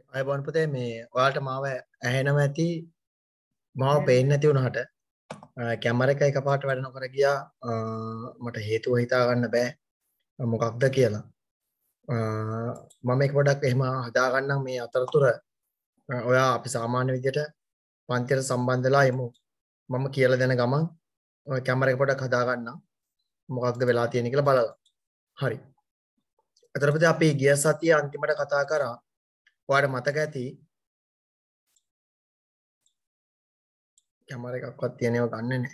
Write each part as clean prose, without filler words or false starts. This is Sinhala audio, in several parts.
අයබෝන් පුතේ මේ ඔයාලට මාව ඇහෙනවා ඇති මාව පේන්නේ නැති වුණාට කැමරා එක එකපාරට වැඩ නොකර ගියා මට හේතුව හිතා ගන්න බෑ මොකක්ද කියලා මම එක පොඩක් එහෙම හදා ගන්නම් මේ අතරතුර ඔයා අපි සාමාන්‍ය විදිහට පන්තියට සම්බන්ධ වෙලා යමු මම කියලා දෙන ගමන් ඔය කැමරා එක පොඩක් හදා ගන්නම් මොකක්ද වෙලා තියෙන්නේ කියලා බලලා හරි අතරපොතේ අපි ගිය සතියේ අන්තිමට කතා කරා ඔයාලට මතක ඇති කැමරා එකක්වත් තියෙනව ගන්නෙ නැහැ.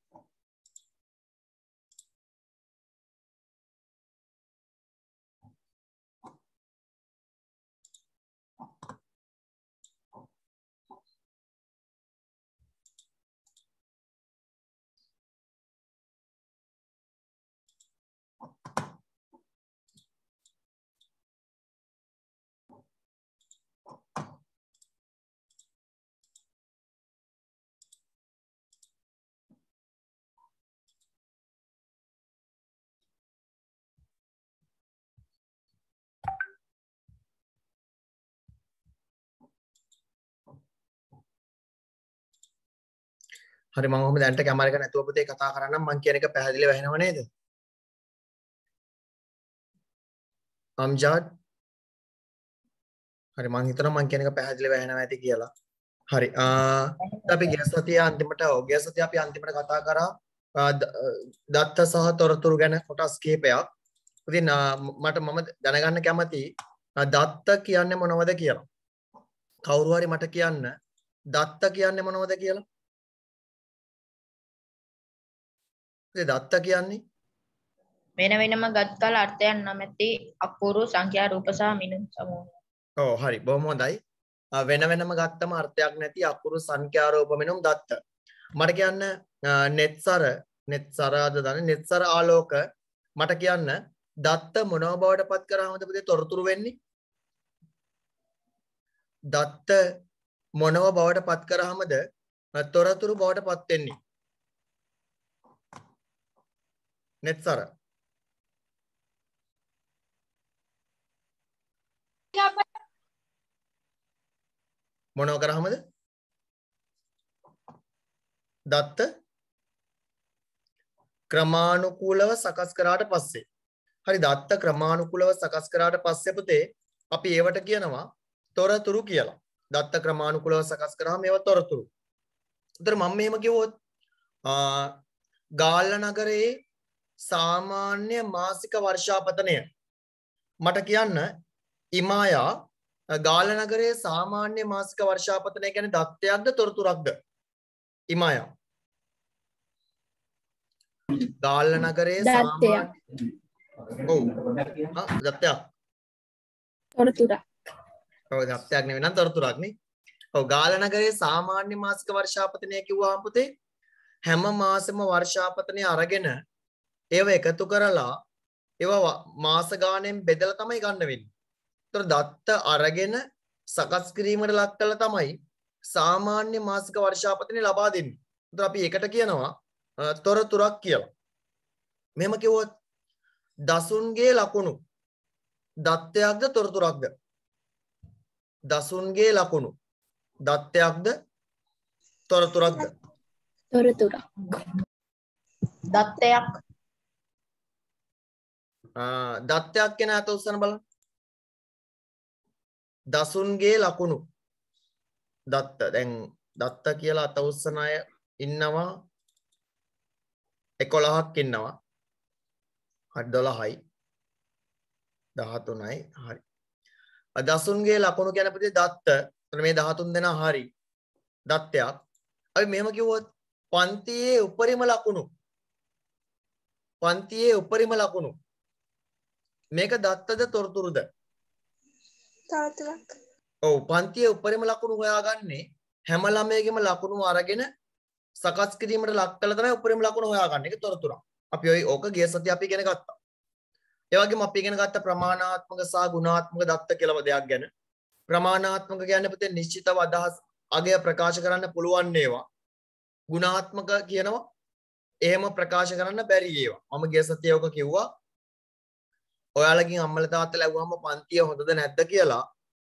හරි මම කොහොමද දැන්ට කැමරා එක නැතුව පුතේ කතා කරන්නම් මං කියන එක පැහැදිලිව ඇහෙනව නේද? අම්ජාඩ් හරි මං හිතනවා මං කියන එක පැහැදිලිව ඇහෙනවා ඇති කියලා. හරි අපි ගිය සතියේ අන්තිමට ගිය සතියේ අපි අන්තිමට කතා කරා දත්ත සහ තොරතුරු ගැන කොටස් කිහිපයක්. ඉතින් මම දැනගන්න කැමති දත්ත කියන්නේ මොනවද කියලා. කවුරු හරි මට කියන්න දත්ත කියන්නේ මොනවද කියලා? දත්ත කියන්නේ වෙන වෙනම ගත් කල අර්ථයන් නැමැති අකුරු සංඛ්‍යා රූප සහ මිනුම් සමූහය. ඔව් හරි බොහොම හොඳයි. වෙන වෙනම ගත්තම අර්ථයක් නැති අකුරු සංඛ්‍යා රූප මිනුම් දත්ත. මට කියන්න නෙත්සරාද දන්නේ නෙත්සර ආලෝක මට කියන්න දත්ත මොනව බවට පත් කරාමද පුතේ තොරතුරු වෙන්නේ? දත්ත මොනව බවට පත් කරාමද තොරතුරු බවට පත් වෙන්නේ? නෙත්සර මොනව කරාමද දත්ත ක්‍රමානුකූලව සකස් කරාට පස්සේ හරි දත්ත ක්‍රමානුකූලව සකස් කරාට පස්සේ පුතේ අපි ඒවට කියනවා තොරතුරු කියලා. දත්ත ක්‍රමානුකූලව සකස් කරාම ඒවා තොරතුරු. උතර මම මෙහෙම කිව්වොත් ගාල්ල නගරයේ සාමාන්‍ය මාසික වර්ෂාපතනය මට කියන්න ඉමායා ගාල්ල නගරයේ සාමාන්‍ය මාසික වර්ෂාපතනය කියන්නේ දත්තයක්ද තොරතුරක්ද? ඉමායා ගාල්ල නගරයේ සාමාන්‍ය ඔව් දත්තයක් තොරතුරක්. ඔව් දත්තයක් නෙවෙයි නම් තොරතුරක් නේ. ඔව් ගාල්ල නගරයේ සාමාන්‍ය මාසික වර්ෂාපතනය කිව්වහම පුතේ හැම මාසෙම වර්ෂාපතනය අරගෙන ඒව එකතු කරලා ඒව මාස ගානෙන් බෙදලා තමයි ගන්න වෙන්නේ. ඒතර දත්ත අරගෙන සකස් කිරීමට ලක් කළා තමයි සාමාන්‍ය මාසික වර්ෂාපතනය ලබා දෙන්නේ. ඒතර අපි ඒකට කියනවා තොරතුරක් කියලා. මෙහෙම කිව්වොත් දසුන්ගේ ලකුණු දත්තයක්ද තොරතුරක්ද? දසුන්ගේ ලකුණු දත්තයක්ද තොරතුරක්ද? තොරතුරක්. දත්තයක්. දත්තයක් කියන අත උස්සන බලන්න. දසුන්ගේ ලකුණු දත්ත දැන් දත්ත කියලා අත උස්සන අය ඉන්නවා 11ක් ඉන්නවා. හරි 12යි 13යි හරි. දසුන්ගේ ලකුණු කියන පුතේ දත්ත. එතන මේ 13 දෙනා හරි. දත්තයක්. අපි මෙහෙම කිව්වොත් පන්තියේ උපරිම ලකුණු. පන්තියේ උපරිම ලකුණු. මේක දත්තද තොරතුරුද? තොරතුරක්. ඔව් පන්තියේ උපරිම ලකුණු හොයාගන්නේ හැම ළමයෙකුම ලකුණු අරගෙන සකස් කිරීමට ලක් කළා තමයි උපරිම ලකුණු හොයාගන්නේ. ඒක තොරතුරක්. අපි ඕක ගිය සතියේ අපි ඉගෙන ගත්තා. ඒ වගේම අපි ඉගෙන ගත්ත ප්‍රමාණාත්මක සහ ගුණාත්මක දත්ත කියලා දෙයක් ගැන. ප්‍රමාණාත්මක කියන්නේ පුතේ නිශ්චිතව අදහස් අගය ප්‍රකාශ කරන්න පුළුවන් ඒවා. ගුණාත්මක කියනවා එහෙම ප්‍රකාශ කරන්න බැරි ඒවා. මම ගිය සතියේ ඕක කිව්වා. ඔයාලගෙන් අම්මලා තාත්තලා ඇහුවම පන්තිය හොඳද නැද්ද කියලා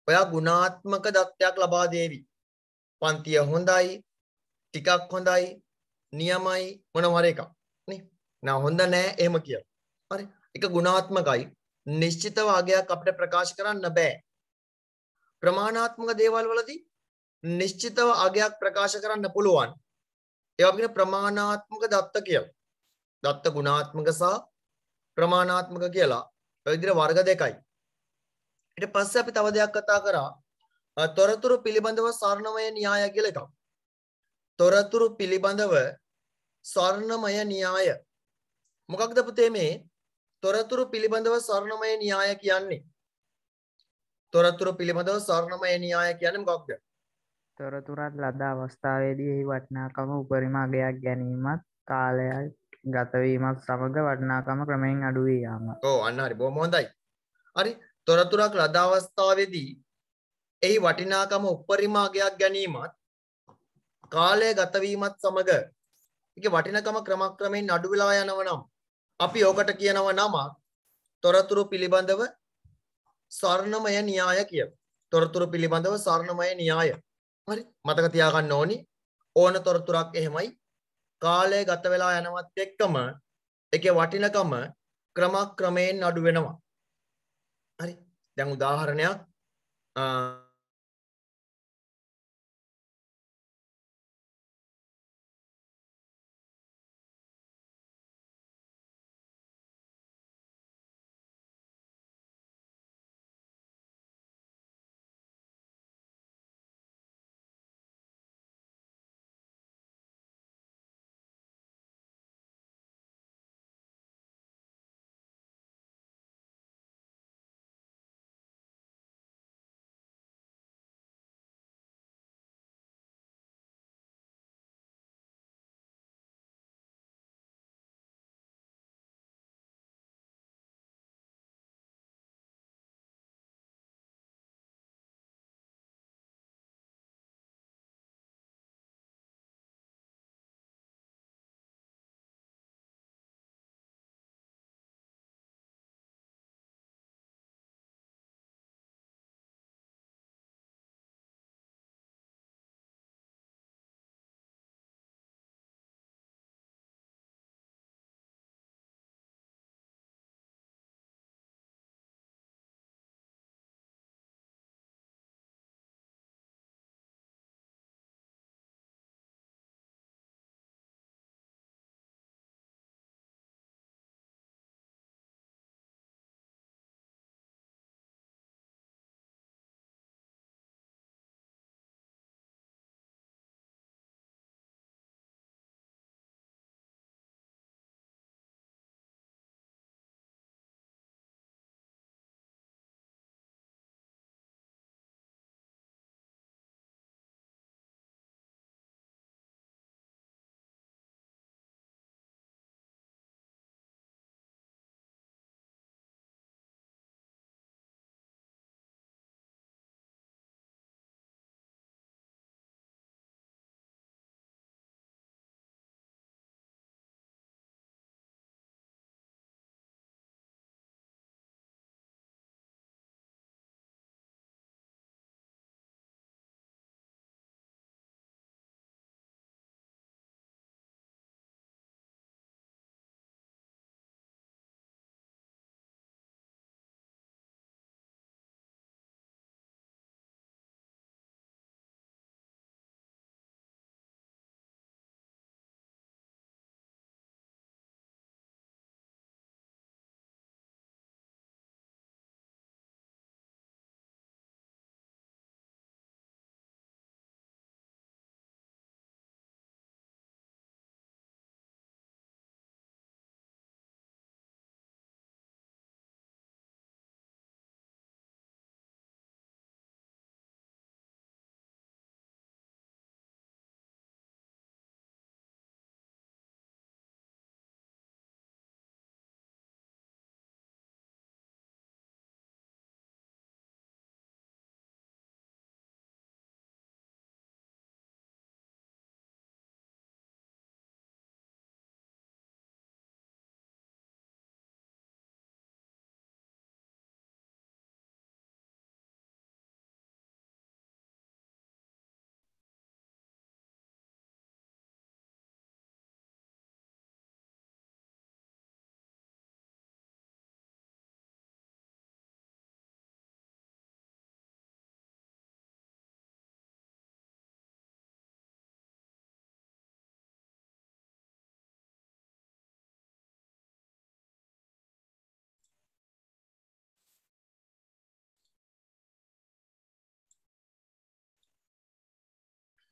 ඔයා ගුණාත්මක දත්තයක් ලබා දේවි. පන්තිය හොඳයි, ටිකක් හොඳයි, නියමයි මොනවා හරි එකක්. නේ? නා හොඳ නෑ එහෙම කියලා. හරි. එක ගුණාත්මකයි. නිශ්චිතව අගයක් අපිට ප්‍රකාශ කරන්න බෑ. ප්‍රමාණාත්මක දේවල් වලදී නිශ්චිතව අගයක් ප්‍රකාශ කරන්න පුළුවන්. ඒවා කියන ප්‍රමාණාත්මක දත්ත කියලා. දත්ත ගුණාත්මක සහ ප්‍රමාණාත්මක කියලා ඔය විදිහට වර්ග දෙකයි. ඊට පස්සේ අපි තව දෙයක් කතා කරා. තොරතුරු පිළිබඳව සරණමය න්‍යාය කියලා එකක්. තොරතුරු පිළිබඳව සරණමය න්‍යාය. මොකක්ද පුතේ මේ තොරතුරු පිළිබඳව සරණමය න්‍යාය කියන්නේ? තොරතුරු පිළිබඳව සරණමය න්‍යාය කියන්නේ මොකක්ද? තොරතුරක් ලද අවස්ථාවේදී එහි වටිනාකම උපරිම අගයක් ගැනීමත් කාලයක් ගතවීමත් සමග වටිනාකම ක්‍රමයෙන් අඩු වී යාම. ඔව් අන්න හරි බොහොම හොඳයි. හරි තොරතුරක් ලද අවස්ථාවේදී එහි වටිනාකම උපරිම අගයක් ගැනීමත් කාලය ගතවීමත් සමග ඒකේ වටිනාකම ක්‍රමක්‍රමයෙන් අඩු වෙලා යනවා නම් අපි ඕකට කියනවා නම තොරතුරු පිළිබඳව සරණමය න්‍යාය කියලා. තොරතුරු පිළිබඳව සරණමය න්‍යාය. හරි මතක තියාගන්න ඕනි ඕන තොරතුරක් එහෙමයි කාලය ගත වෙලා යනවත් එක්කම ඒකේ වටිනකම ක්‍රමක්‍රමයෙන් අඩු වෙනවා. හරි දැන් උදාහරණයක්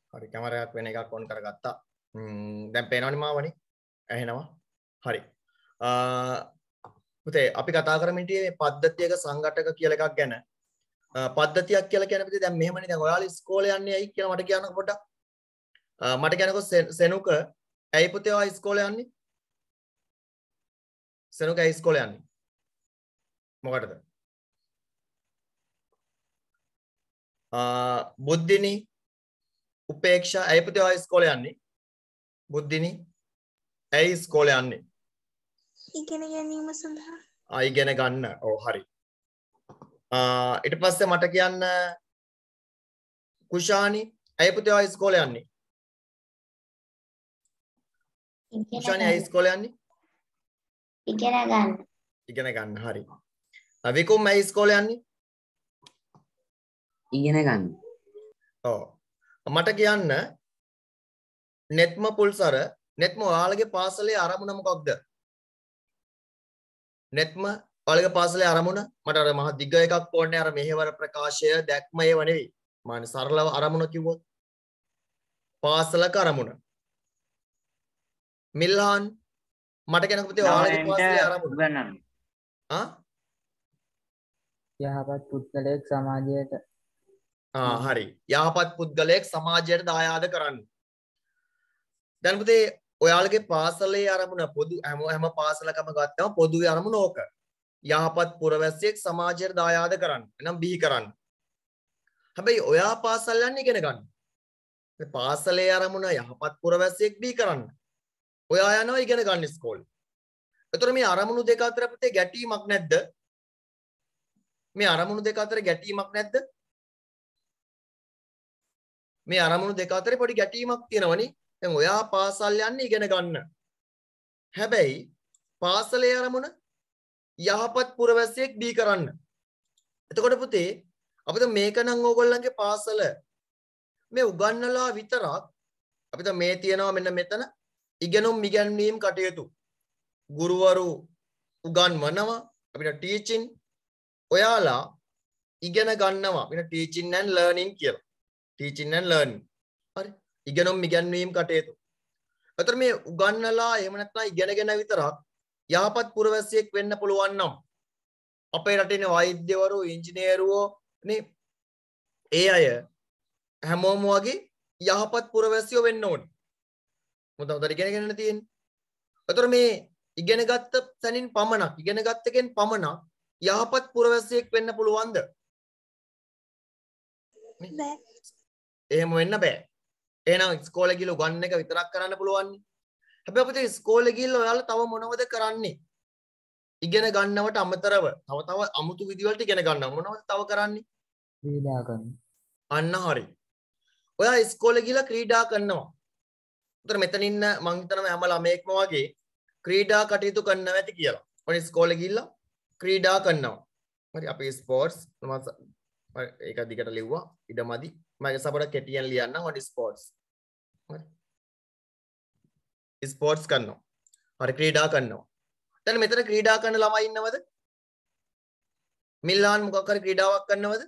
හරි කැමරා එකක් වෙන එකක් ඔන් කරගත්තා. දැන් පේනවනේ මාවනේ. ඇහෙනවා. හරි. පුතේ අපි කතා කරමින් හිටියේ පද්ධතියක සංඝටක කියලා එකක් ගැන. පද්ධතියක් කියලා කියන පුතේ දැන් මෙහෙමනේ දැන් ඔයාලා ඉස්කෝලේ යන්නේ ඇයි කියලා මට කියන්න පොඩ්ඩක්. මට කියනකො සෙනුක ඇයි පුතේ ඔයා ඉස්කෝලේ යන්නේ? සෙනුක ඇයි ඉස්කෝලේ යන්නේ? මොකටද? බුද්ධිනි උපේක්ෂා ඇයි පුතේ ඔයා ඉස්කෝලේ යන්නේ? බුද්ධිනි ඇයි ඉස්කෝලේ යන්නේ? ඉගෙන ගැනීම සඳහා. ඉගෙන ගන්න. ඔව් හරි. ඊට පස්සේ මට කියන්න කුෂානි ඇයි පුතේ ඔයා ඉස්කෝලේ යන්නේ? කුෂානි ඇයි ඉස්කෝලේ යන්නේ? ඉගෙන ගන්න. ඉගෙන ගන්න. හරි. විකුම් ඇයි ඉස්කෝලේ යන්නේ? ඉගෙන ගන්න. ඔව්. මට කියන්න නෙත්ම පුල්සර නෙත්ම ඔයාලගේ පාසලේ අරමුණ මොකක්ද? නෙත්ම ඔයාලගේ පාසලේ අරමුණ මට අර මහ දිග එකක් ඕනේ අර මෙහෙවර ප්‍රකාශය දැක්ම ඒව නෙවෙයි. මම සරලව අරමුණ කිව්වොත් පාසලක අරමුණ. මිල්හාන් මට කියන්න පුතේ ඔයාලගේ පාසලේ අරමුණ ගන්නන්න. යහපත් පුද්ගලයෙක් සමාජයට හරි. යහපත් පුද්ගලයෙක් සමාජයට දායාද කරන්න. දැන් පුතේ ඔයාලගේ පාසලේ අරමුණ පොදු හැම පාසලකම ගත්තම පොදුවේ අරමුණ ඕක. යහපත් පුරවැසියෙක් සමාජයට දායාද කරන්න. එනම් බිහි කරන්න. හැබැයි ඔයා පාසල් යන්නේ ඉගෙන ගන්න. පාසලේ අරමුණ යහපත් පුරවැසියෙක් බිහි කරන්න. ඔයා යනවා ඉගෙන ගන්න ඉස්කෝලේ. එතකොට මේ අරමුණු දෙක අතර පුතේ ගැටීමක් නැද්ද? මේ අරමුණු දෙක අතර ගැටීමක් නැද්ද? මේ අරමුණු දෙක අතරේ පොඩි ගැටීමක් තියෙනවනේ. දැන් ඔයා පාසල් යන්නේ ඉගෙන ගන්න. හැබැයි පාසලේ අරමුණ යහපත් පුරවැසියෙක් බිහි කරන්න. එතකොට පුතේ අපිට මේක නම් ඕගොල්ලන්ගේ පාසල මේ උගන්වලා විතරක් අපිට මේ තියෙනවා මෙන්න මෙතන ඉගෙනුම් ඉගැන්වීම් කටයුතු. ගුරුවරු උගන්වනවා අපිට ටීචින් ඔයාලා ඉගෙන ගන්නවා අපිට ටීචින් ඇන්ඩ් ලර්නින් කියලා. Teaching and learning. හරි. ඉගෙනුම් ඉගැන්වීම් කටයුතු. අතර මේ උගන්වලා එහෙම නැත්නම් ඉගෙනගෙන විතරක් යහපත් පුරවැසියෙක් වෙන්න පුළුවන් නම් අපේ රටේ ඉන්න වෛද්‍යවරු, ඉංජිනේරුවෝ නේ ඒ අය හැමෝම වගේ යහපත් පුරවැසියෝ වෙන්න ඕනේ. මොකද හොඳට ඉගෙනගෙන තියෙන්නේ. අතර මේ ඉගෙනගත්ත තැනින් පමණක් ඉගෙනගත්ත එකෙන් පමණක් යහපත් පුරවැසියෙක් වෙන්න පුළුවන්ද? බෑ. එහෙම වෙන්න බෑ. එහෙනම් ඉස්කෝලේ ගිහලා උගන්න එක විතරක් කරන්න පුළුවන්. හැබැයි අපිට ඉස්කෝලේ ගිහලා ඔයාලා තව මොනවද කරන්නේ? ඉගෙන ගන්නවට අමතරව තව අමුතු විදි වලට ඉගෙන ගන්නවා. මොනවද තව කරන්නේ? ක්‍රීඩා කරන. අන්න හරි. ඔයා ඉස්කෝලේ ගිහලා ක්‍රීඩා කරනවා. උතර මෙතන ඉන්න මං හිතනවා හැම ළමයෙක්ම වගේ ක්‍රීඩා කටයුතු කරනවා ඇති කියලා. ඔය ඉස්කෝලේ ගිහලා ක්‍රීඩා කරනවා. හරි අපි ස්පෝර්ට්ස් ඒක දිගට ලිව්වා ඉඩමදි. මගේ සබඩ කෙටියෙන් ලියන්නම් ඔය ස්පෝර්ට්ස්. හරි. ස්පෝර්ට්ස් කරනවා. හරි ක්‍රීඩා කරනවා. දැන් මෙතන ක්‍රීඩා කරන ළමයි ඉන්නවද? මිල්ලාන් මොකක් හරි ක්‍රීඩාවක් කරනවද?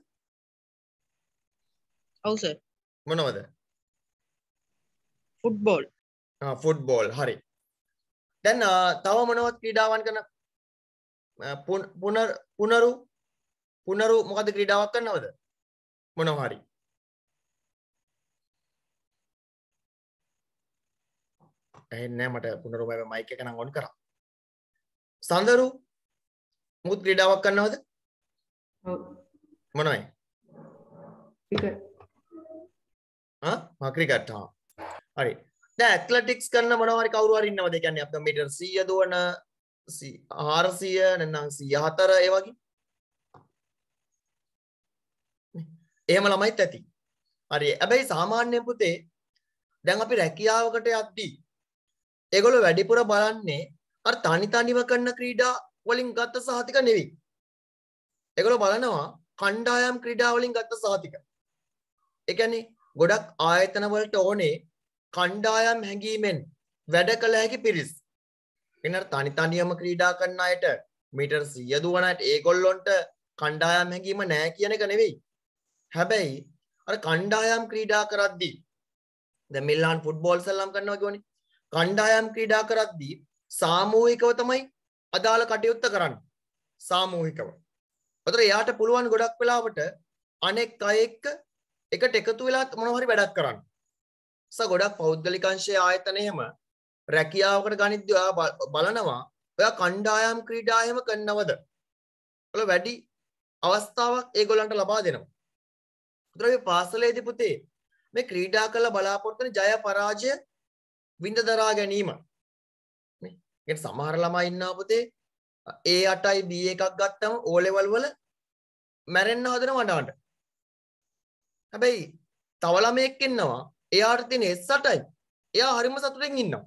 ඔව් සර්. මොනවද? ෆුට්බෝල්. ෆුට්බෝල් හරි. දැන් තව මොනවද ක්‍රීඩාවන් කරන පුනරු මොකද ක්‍රීඩාවක් කරනවද? මොනවා හරි. එහෙන්නේ මට පුනරු මයික් එක නම් ඔන් කරා. සඳරු මොකද ක්‍රීඩාවක් කරනවද? ඔව්. මොනවයි? ක්‍රිකට්. ක්‍රිකට් හරි. දැන් ඇත්ලටික්ස් කරන මොනවා හරි කවුරු හරි ඉන්නවද? ඒ කියන්නේ අපිට මීටර් 100 දුවන 400 නැත්නම් 104 ඒ වගේ. එහෙම ළමයිත් ඇති. හරි. හැබැයි සාමාන්‍යයෙන් පුතේ දැන් අපි රැකියාවකට යද්දී ඒගොල්ලෝ වැඩිපුර බලන්නේ අර තනිව කරන ක්‍රීඩා වලින් ගත්ත සහතික නෙවෙයි. ඒගොල්ලෝ බලනවා කණ්ඩායම් ක්‍රීඩා වලින් ගත්ත සහතික. ඒ කියන්නේ ගොඩක් ආයතන වලට ඕනේ කණ්ඩායම් හැඟීමෙන් වැඩ කළ හැකි පිරිස්. එනර තනියම ක්‍රීඩා කරන අයට මීටර් 100 දුවන අයට ඒගොල්ලොන්ට කණ්ඩායම් හැඟීම නැහැ කියන එක නෙවෙයි. හැබැයි අර කණ්ඩායම් ක්‍රීඩා කරද්දී දැන් මිල්ලාන් ෆුට්බෝල් සෙල්ලම් කරනවා කියවනේ. කණ්ඩායම් ක්‍රීඩා කරද්දී සාමූහිකව තමයි අදාළ කටයුත්ත කරන්නේ. සාමූහිකව. ඒතර එයාට පුළුවන් ගොඩක් වෙලාවට අනෙක් අය එක්ක එකට එකතු වෙලා මොනවා හරි වැඩක් කරන්න. ගොඩක් පෞද්ගලික අංශයේ ආයතන එහෙම රැකියාවකට ගනිද්දී ඔයා බලනවා ඔයා කණ්ඩායම් ක්‍රීඩා එහෙම කරනවද? ඔයාලා වැඩි අවස්ථාවක් ඒගොල්ලන්ට ලබා දෙනවා. ඒතර මේ පාසලේදී පුතේ මේ ක්‍රීඩා කළ බලාපොරොත්තු වෙන ජය පරාජය විඳ දරා ගැනීම. නේ? ඒ සමහර ළමයි ඉන්නවා පුතේ A8යි B එකක් ගත්තම O level වල මැරෙන්න හදන වඩාට. හැබැයි තව ළමයෙක් ඉන්නවා එයාට තියෙන S8යි. එයා හරිම සතුටින් ඉන්නවා.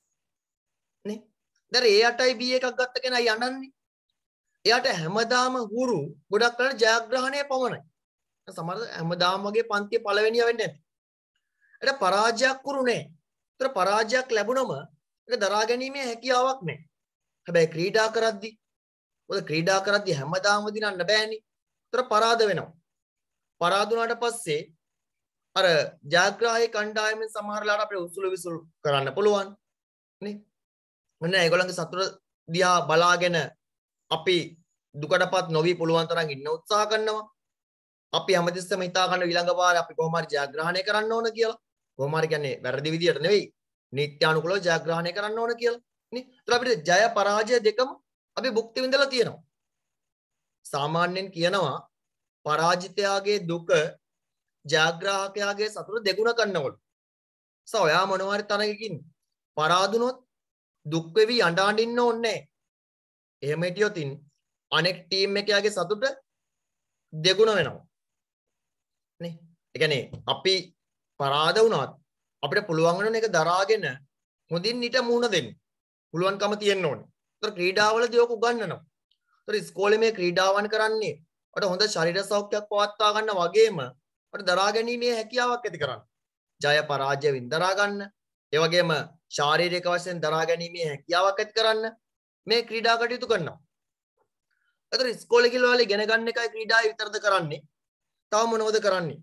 නේ? දැන් A8යි B එකක් ගත්ත කෙනා යනන්නේ. එයාට හැමදාම හුරු ගොඩක් කරලා ජයග්‍රහණය පමණයි. සමහර හැමදාම වගේ පන්තිය පළවෙනිය වෙන්නේ නැති. ඒක පරාජයක් කුරු නෑ. ඒතර පරාජයක් ලැබුණම ඒක දරා ගැනීමේ හැකියාවක් නෑ. හැබැයි ක්‍රීඩා කරද්දී මොකද ක්‍රීඩා කරද්දී හැමදාම දිනන්න බෑනේ. ඒතර පරාද වෙනවා. පරාද වුණාට පස්සේ අර ජයග්‍රාහී කණ්ඩායමෙන් සමහරලාට අපිට උසුළු විසුළු කරන්න පුළුවන් නේ. මොන ඒගොල්ලන්ගේ සතුට දිහා බලාගෙන අපි දුකටපත් නොවි පුළුවන් තරම් ඉන්න උත්සාහ කරනවා. අපි හැමතිස්සෙම හිතා ගන්න ඊළඟ පාරේ අපි කොහොම හරි ජයග්‍රහණය කරන්න ඕන කියලා. කොහොම හරි කියන්නේ වැරදි විදියට නෙවෙයි. නීත්‍යානුකූලව ජයග්‍රහණය කරන්න ඕන කියලා. නේ? ඒතර අපිට ජය පරාජය දෙකම අපි භුක්ති විඳලා තියෙනවා. සාමාන්‍යයෙන් කියනවා පරාජිතයාගේ දුක ජයග්‍රාහකයාගේ සතුට දෙගුණ කරනවලු. ඔයා මොනවා හරි තරගකින් පරාදුනොත් දුක් වෙවි අඬ අඬින්න ඕනේ නැහැ. එහෙම හිටියොතින් අනෙක් ටීම් එකයාගේ සතුට දෙගුණ වෙනවා. නේ? ඒ කියන්නේ අපි පරාද වුණත් අපිට පුළුවන් වෙන එක දරාගෙන හොඳින් ඊට මුහුණ දෙන්න. පුළුවන්කම තියෙන්න ඕනේ. ඒතර ක්‍රීඩාවලදී ඔක උගන්වනවා. ඒතර ඉස්කෝලේ මේ ක්‍රීඩාවන් කරන්නේ අපිට හොඳ ශරීර සෞඛ්‍යයක් පවත්වා ගන්න වගේම අපිට දරා ගැනීමේ හැකියාවක් ඇති කරන්න. ජය පරාජය වින්දරා ගන්න. ඒ වගේම ශාරීරික වශයෙන් දරා ගැනීමේ හැකියාවක් ඇති කරන්න මේ ක්‍රීඩා කටයුතු කරනවා. ඒතර ඉස්කෝලේ ගිහලා ඉගෙන ගන්න එකයි ක්‍රීඩාවේ විතරද කරන්නේ. තව මොනවද කරන්නේ?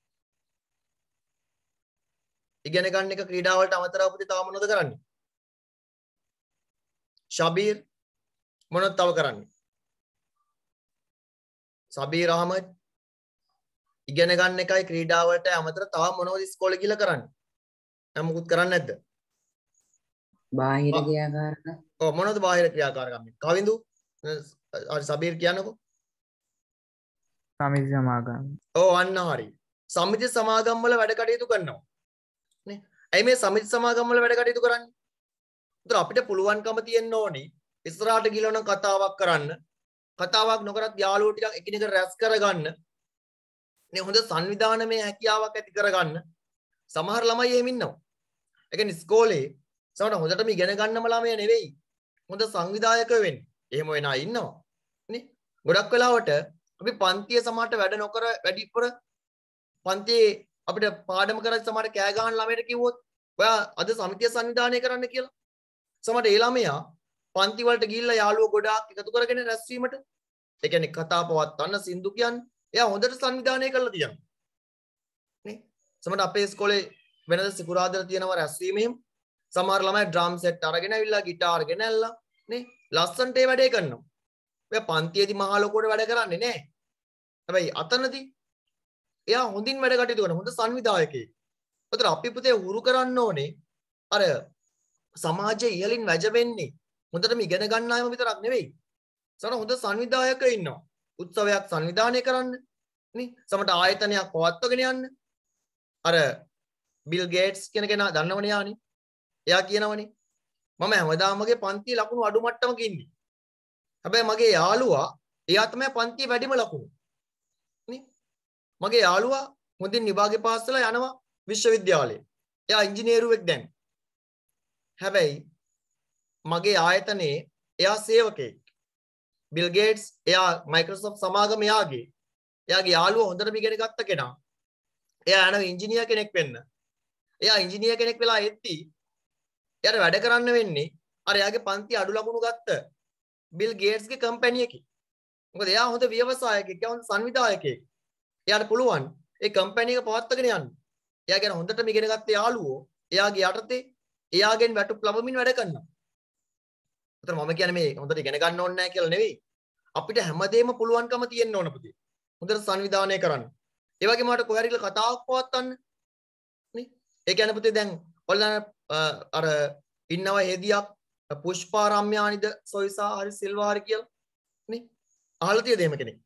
ඉගෙන ගන්න එක ක්‍රීඩා වලට අමතරව පුතේ තව මොනවද කරන්නේ? ශබීර් මොනවද තව කරන්නේ? සබීර් අහමඩ් ඉගෙන ගන්න එකයි ක්‍රීඩා වලට අමතරව තව මොනවද ඉස්කෝලේ ගිහලා කරන්නේ? දැන් මොකුත් කරන්නේ නැද්ද? බාහිර ක්‍රියාකාරකම්. ඔව් මොනවද බාහිර ක්‍රියාකාරකම්? කවිඳු හරි සබීර් කියන්නකෝ. සමිති සමාගම්. ඔව් අන්න හරි. සමිති සමාගම් වල වැඩ කටයුතු කරනවා. නේ? ඇයි මේ සමිති සමාගම් වල වැඩ කටයුතු කරන්නේ? ඒතර අපිට පුළුවන්කම තියෙන්න ඕනේ ඉස්සරහට ගිහලා නම් කතාවක් කරන්න. කතාවක් නොකරත් යාළුවෝ ටිකක් එකිනෙක රැස් කරගන්න. නේ හොඳ සංවිධානමය හැකියාවක් ඇති කරගන්න. සමහර ළමයි එහෙම ඉන්නවා. ඒ කියන්නේ ඉස්කෝලේ සමහර හොඳටම ඉගෙන ගන්නම ළමයි නෙවෙයි. හොඳ සංවිධායකයෝ වෙන්නේ. එහෙම වෙන අය ඉන්නවා. නේ? ගොඩක් වෙලාවට අපි පන්තියේ සමහරට වැඩ නොකර වැඩිපුර පන්තියේ අපිට පාඩම කරලා සමහරට කෑ ගහන ළමයට කිව්වොත් ඔයා අද සමිතිය සංවිධානය කරන්න කියලා. සමහරට ඒ ළමයා පන්ති වලට ගිහිල්ලා යාළුවෝ ගොඩාක් එකතු කරගෙන රැස්වීමට ඒ කියන්නේ කතා පවත්වන්න සින්දු කියන්නේ එයා හොඳට සංවිධානය කරලා තියෙනවා. නේ? සමහරට අපේ ඉස්කෝලේ වෙනද සිකුරාදා තියෙනවා රැස්වීම එහෙම. සමහර ළමයි ඩ්‍රම් සෙට් අරගෙන ඇවිල්ලා ගිටාර් ගෙනල්ලා නේ ලස්සන්ට ඒ වැඩේ කරනවා. ඔය පන්තියේදී මහා ලොකුවට වැඩ කරන්නේ නැහැ. හැබැයි අතනදී එයා හොඳින් වැඩ කටයුතු කරන හොඳ සංවිධායකයෙක්. ඒතර අපි පුතේ හුරු කරන්න ඕනේ අර සමාජයේ ඉහළින් වැජෙන්නේ හොඳටම ඉගෙන ගන්න අයම විතරක් නෙවෙයි. සමහර හොඳ සංවිධායකයෝ ඉන්නවා. උත්සවයක් සංවිධානය කරන්න නේ. සමහරට ආයතනයක් පවත්වාගෙන යන්න. අර බිල් ගේට්ස් කියන කෙනා දන්නවනේ යානේ. එයා කියනවනේ මම හැමදාම මගේ පන්තියේ ලකුණු අඩු මට්ටමක ඉන්නේ. හැබැයි මගේ යාළුවා එයා තමයි පන්තියේ වැඩිම ලකුණු. නේ? මගේ යාළුවා හොඳින් විභාගේ පාස් වෙලා යනවා විශ්වවිද්‍යාලේ. එයා ඉංජිනේරුවෙක් දැන්. හැබැයි මගේ ආයතනයේ එයා සේවකයෙක්. බිල් ගේට්ස් එයා මයික්‍රොසොෆ්ට් සමාගම එයාගේ යාළුවා හොඳටම ඉගෙන ගත්ත කෙනා. එයා යනවා ඉංජිනේර කෙනෙක් වෙන්න. එයා ඉංජිනේර කෙනෙක් වෙලා එද්දී එයාට වැඩ කරන්න වෙන්නේ අර එයාගේ පන්ති අඩු ලකුණු ගත්ත බිල් ගේට්ස්ගේ කම්පැනි එකේ. මොකද එයා හොඳ ව්‍යවසායකයෙක්, එයා හොඳ සංවිධායකයෙක්. එයාට පුළුවන් ඒ කම්පැනි එක පවත්වාගෙන යන්න. එයා ගැන හොඳටම ඉගෙන ගත්ත යාළුවෝ එයාගේ යටතේ එයාගෙන් වැටුප් ලැබමින් වැඩ කරනවා. උතර මම කියන්නේ මේ හොඳට ඉගෙන ගන්න ඕනේ නැහැ කියලා නෙවෙයි. අපිට හැමදේම පුළුවන්කම තියෙන්න ඕන පුතේ. හොඳට සංවිධානය කරන්න. ඒ වගේම මට කොහේ හරි කියලා කතාවක් පවත්වන්න. නේ? ඒ කියන්නේ පුතේ දැන් ඔයාලා අර ඉන්නවා හෙදියක් පුෂ්පාරම්‍යානිද සොයිසා හරි සිල්වා හරි කියලා. නේ? අහලා තියෙද එහෙම කෙනෙක්?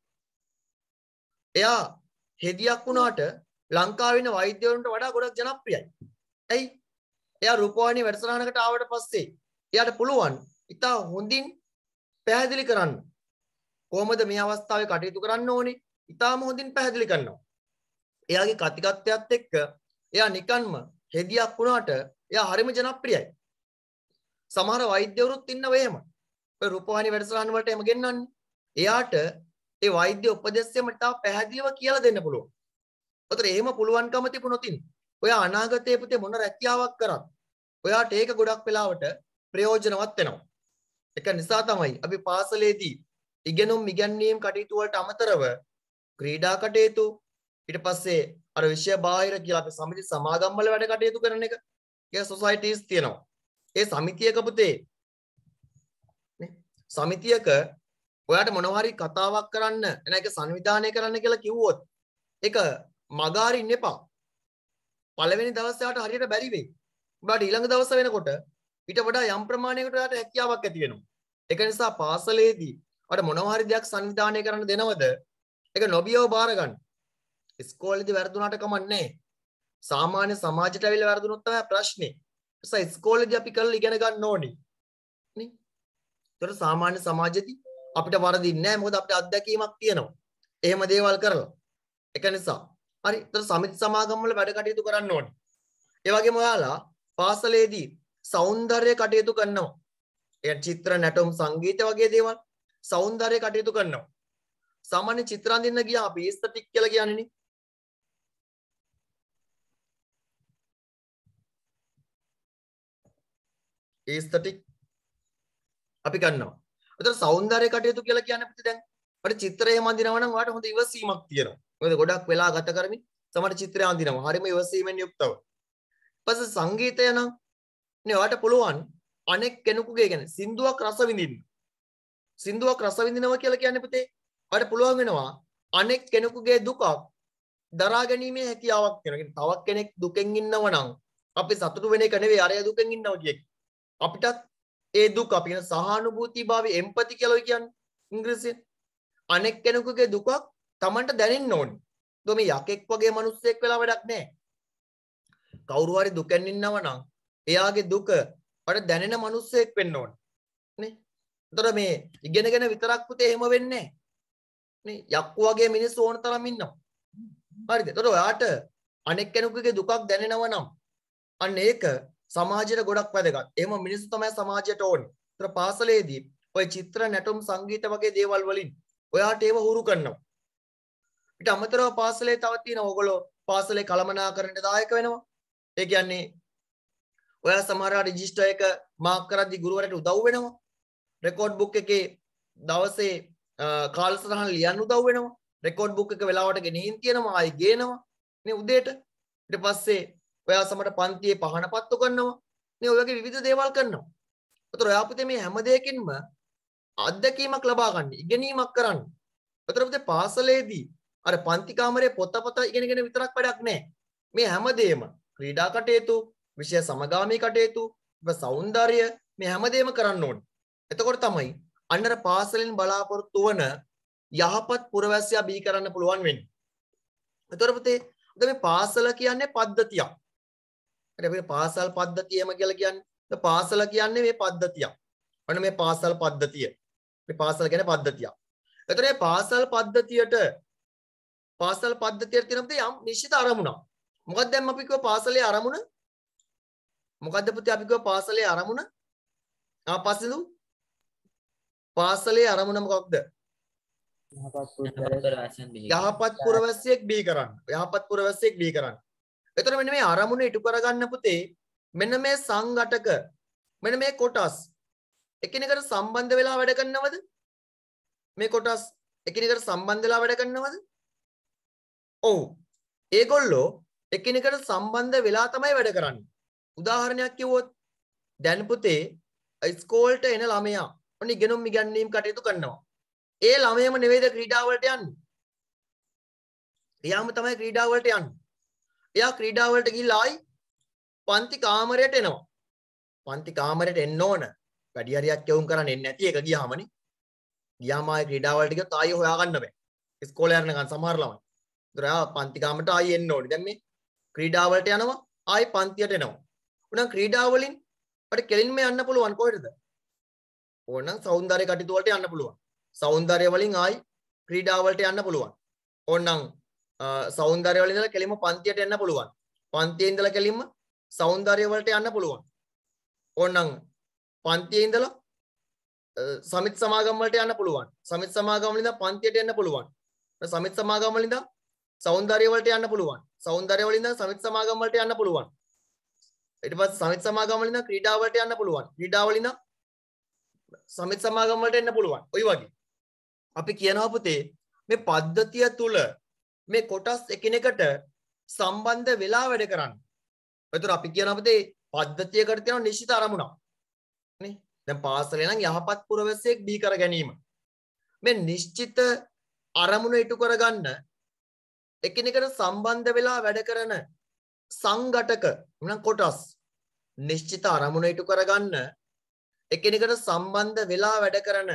එයා හෙදියක් වුණාට ලංකාවේ ඉන්න වෛද්‍යවරුන්ට වඩා ගොඩක් ජනප්‍රියයි. ඇයි? එයා රූපවාහිනී වැඩසටහනකට ආවට පස්සේ එයාට පුළුවන් ඉතා හොඳින් පැහැදිලි කරන්න. කොහොමද මේ අවස්ථාවේ කටයුතු කරන්න ඕනේ? ඉතාම හොඳින් පැහැදිලි කරනවා. එයාගේ කතිකත්වයත් එක්ක එයා නිකන්ම හෙදියක් වුණාට එයා හරිම ජනප්‍රියයි. සමහර වෛද්‍යවරුත් ඉන්නව එහෙම. ඔය රූපවාහිනී වැඩසටහන වලට එම ගෙන්නන්නේ. එයාට ඒ වෛද්‍ය උපදෙස්යම තා පැහැදිලිව කියලා දෙන්න පුළුවන්. උතර එහෙම පුළුවන්කම තිබුණොතින් ඔයා අනාගතයේ පුතේ මොන රැකියාවක් කරත් ඔයාට ඒක ගොඩක් වෙලාවට ප්‍රයෝජනවත් වෙනවා. ඒක නිසා තමයි අපි පාසලේදී ඉගෙනුම් ඉගැන්වීම් කටයුතු වලට අමතරව ක්‍රීඩා කටයුතු ඊට පස්සේ අර විෂය බාහිර කියලා අපි සමිති සමාගම් වල වැඩ කටයුතු කරන එක ඒ සොසයිටිස් තියෙනවා. ඒ සමිතියක පුතේ නේ සමිතියක ඔයාට මොනවා හරි කතාවක් කරන්න එන එක සංවිධානය කරන්න කියලා කිව්වොත් ඒක මගාරින්න එපා. පළවෙනි දවසේ ආට හරියට බැරි වෙයි. ඔබට ඊළඟ දවස වෙනකොට ඊට වඩා යම් ප්‍රමාණයකට ඔයාට හැකියාවක් ඇති වෙනවා. ඒක නිසා පාසලේදී ඔයාට මොනවා හරි දෙයක් සංවිධානය කරන්න දෙනවද? ඒක නොබියව බාර ගන්න. ඉස්කෝලේදී වැරදුනාට කමක් නැහැ. සාමාන්‍ය සමාජයට ඇවිල්ලා වැරදුනොත් තමයි ප්‍රශ්නේ. ඒ නිසා ඉස්කෝලේදී අපි කරලා ඉගෙන ගන්න ඕනේ. නේ? ඒතර සාමාන්‍ය සමාජෙදී අපිට වරදින්නේ නැහැ. මොකද අපිට අත්දැකීමක් තියෙනවා. එහෙම දේවල් කරලා. ඒක නිසා හරි. ඒතර සමිති සමාගම් වල වැඩ කටයුතු කරන්න ඕනේ. ඒ වගේම ඔයාලා පාසලේදී සෞන්දර්ය කටයුතු කරනවා. ඒ චිත්‍ර නැටුම් සංගීත වගේ දේවල් සෞන්දර්ය කටයුතු කරනවා. සාමාන්‍ය චිත්‍ර අඳින්න ගියා අපි ඒස්තටික් කියලා කියන්නේ නේ. ඒස්තටික් අපි කරනවා. ඒතර සෞන්දර්ය කටයුතු කියලා කියන්නේ අපිට දැන් අපිට චිත්‍රය අඳිනවා නම් ඔයාලට හොඳ ඉවසීමක් තියෙනවා. මොකද ගොඩක් වෙලා ගත කරමින් සමහර චිත්‍රය අඳිනවා. හරිම ඉවසීමෙන් යුක්තව. ඊපස්සේ සංගීතය නම් නේ ඔයාලට පුළුවන් අනෙක් කෙනෙකුගේ කියන්නේ සින්දුවක් රස විඳින්න. සින්දුවක් රස විඳිනවා කියලා කියන්නේ පුතේ ඔයාලට පුළුවන් වෙනවා අනෙක් කෙනෙකුගේ දුකක් දරා ගැනීමේ හැකියාවක් තියෙනවා. තවත් කෙනෙක් දුකෙන් ඉන්නව නම් අපි සතුටු වෙන එක නෙවෙයි අරයා දුකෙන් ඉන්නවා කිය එක. අපිටත් ඒ දුක අපි කියන සහානුභූති භාවය එම්පති කියලා කියන්නේ ඉංග්‍රීසියෙන්. අනෙක් කෙනෙකුගේ දුකක් Tamanට දැනෙන්න ඕනේ. ඒක මේ යකෙක් වගේ මිනිස්සෙක් වෙලා වැඩක් නැහැ. කවුරු හරි දුකෙන් ඉන්නව නම් එයාගේ දුක අපට දැනෙන මිනිස්සෙක් වෙන්න ඕනේ. නේ? ඒතර මේ ඉගෙනගෙන විතරක් පුතේ එහෙම වෙන්නේ නැහැ. නේ? යක්කු වගේ මිනිස්සු ඕන තරම් ඉන්නවා. හරිද? ඒතර ඔයාට අනෙක් කෙනෙකුගේ දුකක් දැනෙනවා නම් අන්න ඒක සමාජයට ගොඩක් වැදගත්. එහෙම මිනිස්සු තමයි සමාජයට ඕනේ. ඒතර පාසලේදී ඔය චිත්‍ර නැටුම් සංගීත වගේ දේවල් වලින් ඔයාට ඒව හුරු කරනවා. ඊට අමතරව පාසලේ තව තියෙනවා ඔයගොල්ලෝ පාසලේ කළමනාකරණයට දායක වෙනවා. ඒ කියන්නේ ඔයා සමහර රෙජිස්ටර් එක මාක් කරද්දී ගුරුවරයාට උදව් වෙනවා. රෙකෝඩ් බුක් එකේ දවසේ කාලසටහන ලියන්න උදව් වෙනවා. රෙකෝඩ් බුක් එක වෙලාවට ගෙනින් තියනවා ආයි ගේනවා. නේ උදේට. ඊට පස්සේ ඔයා සමහර පන්තියේ පහන පත්තු කරනවා. නේ ඔය වගේ විවිධ දේවල් කරනවා. ඒතර ඔයා පුතේ මේ හැම දෙයකින්ම අත්දැකීමක් ලබා ගන්න, ඉගෙනීමක් කරන්න. ඒතර පුතේ පාසලේදී අර පන්ති කාමරයේ පොත ඉගෙනගෙන විතරක් වැඩක් නැහැ. මේ හැමදේම ක්‍රීඩා කටයුතු, විෂය සමගාමී කටයුතු, සෞන්දර්ය මේ හැමදේම කරන්න ඕනේ. එතකොට තමයි අන්නර පාසලෙන් බලාපොරොත්තු වන යහපත් පුරවැසියා බිහි කරන්න පුළුවන් වෙන්නේ. එතකොට පුතේ මේ පාසල කියන්නේ පද්ධතියක්. හරි අපි පාසල් පද්ධතියම කියලා කියන්නේ පාසල කියන්නේ මේ පද්ධතියක්. අන්න මේ පාසල් පද්ධතිය. මේ පාසල කියන්නේ පද්ධතියක්. එතකොට මේ පාසල් පද්ධතියට තියෙන පුතේ යම් නිශ්චිත අරමුණක්. මොකක්ද දැන් අපි කිව්ව පාසලේ අරමුණ? මොකද්ද පුතේ අපි කිව්ව පාසලේ අරමුණ? පස්සෙදු පාසලේ අරමුණ මොකක්ද? යහපත් පුරවැසියෙක් බිහි කරන්න. යහපත් පුරවැසියෙක් බිහි කරන්න. එතකොට මෙන්න මේ අරමුණ ඉටු කරගන්න පුතේ මෙන්න මේ සංඝටක මෙන්න මේ කොටස් එකිනෙකට සම්බන්ධ වෙලා වැඩ කරනවද? මේ කොටස් එකිනෙකට සම්බන්ධ වෙලා වැඩ කරනවද? ඔව්. ඒගොල්ලෝ එකිනෙකට සම්බන්ධ වෙලා තමයි වැඩ කරන්නේ. උදාහරණයක් කිව්වොත් දැන් පුතේ ඉස්කෝලේට එන ළමයා ඔන්න ඉගෙනුම් ඉගැන්වීම් කටයුතු කරනවා. ඒ ළමයාම නෙවෙයිද ක්‍රීඩා වලට යන්නේ. එයාම තමයි ක්‍රීඩා වලට යන්නේ. එයා ක්‍රීඩා වලට ගිහිල්ලා ආයි පන්ති කාමරයට එනවා. පන්ති කාමරයට එන්න ඕන. වැඩි හරියක් යවුම් කරන්න එන්නේ නැති එක ගියාමනේ. ගියාම ආයි ක්‍රීඩා වලට ගියොත් ආයි හොයාගන්න බෑ. ඉස්කෝලේ යනකන් සමහර ළමයි. ඒතර ආ පන්ති කාමරයට ආයි එන්න ඕනේ. දැන් මේ ක්‍රීඩා වලට යනවා ආයි පන්තියට එනවා. උනම් ක්‍රීඩා වලින් අපිට කෙලින්ම යන්න පුළුවන් කොහෙටද? ඕනනම් සෞන්දර්ය කටයුතු වලට යන්න පුළුවන්. සෞන්දර්ය වලින් ආයි ක්‍රීඩා වලට යන්න පුළුවන්. ඕනනම් සෞන්දර්ය වලින් ඉඳලා කෙලින්ම පන්තියට එන්න පුළුවන්. පන්තියේ ඉඳලා කෙලින්ම සෞන්දර්ය වලට යන්න පුළුවන්. ඕනනම් පන්තියේ ඉඳලා සමිත් සමාගම් වලට යන්න පුළුවන්. සමිත් සමාගම් වලින් ඉඳලා පන්තියට එන්න පුළුවන්. සමිත් සමාගම් වලින් ඉඳලා සෞන්දර්ය වලට යන්න පුළුවන්. සෞන්දර්ය වලින් ඉඳලා සමිත් සමාගම් වලට යන්න පුළුවන්. ඊට පස්සේ සමිත් සමාගම් වලින් ඉඳලා ක්‍රීඩා වලට යන්න පුළුවන්. ක්‍රීඩා වලින් ඉඳලා සමිත් සමාගම් වලට එන්න පුළුවන්. ඔය වගේ. අපි කියනවා පුතේ මේ පද්ධතිය තුල මේ කොටස් එකිනෙකට සම්බන්ධ වෙලා වැඩ කරන්න. ඒතර අපි කියනවා පුතේ පද්ධතියකට තියෙන නිශ්චිත අරමුණක්. නේ? දැන් පාසලේ නම් යහපත් පුරවැසියෙක් දී කර ගැනීම. මේ නිශ්චිත අරමුණ ඉටු කරගන්න එකිනෙකට සම්බන්ධ වෙලා වැඩ කරන සංඝටක නම් කොටස් නිශ්චිත අරමුණ ඉටු කරගන්න එකිනෙකට සම්බන්ධ වෙලා වැඩ කරන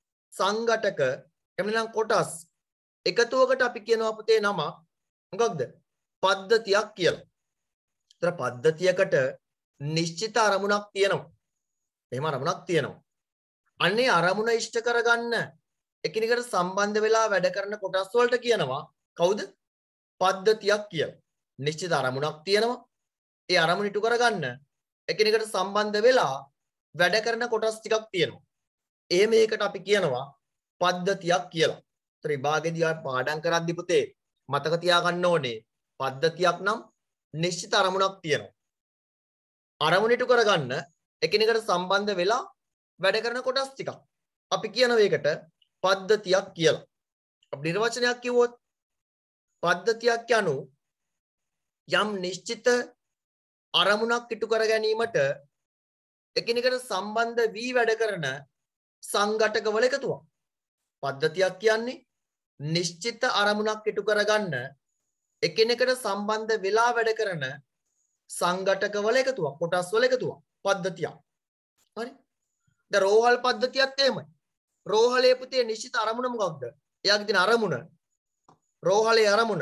සංඝටක එමනම් කොටස් එකතුවකට අපි කියනවා පුතේ නම මොකක්ද? පද්ධතියක් කියලා. ඒතර පද්ධතියකට නිශ්චිත අරමුණක් තියෙනවා. එහෙම අරමුණක් තියෙනවා. අන්නේ අරමුණ ඉෂ්ට කරගන්න එකිනෙකට සම්බන්ධ වෙලා වැඩ කරන කොටස් වලට කියනවා කවුද? පද්ධතියක් කියලා. නිශ්චිත අරමුණක් තියෙනවා. ඒ අරමුණ ඉටු කරගන්න එකිනෙකට සම්බන්ධ වෙලා වැඩ කරන කොටස් ටිකක් තියෙනවා. එහෙම එකකට අපි කියනවා පද්ධතියක් කියලා. ඒතර විභාගෙදී ආ පාඩම් කරද්දි පුතේ මතක තියාගන්න ඕනේ පද්ධතියක් නම් නිශ්චිත අරමුණක් තියෙනවා. අරමුණ ඉටු කරගන්න එකිනෙකට සම්බන්ධ වෙලා වැඩ කරන කොටස් ටිකක්. අපි කියන එකට පද්ධතියක් කියලා. අපි නිර්වචනයක් කිව්වොත් පද්ධතියක් යනු යම් නිශ්චිත අරමුණක් ඉටු කර ගැනීමට එකිනෙකට සම්බන්ධ වී වැඩ කරන සංඝටක වල එකතුවක්. පද්ධතියක් කියන්නේ නිශ්චිත අරමුණක් ඉටු කරගන්න එකිනෙකට සම්බන්ධ වෙලා වැඩ කරන සංඝටක වල එකතුවක්. කොටස් වල එකතුවක්. පද්ධතියක්. හරි? දැන් රෝහල් පද්ධතියත් එහෙමයි. රෝහලේ පුතේ නිශ්චිත අරමුණ මොකක්ද? එයාගේ තියෙන අරමුණ රෝහලේ අරමුණ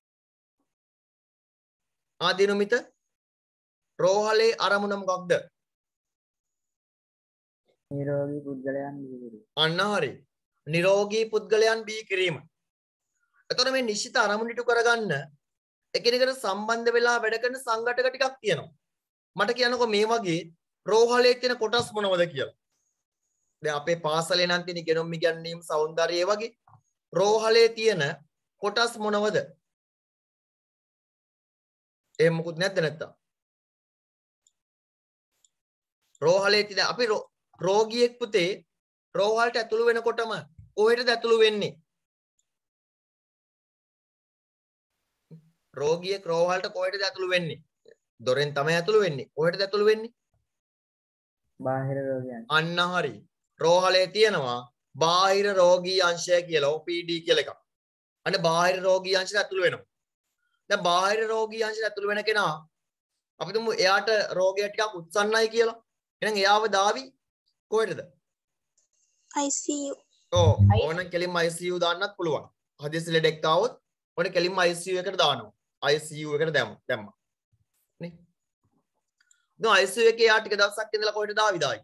ආදීනුමිත රෝහලේ අරමුණ මොකක්ද? නිරෝගී පුද්ගලයන් බිහි කිරීම. අන්න හරි. නිරෝගී පුද්ගලයන් බිහි කිරීම. එතකොට මේ නිශ්චිත අරමුණ ඉටු කරගන්න එකිනෙකට සම්බන්ධ වෙලා වැඩ කරන සංඝටක ටිකක් තියෙනවා. මට කියන්නකෝ මේ වගේ රෝහලේ තියෙන කොටස් මොනවද කියලා. දැන් අපේ පාසලේ නම් තියෙන ඉගෙනුම් ඉගැන්වීම් සෞන්දර්යය වගේ රෝහලේ තියෙන කොටස් මොනවද? එහෙම මොකුත් නැද්ද නැත්තම්? රෝහලේ තියෙන අපි රෝගියෙක් පුතේ රෝහලට ඇතුළු වෙනකොටම කොහෙටද ඇතුළු වෙන්නේ? රෝගියෙක් රෝහලට කොහෙටද ඇතුළු වෙන්නේ? දොරෙන් තමයි ඇතුළු වෙන්නේ. කොහෙටද ඇතුළු වෙන්නේ? බාහිර රෝගයන්. අන්න හරි. රෝහලේ තියෙනවා බාහිර රෝගී අංශය කියලා OPD කියලා එකක්. අන්න බාහිර රෝගී අංශයට ඇතුළු වෙනවා. දැන් බාහිර රෝගී අංශයට ඇතුළු වෙන කෙනා අපි තුමු එයාට රෝගය ටිකක් උත්සන්නයි කියලා. එහෙනම් එයාව දාවි කොහෙටද? ICU. ඕන කෙලින්ම ICU දාන්නත් පුළුවන්. හදිසි ලෙඩෙක් ආවොත් ඕන කෙලින්ම ICU එකට දානවා. ICU එකට දැම්මා. නේ? දැන් ICU එකේ යා ටික දවසක් ඉඳලා කොහෙට දාවිදායි?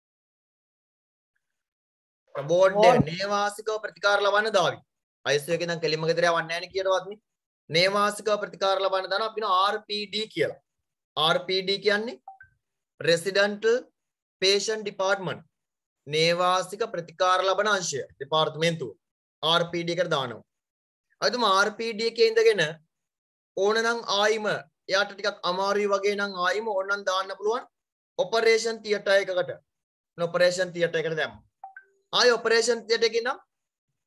බෝඩ් එක නේවාසිකව ප්‍රතිකාර ලබන්න දාවි. ICU එකේ නම් කෙලින්ම ගෙදර යවන්නේ නැහැ නේ කියනවත් නේ. නේවාසිකව ප්‍රතිකාර ලබන්න දානවා අපි RPD කියලා. RPD කියන්නේ Residential Patient Department. නේවාසික ප්‍රතිකාර ලබන අංශය දෙපාර්තමේන්තුව RPD එකට දානවා. අයිතුම RPD එකේ ඉඳගෙන ඕනනම් ආයිම එයාට ටිකක් අමාරුයි වගේ නම් ආයිම ඕනනම් දාන්න පුළුවන් ඔපරේෂන් තියටර් එකකට. ඔපරේෂන් තියටර් එකට දැම්මා. ආයි ඔපරේෂන් තියටර් එකේ නම්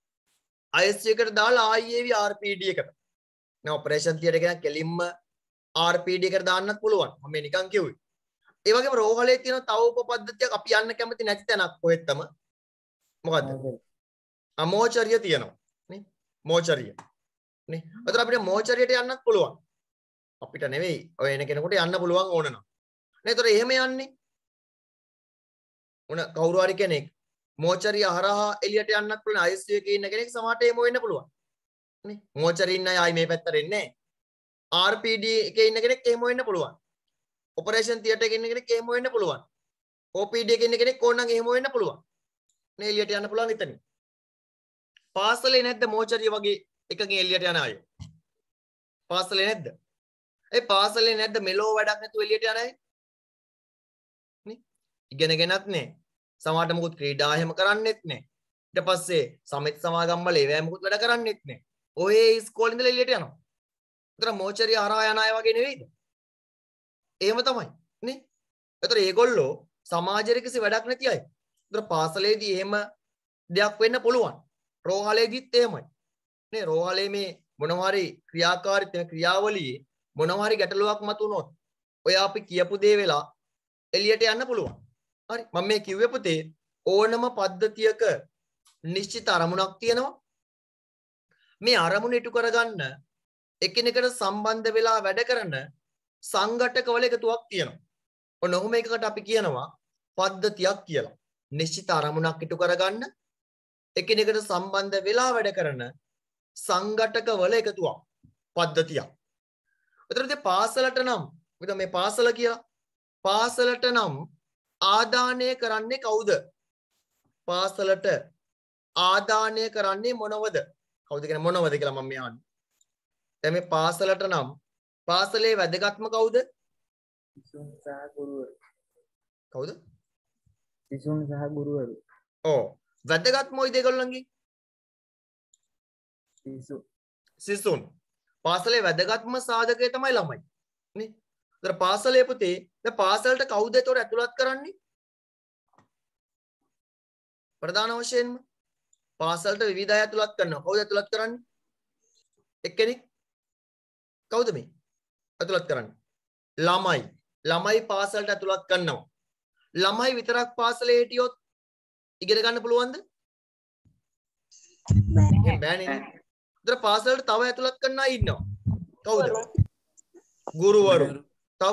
ICU එකට දාලා ආයි ඒවි RPD එකට. දැන් ඔපරේෂන් තියටර් එක නම් කෙලින්ම RPD එකට දාන්නත් පුළුවන්. මම මේ නිකන් කිව්වේ. ඒ වගේම රෝහලේ තියෙන තව උපපද්ධතියක් අපි යන්න කැමති නැති තැනක් කොහෙත්තම මොකද්ද? අමෝචරිය තියෙනවා. නේ? මෝචරිය. නේ? ඒතර අපිට මෝචරියට යන්නත් පුළුවන්. අපිට නෙවෙයි ඔය එන කෙනෙකුට යන්න පුළුවන් ඕන නම්. නේ? ඒතර එහෙම යන්නේ. උන කවුරු හරි කෙනෙක් මෝචරිය හරහා එළියට යන්නත් පුළුවන්. ICU එකේ ඉන්න කෙනෙක් සමහරට එහෙම වෙන්න පුළුවන්. නේ? මෝචරිය ඉන්න අය ආයි මේ පැත්තට එන්නේ නැහැ. RPD එකේ ඉන්න කෙනෙක් එහෙම වෙන්න පුළුවන්. ඔපරේෂන් තියටර් එකේ ඉන්න කෙනෙක් එහෙම වෙන්න පුළුවන්. OPD එකේ ඉන්න කෙනෙක් ඕනනම් එහෙම වෙන්න පුළුවන්. නේ එළියට යන්න පුළුවන් එතන. පාසලේ නැද්ද මෝචරිය වගේ එකකින් එළියට යන අය? පාසලේ නැද්ද? ඒ පාසලේ නැද්ද මෙලෝ වැඩක් නැතුව එළියට යන අය? නේ? ඉගෙනගෙනත් නැහැ. සමහරට මොකුත් ක්‍රීඩා එහෙම කරන්නෙත් නැහැ. ඊට පස්සේ සමිත සමාගම් වල ඒවැ මොකුත් වැඩ කරන්නෙත් නැහැ. ඔය ඉස්කෝලේ ඉඳලා එළියට යනවා. ඒතර මෝචරිය හරහා යන අය වගේ නෙවෙයිද? එහෙම තමයි නේ. ඒතර ඒගොල්ලෝ සමාජයේ කිසි වැඩක් නැති අය. ඒතර පාසලේදී එහෙම දෙයක් වෙන්න පුළුවන්. රෝහලේදීත් එහෙමයි. නේ රෝහලේ මේ මොනවා හරි ක්‍රියාකාරීත්වය ක්‍රියාවලියේ මොනවා හරි ගැටලුවක් මතුනොත් ඔය අපි කියපු දේ වෙලා එළියට යන්න පුළුවන්. හරි මම මේ කිව්වේ පුතේ ඕනම පද්ධතියක නිශ්චිත අරමුණක් තියෙනවා. මේ අරමුණ ඉටු කරගන්න එකිනෙකට සම්බන්ධ වෙලා වැඩ කරන සංඝටකවල එකතුවක් තියෙනවා. ඔන්න ඔහොම එකකට අපි කියනවා පද්ධතියක් කියලා. නිශ්චිත අරමුණක් ඉටු කරගන්න එකිනෙකට සම්බන්ධ වෙලා වැඩ කරන සංඝටකවල එකතුවක් පද්ධතියක්. එතකොට පාසලට නම් මොකද මේ පාසල කියලා? පාසලට නම් ආදානය කරන්නේ කවුද? පාසලට ආදානය කරන්නේ මොනවද? කවුද කියන්නේ මොනවද කියලා මම මේ අහන්නේ. දැන් මේ පාසලට නම් පාසලේ වැදගත්ම කවුද? සිසුන් සහ ගුරුවරු. කවුද? සිසුන් සහ ගුරුවරු. ඔව්. වැදගත්ම ওই දෙගොල්ලන්ගේ සිසුන්. පාසලේ වැදගත්ම සාධකය තමයි ළමයි. නේ? ඒතර පාසලේ පුතේ දැන් පාසලට කවුද ඒතොර ඇතුළත් කරන්නේ? ප්‍රධාන වශයෙන්ම පාසලට විවිධ අය ඇතුළත් කරනවා. කවුද ඇතුළත් කරන්නේ? එක්කෙනෙක්. කවුද මේ? ඇතුළත් කරන්නේ? ළමයි. ළමයි පාසලට ඇතුළත් කරනවා. ළමයි විතරක් පාසලේ හිටියොත් ඉගෙන ගන්න පුළුවන්ද? බෑනේ. ඒතර පාසලට තව ඇතුළත් කරන්න අය ඉන්නවා. කවුද? ගුරුවරු. තව?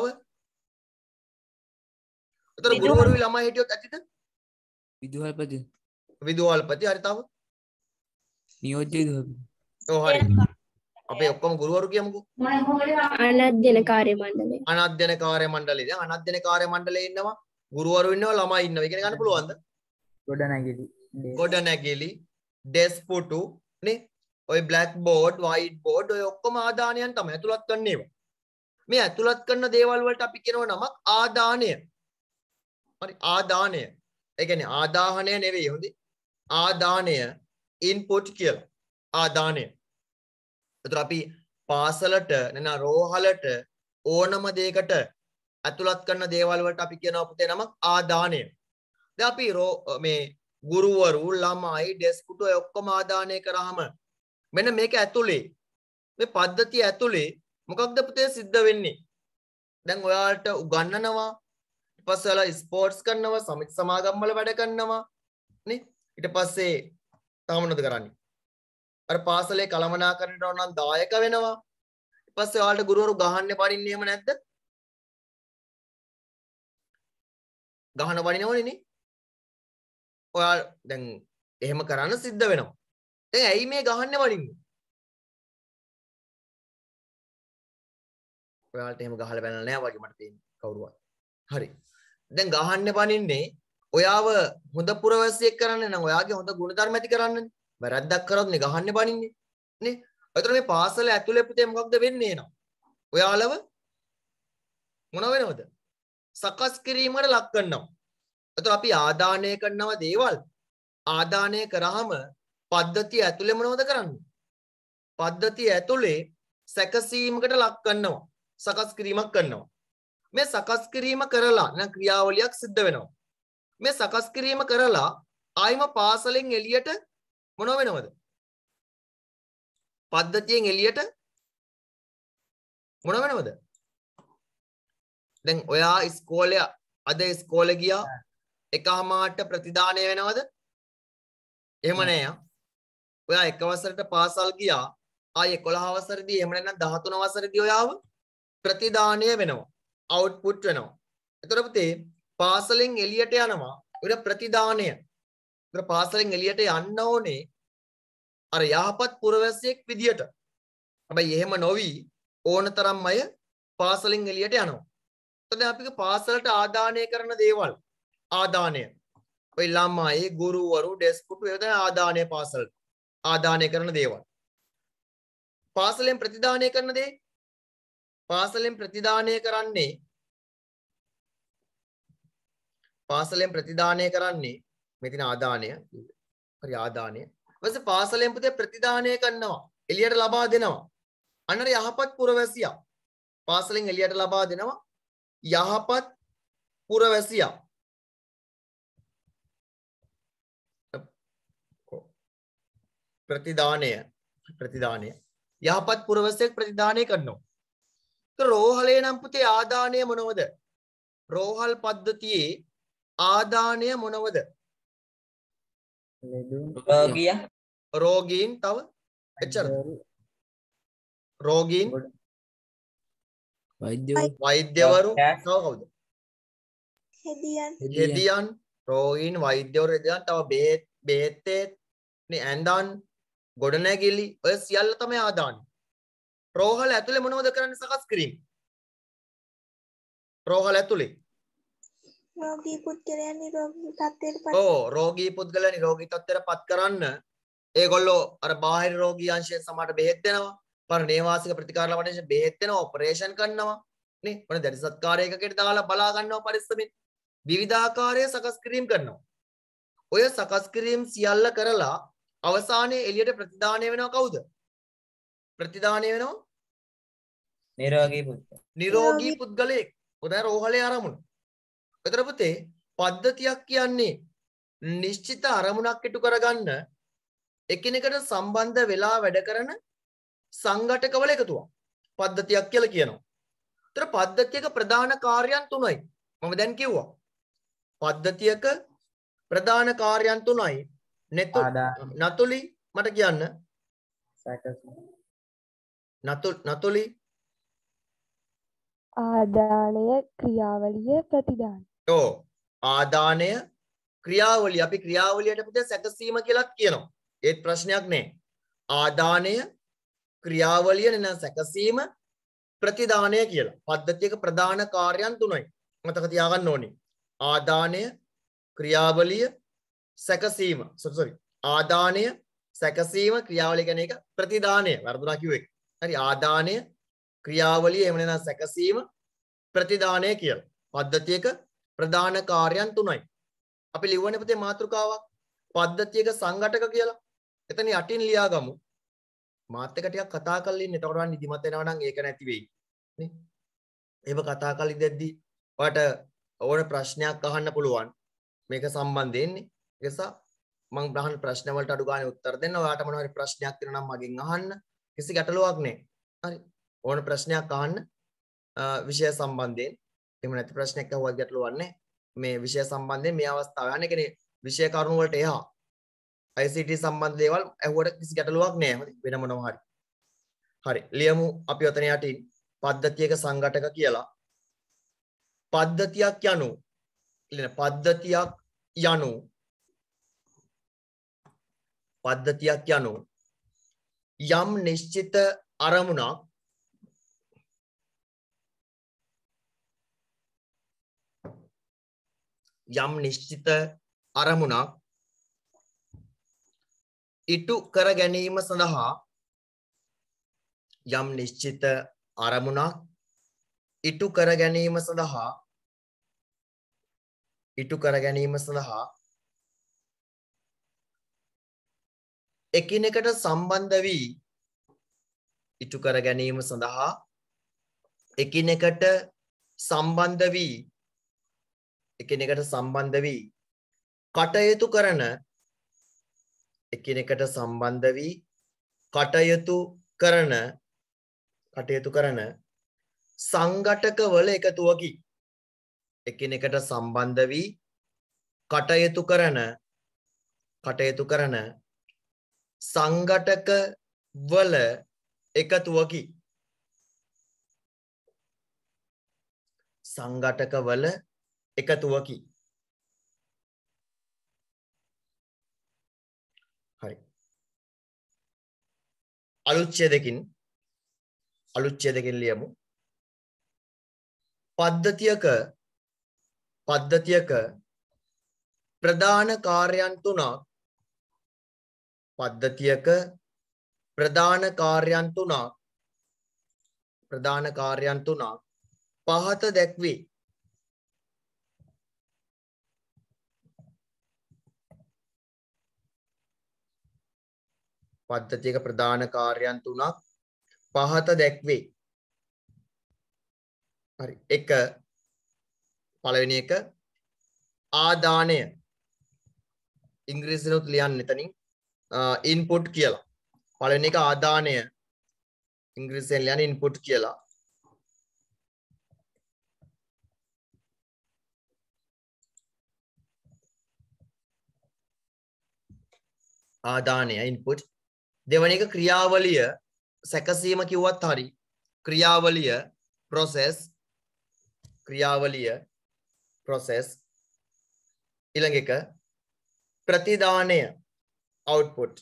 ඒතර ගුරුවරුයි ළමයි හිටියොත් ඇතිද? විදුහල්පති. විදුහල්පති හරි තව? නියෝජ්‍ය විදුහල්පති. ඔව් හරි. අපේ ඔක්කොම ගුරුවරු කියමුකෝ. අනධ්‍යන කාර්ය මණ්ඩලය. අනධ්‍යන කාර්ය මණ්ඩලය. දැන් අනධ්‍යන කාර්ය මණ්ඩලයේ ඉන්නවා ගුරුවරු ඉන්නවා ළමයි ඉන්නවා. ඉගෙන ගන්න පුළුවන්ද? ගොඩනැගිලි. ගොඩනැගිලි, ඩෙස්ක් පුටු නේ? ඔය බ්ලැක් බෝඩ්, වයිට් බෝඩ් ඔය ඔක්කොම ආදානයන් තමයි ඇතුළත් කරන්න ඒවා. මේ ඇතුළත් කරන දේවල් වලට අපි කියනවා නමක් ආදානය. හරි ආදානය. ඒ කියන්නේ ආදාහනය නෙවෙයි හොඳේ. ආදානය ඉන්පුට් කියලා. ආදානය. ඒතර අපි පාසලට නැත්නම් රෝහලට ඕනම දෙයකට ඇතුළත් කරන දේවල් වලට අපි කියනවා පුතේ නමක් ආදානය. දැන් අපි මේ ගුරුවරු ළමයි ඩෙස්ක් පුටු ඔය ඔක්කොම ආදානය කරාම මෙන්න මේක ඇතුලේ මේ පද්ධතිය ඇතුලේ මොකක්ද පුතේ සිද්ධ වෙන්නේ? දැන් ඔයාලට උගන්වනවා ඊට පස්සේ ඔයාලා ස්පෝර්ට්ස් කරනවා සමිති සමාගම් වල වැඩ කරනවා නේ ඊට පස්සේ තාම මොනවද කරන්නේ? අර පාසලේ කළමනාකරණයට ඕන නම් දායක වෙනවා ඊට පස්සේ ඔයාලට ගුරුවරු ගහන්නේ පරින්නේ එහෙම නැද්ද? ගහන පරිනේ ඕනේ නේ. ඔයාල දැන් එහෙම කරන්න සිද්ධ වෙනවා. දැන් ඇයි මේ ගහන්නේ වලින්නේ? ඔයාලට එහෙම ගහලා බැලලා නැහැ වගේ මට තේරෙන්නේ කවුරුවත්. හරි. දැන් ගහන්න පනින්නේ ඔයාව හොඳ පුරවැසියෙක් කරන්න නම් ඔයාගේ හොඳ ගුණධර්ම ඇති කරන්නනේ. වැරද්දක් කරොත් නේ ගහන්න පනින්නේ. නේ? ඒතර මේ පාසල ඇතුලේ පුතේ මොකක්ද වෙන්නේ එනවා? ඔයාලව මොන වෙනවද? සකස් කිරීමකට ලක් කරනවා. ඒතර අපි ආදානය කරනවා දේවල්. ආදානය කරාම පද්ධතිය ඇතුලේ මොනවද කරන්නේ? පද්ධතිය ඇතුලේ සැකසීමකට ලක් කරනවා. සකස් කිරීමක් කරනවා. මේ සකස් කිරීම කරලා නම් ක්‍රියාවලියක් සිද්ධ වෙනවා. මේ සකස් කිරීම කරලා ආයිම පාසලෙන් එළියට මොනව වෙනවද? පද්ධතියෙන් එළියට මොන වෙනවද? දැන් ඔයා ඉස්කෝලේ අද ඉස්කෝලේ ගියා එකමාරට ප්‍රතිදානය වෙනවද? එහෙම නෑ. ඔයා එක වසරට පාසල් ගියා ආයි 11 වසරේදී එහෙම නැත්නම් 13 වසරේදී ඔයාව ප්‍රතිදානය වෙනවා. අවුට්පුට් වෙනවා. එතකොට පුතේ පාසලෙන් එළියට යනවා. ඒක ප්‍රතිදානය. ඒක පාසලෙන් එළියට යන්න ඕනේ අර යහපත් පුරවැසියෙක් විදියට. හැබැයි එහෙම නොවි ඕනතරම් අය පාසලෙන් එළියට යනවා. එතකොට අපි පාසලට ආදානය කරන දේවල් ආදානය. ඔය ළමයි ගුරුවරු ඩෙස්ක් පුටු ඒවා තමයි ආදානය පාසලට. ආදානය කරන දේවල්. පාසලෙන් ප්‍රතිදානය කරන දේ පාසලෙන් ප්‍රතිදානය කරන්නේ මෙතන ආදානය. හරි ආදානය. ඊපස්සේ පාසලෙන් පුතේ ප්‍රතිදානය කරනවා. එළියට ලබා දෙනවා. අන්නර යහපත් පුරවැසියා. පාසලෙන් එළියට ලබා දෙනවා. යහපත් පුරවැසියා. ප්‍රතිදානය යහපත් පුරවැසියෙක් ප්‍රතිදානය කරනවා. රෝහලේ නම් පුතේ ආදානය මොනවද? රෝහල් පද්ධතියේ ආදානය මොනවද? රෝගීන් තව එච්චර. රෝගීන් වෛද්‍යවරු තව කවුද? හෙදියන් රෝගීන් වෛද්‍යවරු හෙදියන් තව බෙහෙත් නේ ඇඳන් ගොඩනැගිලි ඔය සියල්ල තමයි ආදානය. රෝහල ඇතුලේ මොනවද කරන්නේ? සකස් කිරීම. රෝහල ඇතුලේ රෝගී පුද්ගලයන් නිරෝගී තත්ත්වයට පත් රෝගී පුද්ගලයන් නිරෝගී තත්ත්වයට පත් කරන්න ඒගොල්ලෝ අර බාහිර රෝගී අංශයෙන් සමහරට බෙහෙත් දෙනවා. පර නේවාසික ප්‍රතිකාර ලබන්න බෙහෙත් දෙනවා, ඔපරේෂන් කරනවා. නේ? මොන දැඩි සත්කාරයකකට දාලා බලා ගන්නවා පරිස්සමින්. විවිධාකාරයේ සකස් කිරීම කරනවා. ඔය සකස් කිරීම සියල්ල කරලා අවසානයේ එළියට ප්‍රතිදානය වෙනවා කවුද? ප්‍රතිදානය වෙනවා නිරෝගී පුද්ගලයෙක්. උදේ රෝහලේ ආරමුණු. එතන පුතේ පද්ධතියක් කියන්නේ නිශ්චිත අරමුණක් ඉටු කරගන්න එකිනෙකට සම්බන්ධ වෙලා වැඩ කරන සංඝටකවල එකතුවක්. පද්ධතියක් කියලා කියනවා. ඒතර පද්ධතියක ප්‍රධාන කාර්යයන් තුනයි. මම දැන් කිව්වා. පද්ධතියක ප්‍රධාන කාර්යයන් තුනයි. නතුලි මට කියන්න. නතුලි ආදානය ක්‍රියාවලිය ප්‍රතිදාන. ආදානය ක්‍රියාවලිය අපි ක්‍රියාවලියට පුතේ සැකසීම කියලාත් කියනවා. ඒත් ප්‍රශ්නයක් නෑ. ආදානය ක්‍රියාවලිය නෙන සැකසීම ප්‍රතිදානය කියලා. පද්ධතියක ප්‍රධාන කාර්යයන් තුනයි. මතක තියාගන්න ඕනේ. ආදානය ක්‍රියාවලිය සැකසීම. ආදානය සැකසීම ක්‍රියාවලිය කියන එක ප්‍රතිදානය. වරදුනා කිව්වේ. හරි ආදානය ක්‍රියාවලිය එහෙම නැත්නම් සැකසීම ප්‍රතිදානය කියලා. පද්ධතියක ප්‍රධාන කාර්යයන් තුනයි. අපි ලියවන්නේ පුතේ මාතෘකාවක් පද්ධතියක සංඝටක කියලා. එතන යටින් ලියාගමු. මාත් එක ටිකක් කතා කරලා ඉන්න. එතකොට වන් නිදිමත වෙනවා නම් ඒක නැති වෙයි. නේ? එහෙම කතා කරලා ඉඳද්දි ඔයාලට ඕන ප්‍රශ්නයක් අහන්න පුළුවන්. මේක සම්බන්ධයෙන් නේ. ඒ නිසා මම අහන ප්‍රශ්න වලට අඩු ගානේ උත්තර දෙන්න. ඔයාලට මොනවා හරි ප්‍රශ්නයක් තියෙනවා නම් මගෙන් අහන්න. කිසි ගැටලුවක් නැහැ. හරි. ඕන ප්‍රශ්නයක් අහන්න විෂය සම්බන්ධයෙන්. එහෙම නැති ප්‍රශ්නයක් අහුවත් ගැටලුවක් නැහැ. මේ විෂය සම්බන්ධයෙන් මේ අවස්ථාව යන්නේ කියන්නේ විෂය කරුණු වලට එහා ICT සම්බන්ධ දේවල් අහුවට කිසි ගැටලුවක් නැහැ. වෙන මොනවා හරි. හරි. ලියමු අපි ඔතන යටින් පද්ධතියක සංඝටක කියලා. පද්ධතියක් යනු යම් නිශ්චිත අරමුණක් ඉටු කර ගැනීම සඳහා එකිනෙකට සම්බන්ධ වී කටයුතු කරන සංඝටකවල එකතුවකි. එකිනෙකට සම්බන්ධ වී කටයුතු කරන සංඝටක වල එකතුවකි. සංඝටක වල එකතුවකි. හරි. අලුච්ඡේදකින් ලියමු. පද්ධතියක ප්‍රධාන කාර්යයන් තුනක් පහත දැක්වේ. පද්ධතියක ප්‍රධාන කාර්යයන් තුනක් පහත දැක්වේ. හරි. එක පළවෙනි එක ආදානය. ඉංග්‍රීසියෙන්ත් ලියන්න එතනින් ඉන්පුට් කියලා. පළවෙනි එක ආදානය. ඉංග්‍රීසියෙන් ලියන්න ඉන්පුට් කියලා. ආදානය ඉන්පුට්. දෙවැනි එක ක්‍රියාවලිය සැකසීම කිව්වත් හරි. ක්‍රියාවලිය process. ඊළඟ එක ප්‍රතිදානය output.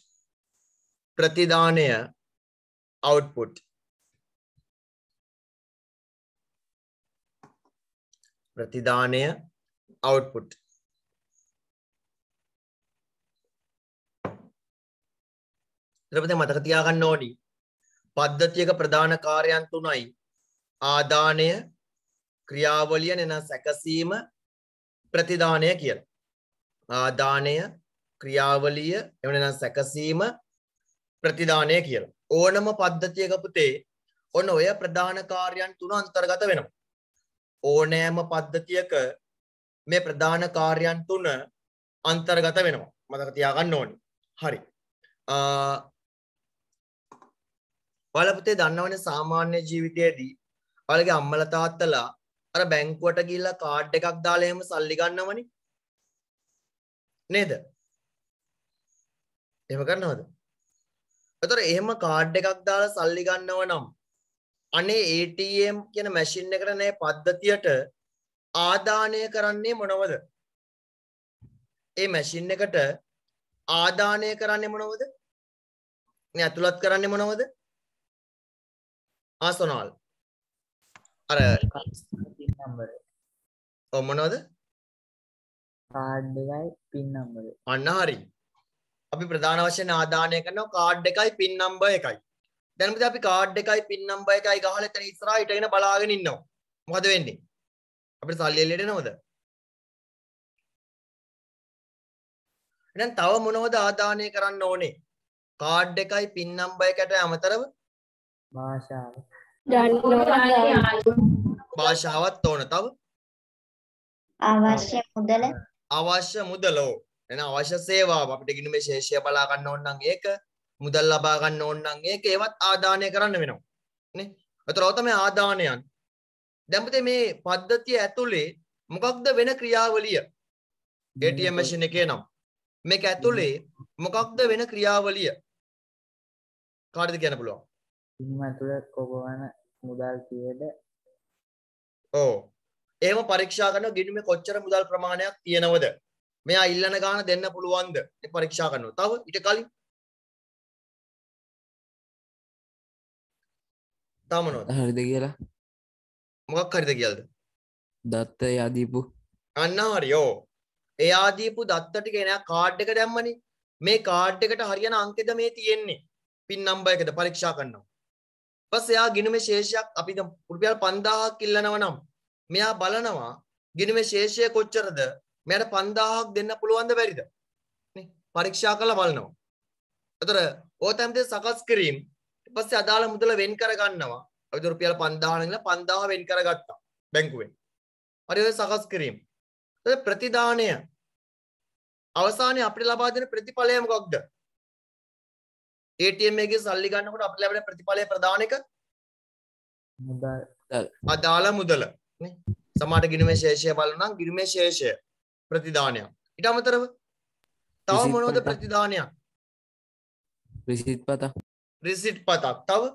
ඊට මතක තියාගන්න ඕනි පද්ධතියක ප්‍රධාන කාර්යයන් තුනයි ආදානය, ක්‍රියාවලිය නැන සැකසීම, ප්‍රතිදානය කියලා. ආදානය, ක්‍රියාවලිය එව නැන සැකසීම, ප්‍රතිදානය කියලා. ඕනම පද්ධතියක පුතේ ඔන්න ඔය ප්‍රධාන කාර්යයන් තුන අන්තර්ගත වෙනවා. ඕනෑම පද්ධතියක මේ ප්‍රධාන කාර්යයන් තුන අන්තර්ගත වෙනවා. මතක තියාගන්න ඕනි. හරි. ඔයාලා පුතේ දන්නවනේ සාමාන්‍ය ජීවිතයේදී ඔයාලගේ අම්මලා තාත්තලා අර බැංකුවට ගිහිල්ලා කාඩ් එකක් දාලා එහෙම සල්ලි ගන්නවනේ නේද? එහෙම කරනවද? ඒතර එහෙම කාඩ් එකක් දාලා සල්ලි ගන්නව නම් අනේ ATM කියන මැෂින් එකට නේ පද්ධතියට ආදානය කරන්නේ මොනවද? ඒ මැෂින් එකට ආදානය කරන්නේ මොනවද? මේ ඇතුළත් කරන්නේ මොනවද? ආසොනාල් අර පින් නම්බර මොනවද? කාඩ් එකයි පින් නම්බර. අන්න හරි. අපි ප්‍රධාන වශයෙන් ආදානය කරනවා කාඩ් එකයි පින් නම්බර් එකයි. දැන් මෙතන අපි කාඩ් එකයි පින් නම්බර් එකයි ගහලා එතන ඉස්සරහා හිටගෙන බලාගෙන ඉන්නවා. මොකද වෙන්නේ? අපිට සල්ලි එල්ලෙට එනවද? එහෙනම් තව මොනවද ආදානය කරන්න ඕනේ? කාඩ් එකයි පින් නම්බර් එකට අමතරව භාෂාව. භාෂාවත් ඕන. තව අවශ්‍ය මුදල එන අවශ්‍ය සේවාව අපිට ගිණුමේ ශේෂය බලා ගන්න ඕන නම් ඒක මුදල් ලබා ගන්න ඕන නම් ඒක ඒවත් ආදානය කරන්න වෙනවා නේ. ඒතරව තමයි ආදානයන්. දැන් පුතේ මේ පද්ධතිය ඇතුලේ මොකක්ද වෙන ක්‍රියාවලිය? ATM මැෂින් එකේ නම් මේක ඇතුලේ මොකක්ද වෙන ක්‍රියාවලිය? කාටද කියන්න පුළුවන්? ඉන්න ඇතුළේ කොපමණ මුදල් කීයද? ඔව්. එහෙම පරීක්ෂා කරනවා ගිණුමේ කොච්චර මුදල් ප්‍රමාණයක් තියෙනවද? මෙයා ඉල්ලන ගාන දෙන්න පුළුවන්ද? ඒ පරීක්ෂා කරනවා. තව ඊට කලින් තව මොනවද? හරිද කියලා මොකක් හරිද කියලාද? දත්ත යදීපු අන්න හරියෝ. එයා දීපු දත්ත ටික එන කාඩ් එක දැම්මනේ. මේ කාඩ් එකට හරියන අංකෙද මේ තියෙන්නේ? පින් නම්බර් එකද පරීක්ෂා කරනවා. ඊපස්සේ එයා ගිණුමේ ශේෂයක් අපි දැන් රුපියල් 5000ක් ඉල්ලනවා නම් මෙයා බලනවා ගිණුමේ ශේෂය කොච්චරද? මෙයාට 5000ක් දෙන්න පුළුවන්ද බැරිද? නේ පරීක්ෂා කරලා බලනවා. ඒතර ඕතැම්තේ සකස් කිරීම ඊපස්සේ අදාළ මුදල වෙන් කර ගන්නවා. අපි රුපියල් 5000 නෙලා 5000 වෙන් කරගත්තා බැංකුවෙන්. හරි ඔය සකස් කිරීම. ප්‍රතිදානය අවසානයේ අපිට ලබා දෙන ප්‍රතිඵලය මොකක්ද? ATM එකේ සල්ලි ගන්නකොට අපිට ලැබෙන ප්‍රතිඵලය ප්‍රධාන එක මුදල්. අදාළ මුදල නේ. සමහරට ගිණුමේ ශේෂය බලනවා නම් ගිණුමේ ශේෂය ප්‍රතිදානයක්. ඊට අමතරව තව මොනවද ප්‍රතිදානයක්? රිසිට් පත රිසිට් පතක්. තව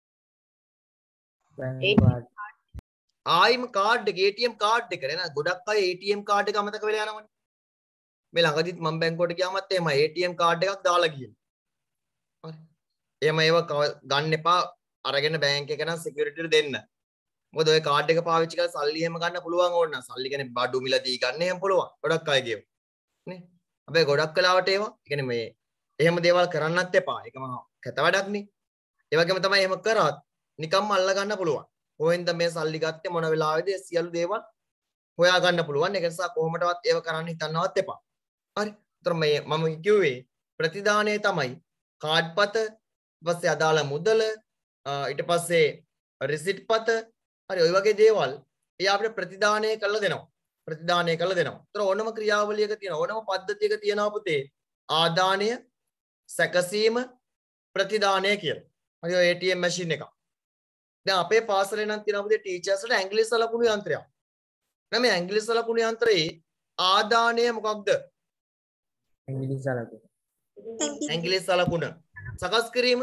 බැංකු කාඩ් ආයිම කාඩ් එක ATM කාඩ් එක නේ. ගොඩක් අය ATM කාඩ් එක අමතක වෙලා යනවනේ. මේ ළඟදිත් මම බැංකුවට ගියාමත් එහෙමයි ATM කාඩ් එකක් දාලා ගියේ. හරි. එහෙම ඒව ගන්න එපා. අරගෙන බැංක් එක නම් සිකියුරිටිට දෙන්න. මොකද ඔය කාඩ් එක පාවිච්චි කරලා සල්ලි එහෙම ගන්න පුළුවන් ඕන නම් සල්ලි කියන්නේ බඩු මිලදී ගන්න එහෙම පුළුවන්. ගොඩක් අය කියව. නේ? හැබැයි ගොඩක් වෙලාවට ඒවා කියන්නේ මේ එහෙම දේවල් කරන්නත් එපා. ඒක මම කැත වැඩක් නේ. ඒ වගේම තමයි එහෙම කරත් නිකම්ම අල්ල ගන්න පුළුවන්. කොහෙන්ද මේ සල්ලි ගත්තේ මොන වෙලාවේද සියලු දේවල් හොයා ගන්න පුළුවන්. ඒක නිසා කොහොමඩවත් ඒව කරන්න හිතන්නවත් එපා. හරි. ඒතර මේ මම කිව්වේ ප්‍රතිදානය තමයි කාඩ් පත, ඊපස්සේ අදාළ මුදල, ඊට පස්සේ රිසිට් පත, හරි ඔය වගේ දේවල් ඒ අපිට ප්‍රතිදානය කරලා දෙනවා. ප්‍රතිදානය කරලා දෙනවා. ඒතර ඕනම ක්‍රියාවලියක තියෙන ඕනම පද්ධතියක තියෙනවා පුතේ ආදානය, සැකසීම, ප්‍රතිදානය කියලා. හරි ඔය ATM මැෂින් එක. දැන් අපේ පාසලේ නම් තියෙනවා පුතේ ටීචර්ස්ලා ඇඟිලි සලකුණු යන්ත්‍රයක්. දැන් මේ ඇඟිලි සලකුණු යන්ත්‍රයේ ආදානය මොකක්ද? ඇඟිලි සලකුණු ඇඟිලි සලකුණ. සකස් කිරීම?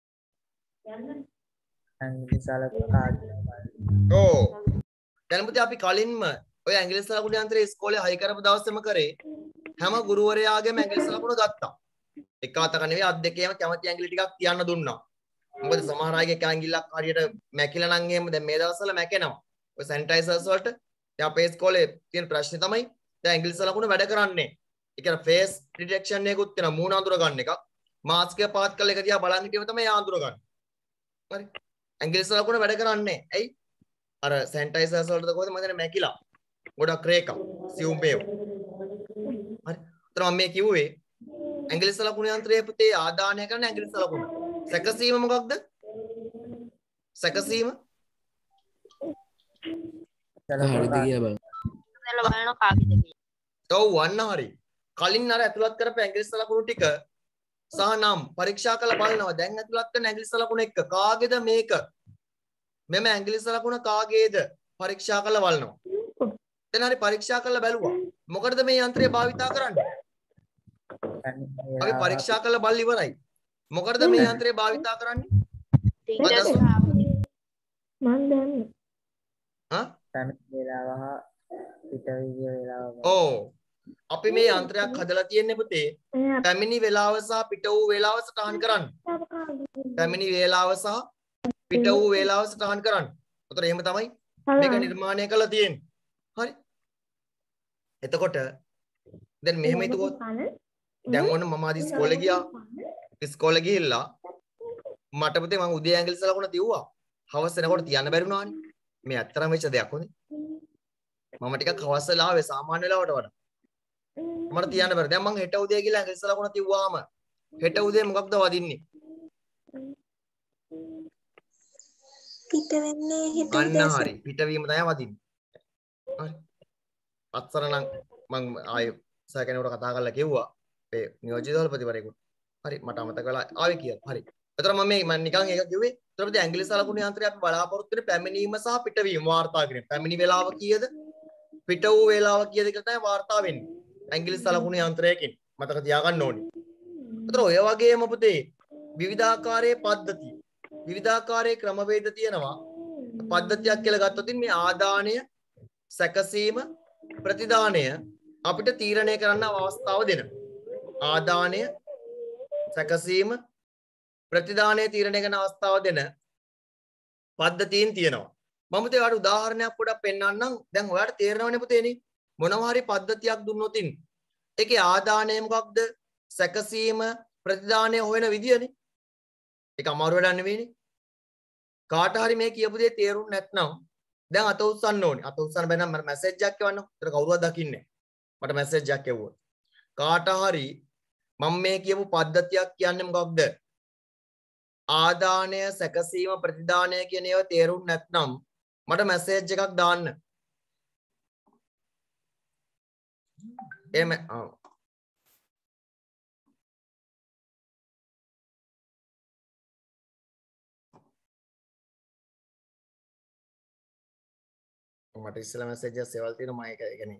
ඇඟිලි සලකුණු කාඩ් ඕ. දැන් පුතේ අපි කලින්ම ඔය ඇඟිලි සලකුණු යන්ත්‍රයේ ඉස්කෝලේ හයි කරපු දවසේම කරේ හැම ගුරුවරයාගේම ඇඟිලි සලකුණ ගත්තා. එක අතක නෙවෙයි අත් දෙකේම කැමති ඇඟිලි ටිකක් තියන්න දුන්නා. මොකද සමහර අයගේ එක ඇඟිල්ලක් හරියට මැකිලා නම් එහෙම දැන් මේ දවස්වල මැකෙනවා. ඔය සැනිටයිසර්ස් වලට දැන් අපේ ඉස්කෝලේ තියෙන ප්‍රශ්නේ තමයි දැන් ඇඟිලි සලකුණ වැඩ කරන්නේ. ඒ කියන්නේ ෆේස් ඩිටෙක්ෂන් එකකුත් තියෙනවා මූණ අඳුර ගන්න එකක්. මාස්ක් එක පාත් කරලා එක දිහා බලන් හිටියම තමයි යා අඳුර ගන්න. හරි. ඇඟිලි සලකුණ වැඩ කරන්නේ. ඇයි? අර සැනිටයිසර්ස් වලට කොහොමද මම දැන් මැකිලා. ගොඩක් රේකා සියුම් වේව. හරි. ඒතර මම මේ කිව්වේ ඇඟිලි සලකුණු යන්ත්‍රයේ පුතේ ආදානය කරන ඇඟිලි සලකුණ. සැකසීම මොකක්ද? සැකසීම හරිද කියලා බලන්න. ඉතල බලන කාගෙද කියලා. ඔව් වන්න හරි. කලින් අර ඇතුළත් කරපු ඇඟිලි සලකුණු ටික සහ නම් පරීක්ෂා කරලා බලනවා. දැන් ඇතුළත් කරන ඇඟිලි සලකුණ එක්ක කාගේද මේක? මෙම ඇඟිලි සලකුණ කාගේද? පරීක්ෂා කරලා බලනවා. දැන් හරි පරීක්ෂා කරලා බැලුවා. මොකටද මේ යන්ත්‍රය භාවිතා කරන්නේ? අපි පරීක්ෂා කරලා බලලා ඉවරයි. මොකටද මේ යන්ත්‍රය භාවිතා කරන්නේ? ටීචර්ස් මන් දන්නේ. හා? පැමිණි වේලාව හා පිටවිය වේලාව ඔව්. අපි මේ යන්ත්‍රයක් හදලා තියෙන්නේ පුතේ පැමිණි වේලාව සහ පිට වූ වේලාව සටහන් කරන්න. පැමිණි වේලාව සහ පිට වූ වේලාව සටහන් කරන්න. උතර එහෙම තමයි මේක නිර්මාණය කරලා තියෙන්නේ. හරි. එතකොට දැන් මෙහෙම හිතුවොත් දැන් ඔන්න මම ආදි ඉස්කෝලේ ගියා. ඉස්කෝලේ ගිහිල්ලා මට පුතේ මම උදේ ඇඟිලි සලකුණ තියුවා. හවස එනකොට තියන්න බැරි වුණානේ. මේ ඇත්තරම වෙච්ච දෙයක් හොඳේ. මම ටිකක් හවස වෙලා ආවේ සාමාන්‍ය වෙලාවට වඩා. මට තියන්න බැරි. දැන් මං හෙට උදේ ගිහලා ඇඟිලි සලකුණ තියුවාම හෙට උදේ මොකක්ද වදින්නේ? පිට වෙන්නේ හිත අන්න හරි. පිටවීම තමයි වදින්නේ. හරි. අත්සර නම් මං ආයේ සර් කෙනෙකුට කතා කරලා කිව්වා. ඒ නියෝජිත දලපතිවරයෙකුට. හරි මට අමතක වෙලා ආවේ කියලා. හරි. එතකොට මම නිකන් ඒක කිව්වේ. එතකොට ඇඟිලි සලකුණු යන්ත්‍රය අපි බලාපොරොත්තු වෙන පැමිණීම සහ පිටවීම වාර්තා කිරීම. පැමිණි වේලාව කීයද? පිට වූ වේලාව කීයද කියලා තමයි වාර්තා වෙන්නේ. ඇඟිලි සලකුණු යන්ත්‍රයකින්. මතක තියාගන්න ඕනේ. එතකොට ඔය වගේම පුතේ විවිධාකාරයේ පද්ධති. විවිධාකාරයේ ක්‍රමවේද තියෙනවා. පද්ධතියක් කියලා ගත්තොත් මේ ආදානය, සැකසීම, ප්‍රතිදානය අපිට තීරණය කරන්න අවස්ථාව දෙන. ආදානය, සැකසීම, ප්‍රතිදානය තීරණය කරන අවස්ථාව දෙන පද්ධතීන් තියෙනවා. මම පුතේ ඔයාලට උදාහරණයක් පොඩක් පෙන්නන්නම්. දැන් ඔයාලට තේරෙනවනේ පුතේනේ. මොනවා හරි පද්ධතියක් දුන්නොතින් ඒකේ ආදානය මොකක්ද? සැකසීම, ප්‍රතිදානය හොයන විදියනේ. ඒක අමාරු වැඩක් නෙවෙයිනේ. කාට හරි මේ කියපු දේ තේරුම් නැත්නම් දැන් අත උස්සන්න ඕනේ. අත උස්සන්න බැන්න මට මැසේජ් එකක් එවන්න. ඒතර කවුරුවත් දකින්නේ නැහැ. මට මැසේජ් එකක් එවුවා. කාට හරි මම මේ කියපු පද්ධතියක් කියන්නේ මොකක්ද? ආදානය, සැකසීම, ප්‍රතිදානය කියන ඒවා තේරුම් නැත්නම් මට මැසේජ් එකක් දාන්න. එහෙම මට ඉස්සෙල්ලා මැසේජ් එකක් සෙවල් තියෙනවා මම ඒක يعني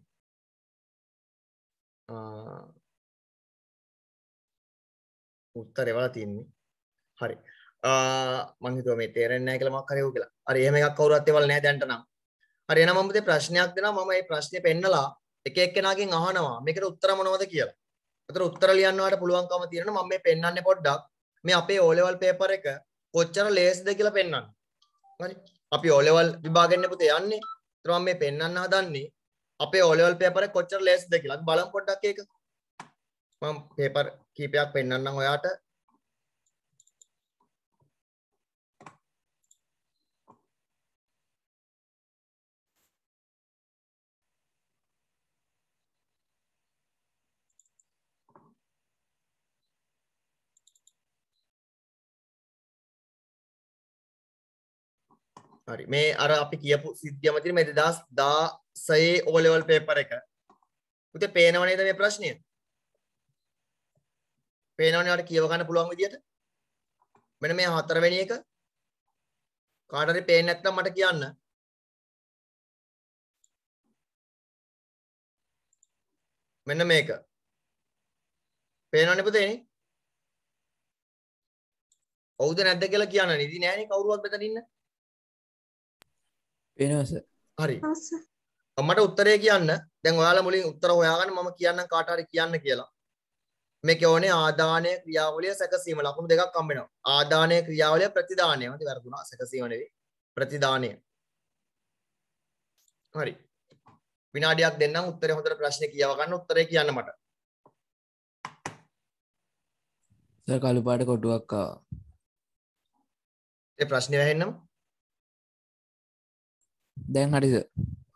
උත්තරේ වල තියෙන්නේ. හරි. මං හිතුවා මේ තේරෙන්නේ නැහැ කියලා මොකක් හරි වුව කියලා. හරි එහෙම එකක් කවුරුත් ඒවල නැහැ දැන්ට නම්. හරි එහෙනම් මම පුතේ ප්‍රශ්නයක් දෙනවා. මම මේ ප්‍රශ්නේ පෙන්නලා එක එක්කෙනාගෙන් අහනවා මේකට උත්තර මොනවද කියලා. ඒතර උත්තර ලියන්න ඔයාලට පුළුවන්කම තියෙනවා. මම මේ පෙන්නන්නේ පොඩ්ඩක් මේ අපේ O level paper එක කොච්චර ලේසිද කියලා පෙන්නන්න. හරි. අපි O level විභාගෙන්නේ පුතේ යන්නේ. ඒතර මම මේ පෙන්නන්න හදන්නේ අපේ O level paper එක කොච්චර ලේසිද කියලා. අපි බලමු පොඩ්ඩක් ඒක. මම paper කීපයක් පෙන්නන්නම් ඔයාට. හරි මේ අර අපි කියපු සිද්ධියම තියෙන මේ 2016 O level paper එක. පුතේ පේනව නේද මේ ප්‍රශ්නය? පේනවනේ ඔයාලට කියව ගන්න පුළුවන් විදියට. මෙන්න මේ හතරවෙනි එක. කාට හරි පේන්නේ නැත්නම් මට කියන්න. මෙන්න මේක. පේනවනේ පුතේනේ? ඔව්ද නැද්ද කියලා කියන්න. නිදි නෑනේ කවුරුවත් මෙතන ඉන්න. පේනවා සර්. හරි. මට උත්තරේ කියන්න. දැන් ඔයාලා මුලින් උත්තර හොයාගන්න මම කියන්නම් කාට හරි කියන්න කියලා. මේක ඕනේ ආදානය ක්‍රියාවලිය සැකසීම ලකුණු දෙකක් හම්බ වෙනවා. ආදානය ක්‍රියාවලිය ප්‍රතිදානය. මට වැරදුනා සැකසීම නෙවෙයි. ප්‍රතිදානය. හරි. විනාඩියක් දෙන්නම් උත්තරේ හොඳට ප්‍රශ්නේ කියව ගන්න. උත්තරේ කියන්න මට. සර් කළු පාට කොටුවක් ආවා. ඒ ප්‍රශ්නේ වැහෙන්නම. දැන් හරි සර්.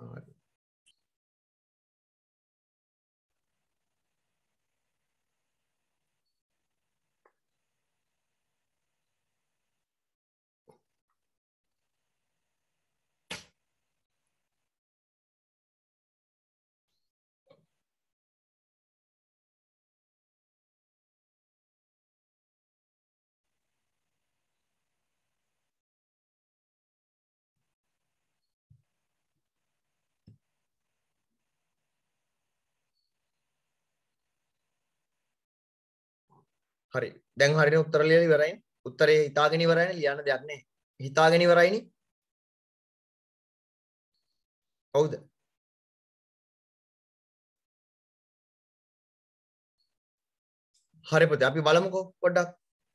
හරි. දැන් හරියට උත්තර ලියලා ඉවරයිනේ. උත්තරේ හිතාගෙන ඉවරයිනේ ලියන්න දෙයක් නැහැ. හිතාගෙන ඉවරයිනේ. හවුද? හරි පුතේ අපි බලමුකෝ පොඩ්ඩක්.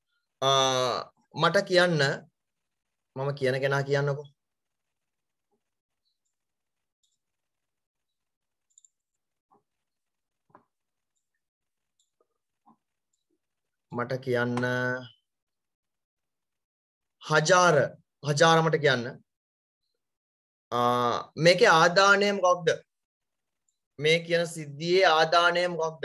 මට කියන්න මම කියන කෙනා කියන්නකෝ. මට කියන්න හජාර මට කියන්න මේකේ ආදානය මොකක්ද? මේ කියන සිද්ධියේ ආදානය මොකක්ද?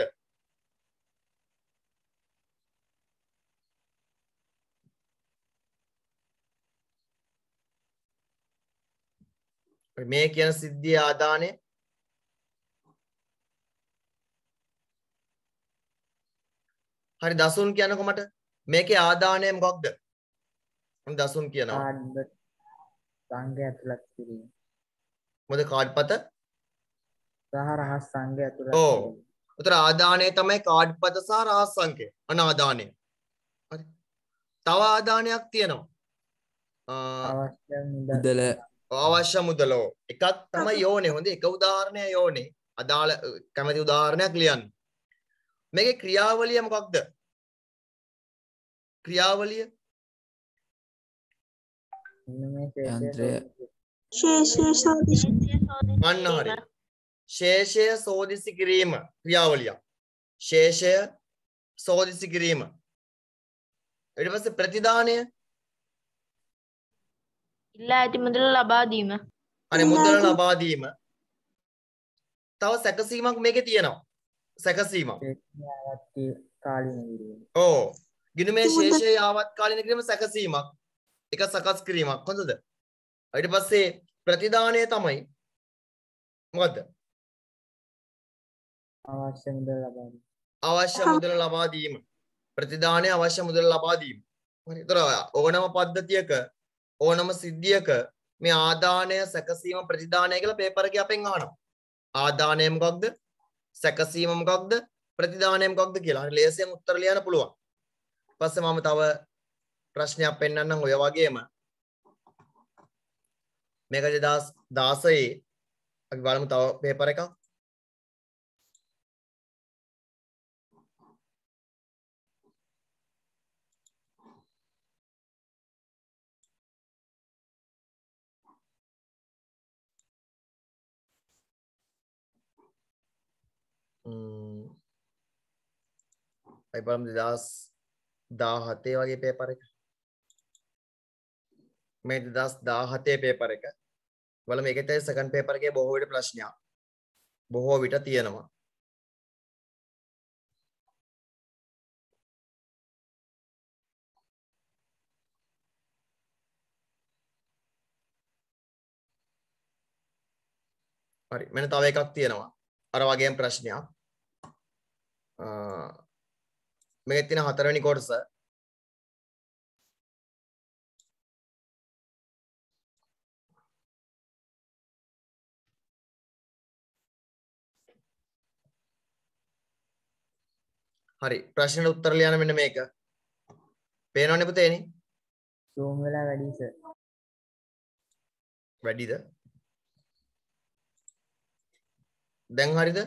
මේ කියන සිද්ධියේ ආදානය හරි දසුන් කියනකො මට මේකේ ආදානය මොකක්ද? මම දසුන් කියනවා. කාඩ් සංඛ්‍ය ඇතුළත් කිරීම. මොකද කාඩ් පත? සහ රහස් සංඛ්‍ය ඇතුළත් ඔව්. කිරීම. උතර ආදානය තමයි කාඩ් පත සහ රහස් සංඛ්‍ය. අනාදානය. හරි. තව ආදානයක් තියෙනවා. අවශ්‍ය මුදල අවශ්‍ය මුදල. එකක් තමයි යෝනේ. හොඳ එක උදාහරණයක් යෝනේ. අදාළ කැමති උදාහරණයක් ලියන්න. මේකේ ක්‍රියාවලිය මොකක්ද? ක්‍රියාවලිය යන්ත්‍රය අන්න හරි. ශේෂය සෝදිසි කිරීම ක්‍රියාවලිය. ශේෂය සෝදිසි කිරීම. ඊට පස්සේ ප්‍රතිදානය ඉල්ලා ඇති මුදල ලබා දීම. අනේ මුදල ලබා දීම. තව සැකසීමක් මේකේ තියෙනවා. සැකසීමක්. කාලීන කිරීම. ඕ. ගිණුමේ ශේෂයේ ආවත් කාලීන කිරීම සැකසීමක්. එක සකස් කිරීමක්. හොඳද? ඊට පස්සේ ප්‍රතිදානය තමයි මොකද්ද? අවශ්‍ය මුදල ලබා දීම. අවශ්‍ය මුදල ලබා දීම. ප්‍රතිදානය අවශ්‍ය මුදල ලබා දීම. හරි. ඒතර ඕනම පද්ධතියක ඕනම සිද්ධියක මේ ආදානය සැකසීම ප්‍රතිදානය කියලා පේපර් එකේ අපෙන් අහනවා. ආදානය මොකක්ද? සැකසීම මොකක්ද? ප්‍රතිදානය මොකක්ද කියලා. හරි ලේසියෙන් උත්තර ලියන්න පුළුවන්. ඊපස්සේ මම තව ප්‍රශ්නයක් පෙන්නන්නම් ඔය වගේම. මේක 2016 අපි බලමු තව පේපර් එකක්. අපි බලමු 2017 වගේ පේපර් එක. මේ 2017 පේපර් එක. බලමු මේකේ තියෙන සෙකන්ඩ් පේපර් එකේ බොහෝ විට ප්‍රශ්නයක්. බොහෝ විට තියෙනවා. හරි මෙන්න තව එකක් තියෙනවා. අර වගේම ප්‍රශ්නයක්. මේකේ තියෙන හතරවෙනි කොටස. හරි ප්‍රශ්නෙට උත්තර ලියන්න මෙන්න මේක. පේනවනේ පුතේනේ? zoom වෙලා වැඩි සර්. වැඩිද? දැන් හරිද?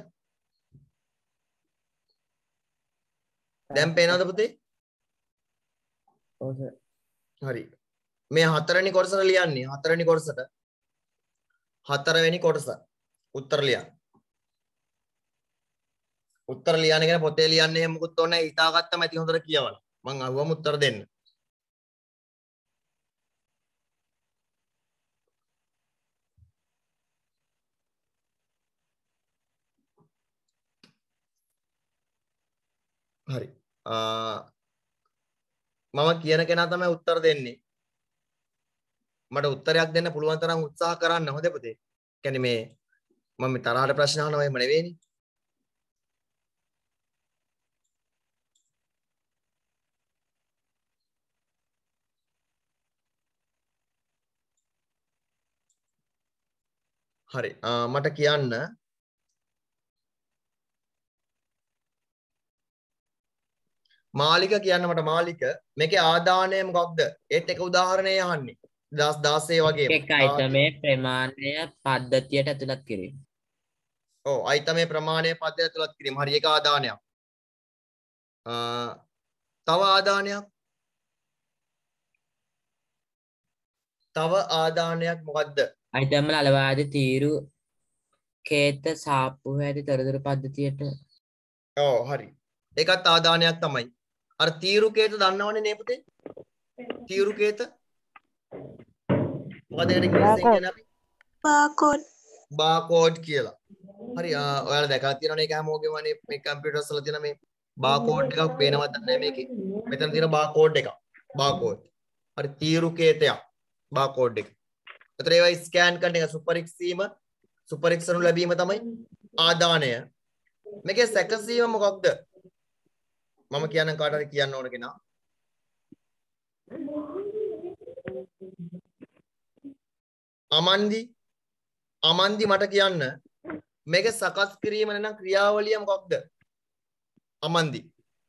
දැන් පේනවද පුතේ? ඔව් සර්. හරි. මේ හතරවෙනි කොටසට ලියන්නේ හතරවෙනි කොටසට. හතරවෙනි කොටස. උත්තර ලියන්න. උත්තර ලියන්න කියන පොතේ ලියන්නේ එහෙම මොකුත් ඕනේ නැහැ. හිතාගත්තම ඇති හොඳට කියවන්න. මං අහුවම උත්තර දෙන්න. හරි. මම කියන කෙනා තමයි උත්තර දෙන්නේ. මට උත්තරයක් දෙන්න පුළුවන් තරම් උත්සාහ කරන්න හොඳේ පුතේ. කියන්නේ මේ මම තරහට ප්‍රශ්න අහනවා එහෙම නෙවෙයිනේ. හරි. මට කියන්න මාලික කියන්න මට මාලික මේකේ ආදානය මොකක්ද? ඒත් එක උදාහරණයක් අහන්නේ. 2016 වගේම. එක් අයිතමේ ප්‍රමාණය පද්ධතියට ඇතුළත් කිරීම. ඔව් අයිතමේ ප්‍රමාණය පද්ධතියට ඇතුළත් කිරීම. හරි ඒක ආදානයක්. තව ආදානයක්. තව ආදානයක් මොකද්ද? අයිතම වල අලවාද තීරු කේත සාප්පු හැටි තොරතුරු පද්ධතියට. ඔව් හරි. ඒකත් ආදානයක් තමයි. අර තීරුකේත දන්නවනේ නේ පුතේ? තීරුකේත මොකද ඒකට ඉංග්‍රීසියෙන් කියන්නේ අපි? barcode බාකෝඩ් කියලා. හරි ඔයාලා දැකලා තියෙනවනේ ඒක හැමෝගෙම අනේ මේ කම්පියුටර්ස් වල තියෙන මේ බාකෝඩ් එකක් පේනවද නැහැ මේකේ. මෙතන තියෙන බාකෝඩ් එකක්. බාකෝඩ්. හරි තීරුකේතයක් බාකෝඩ් එක. ඒතර ඒවා ස්කෑන් කරන එක සුපරික්ෂණ ලැබීම තමයි ආදානය. මේකේ සැකසීම මොකක්ද? මම කියන්න කාට හරි කියන්න ඕන කෙනා. අමන්දි මට කියන්න මේක සකස් කිරීම නැත්නම් ක්‍රියාවලිය මොකක්ද? අමන්දි.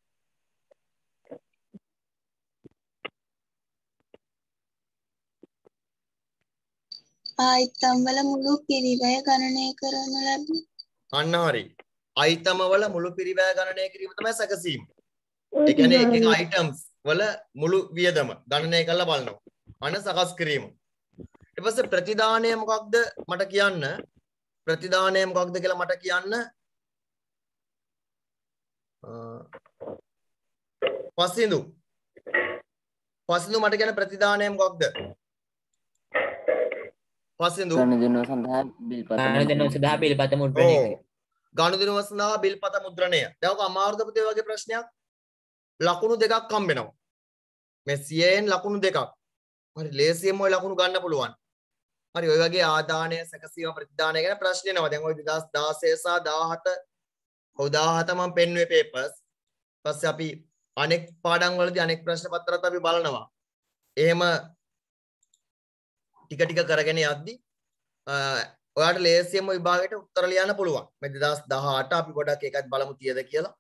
ආයිතම් වල මුළු පිරිවැය ගණනය කරනු ලැබේ. අන්න හරි. අයිතම වල මුළු පිරිවැය ගණනය කිරීම තමයි සැකසීම. ඒ කියන්නේ එක එක අයිටම්ස් වල මුළු වියදම ගණනය කරලා බලනවා. අන්න සකස් කිරීම. ඊට පස්සේ ප්‍රතිදානය මොකක්ද මට කියන්න? ප්‍රතිදානය මොකක්ද කියලා මට කියන්න. පසින්දු මට කියන්න ප්‍රතිදානය මොකක්ද? පසින්දු ගනුදෙනුව සඳහා බිල්පත මුද්‍රණය කිරීම. ගනුදෙනුව සඳහා බිල්පත මුද්‍රණය. දැන් ඔක අමාරුද පුතේ වගේ ප්‍රශ්නයක්? ලකුණු දෙකක් හම්බ වෙනවා. මේ 100න් ලකුණු දෙකක්. හරි ලේසියෙන්ම ওই ලකුණු ගන්න පුළුවන්. හරි ඔය වගේ ආදානය සැකසීම ප්‍රතිදානය ගැන ප්‍රශ්න එනවා. දැන් ඔය 2016 සහ 17 17 මම පෙන්නුවේ papers. ඊපස්සේ අපි අනෙක් පාඩම් වලදී අනෙක් ප්‍රශ්න පත්‍රات අපි බලනවා. එහෙම ටික ටික කරගෙන යද්දි ඔයාලට ලේසියෙන්ම විභාගයට උත්තර ලියන්න පුළුවන්. මේ 2018 අපි පොඩක් ඒකත් බලමු තියද කියලා.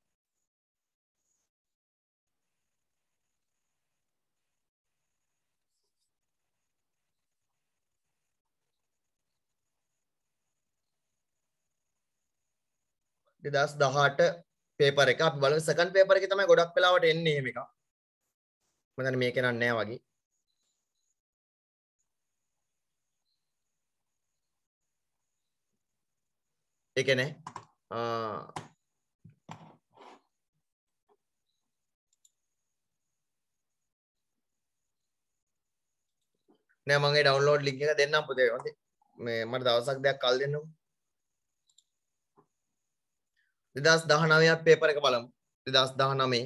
දෙදස් 18 පේපර් එක අපි බලමු. සෙකන්ඩ් පේපර් එකේ තමයි ගොඩක් වෙලාවට එන්නේ එහෙම එකක්. මම දන්නේ මේක නෑ නෑ වගේ. ඒ කියන්නේ නෑ මම ඒ ඩවුන්ලෝඩ් ලින්ක් එක දෙන්නම් පුතේ. හොඳේ. මේ මට දවසක් දෙකක් කල් දෙන්නකෝ. 2019 පේපර් එක බලමු. 2019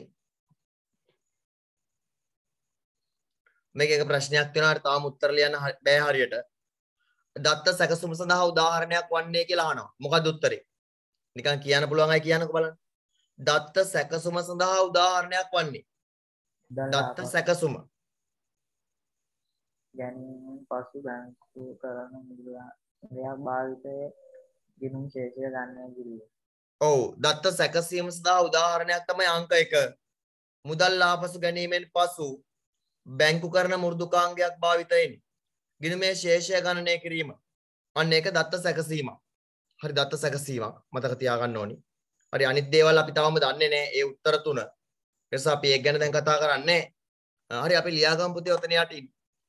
මේක එක ප්‍රශ්නයක් වෙනවා. තාම උත්තර ලියන්න බෑ හරියට. දත්ත සැකසුම සඳහා උදාහරණයක් වන්නේ කියලා අහනවා. මොකක්ද උත්තරේ? නිකන් කියන්න පුළුවන් අය කියන්නකෝ බලන්න. දත්ත සැකසුම සඳහා උදාහරණයක් වන්නේ. දත්ත සැකසුම ගැනීමෙන් පසු බැංකු කරන මුදලක් භාවිතයේ ගිණුම් ශේෂය ගන්න කිරීම. ඔව් දත්ත සැකසීම සඳහා උදාහරණයක් තමයි අංක 1. මුදල් ආපසු ගැනීමෙන් පසු බැංකු කරන මෘදුකාංගයක් භාවිතයෙන් ගිණුමේ ශේෂය ගණනය කිරීම. අන්න ඒක දත්ත සැකසීමක්. හරි දත්ත සැකසීමක් මතක තියාගන්න ඕනි. හරි අනිත් දේවල් අපි තාම දන්නේ නැහැ ඒ උත්තර තුන. ඒ නිසා අපි ඒක ගැන දැන් කතා කරන්නේ. හරි අපි ලියාගමු පුතේ ඔතන යටින්.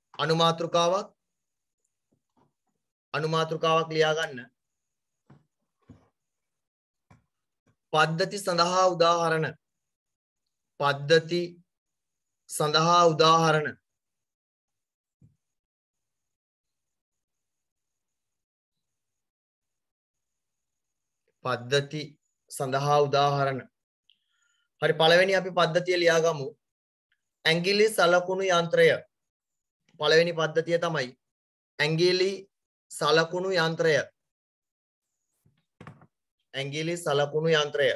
අනුමාතෘකාවක් ලියා ගන්න. පද්ධති සඳහා උදාහරණ. පද්ධති සඳහා උදාහරණ. පද්ධති සඳහා උදාහරණ. හරි පළවෙනි අපි පද්ධතිය ලියාගමු. ඇඟිලි සලකුණු යන්ත්‍රය. පළවෙනි පද්ධතිය තමයි ඇඟිලි සලකුණු යන්ත්‍රය. ඇඟිලි සලකුණු යන්ත්‍රය.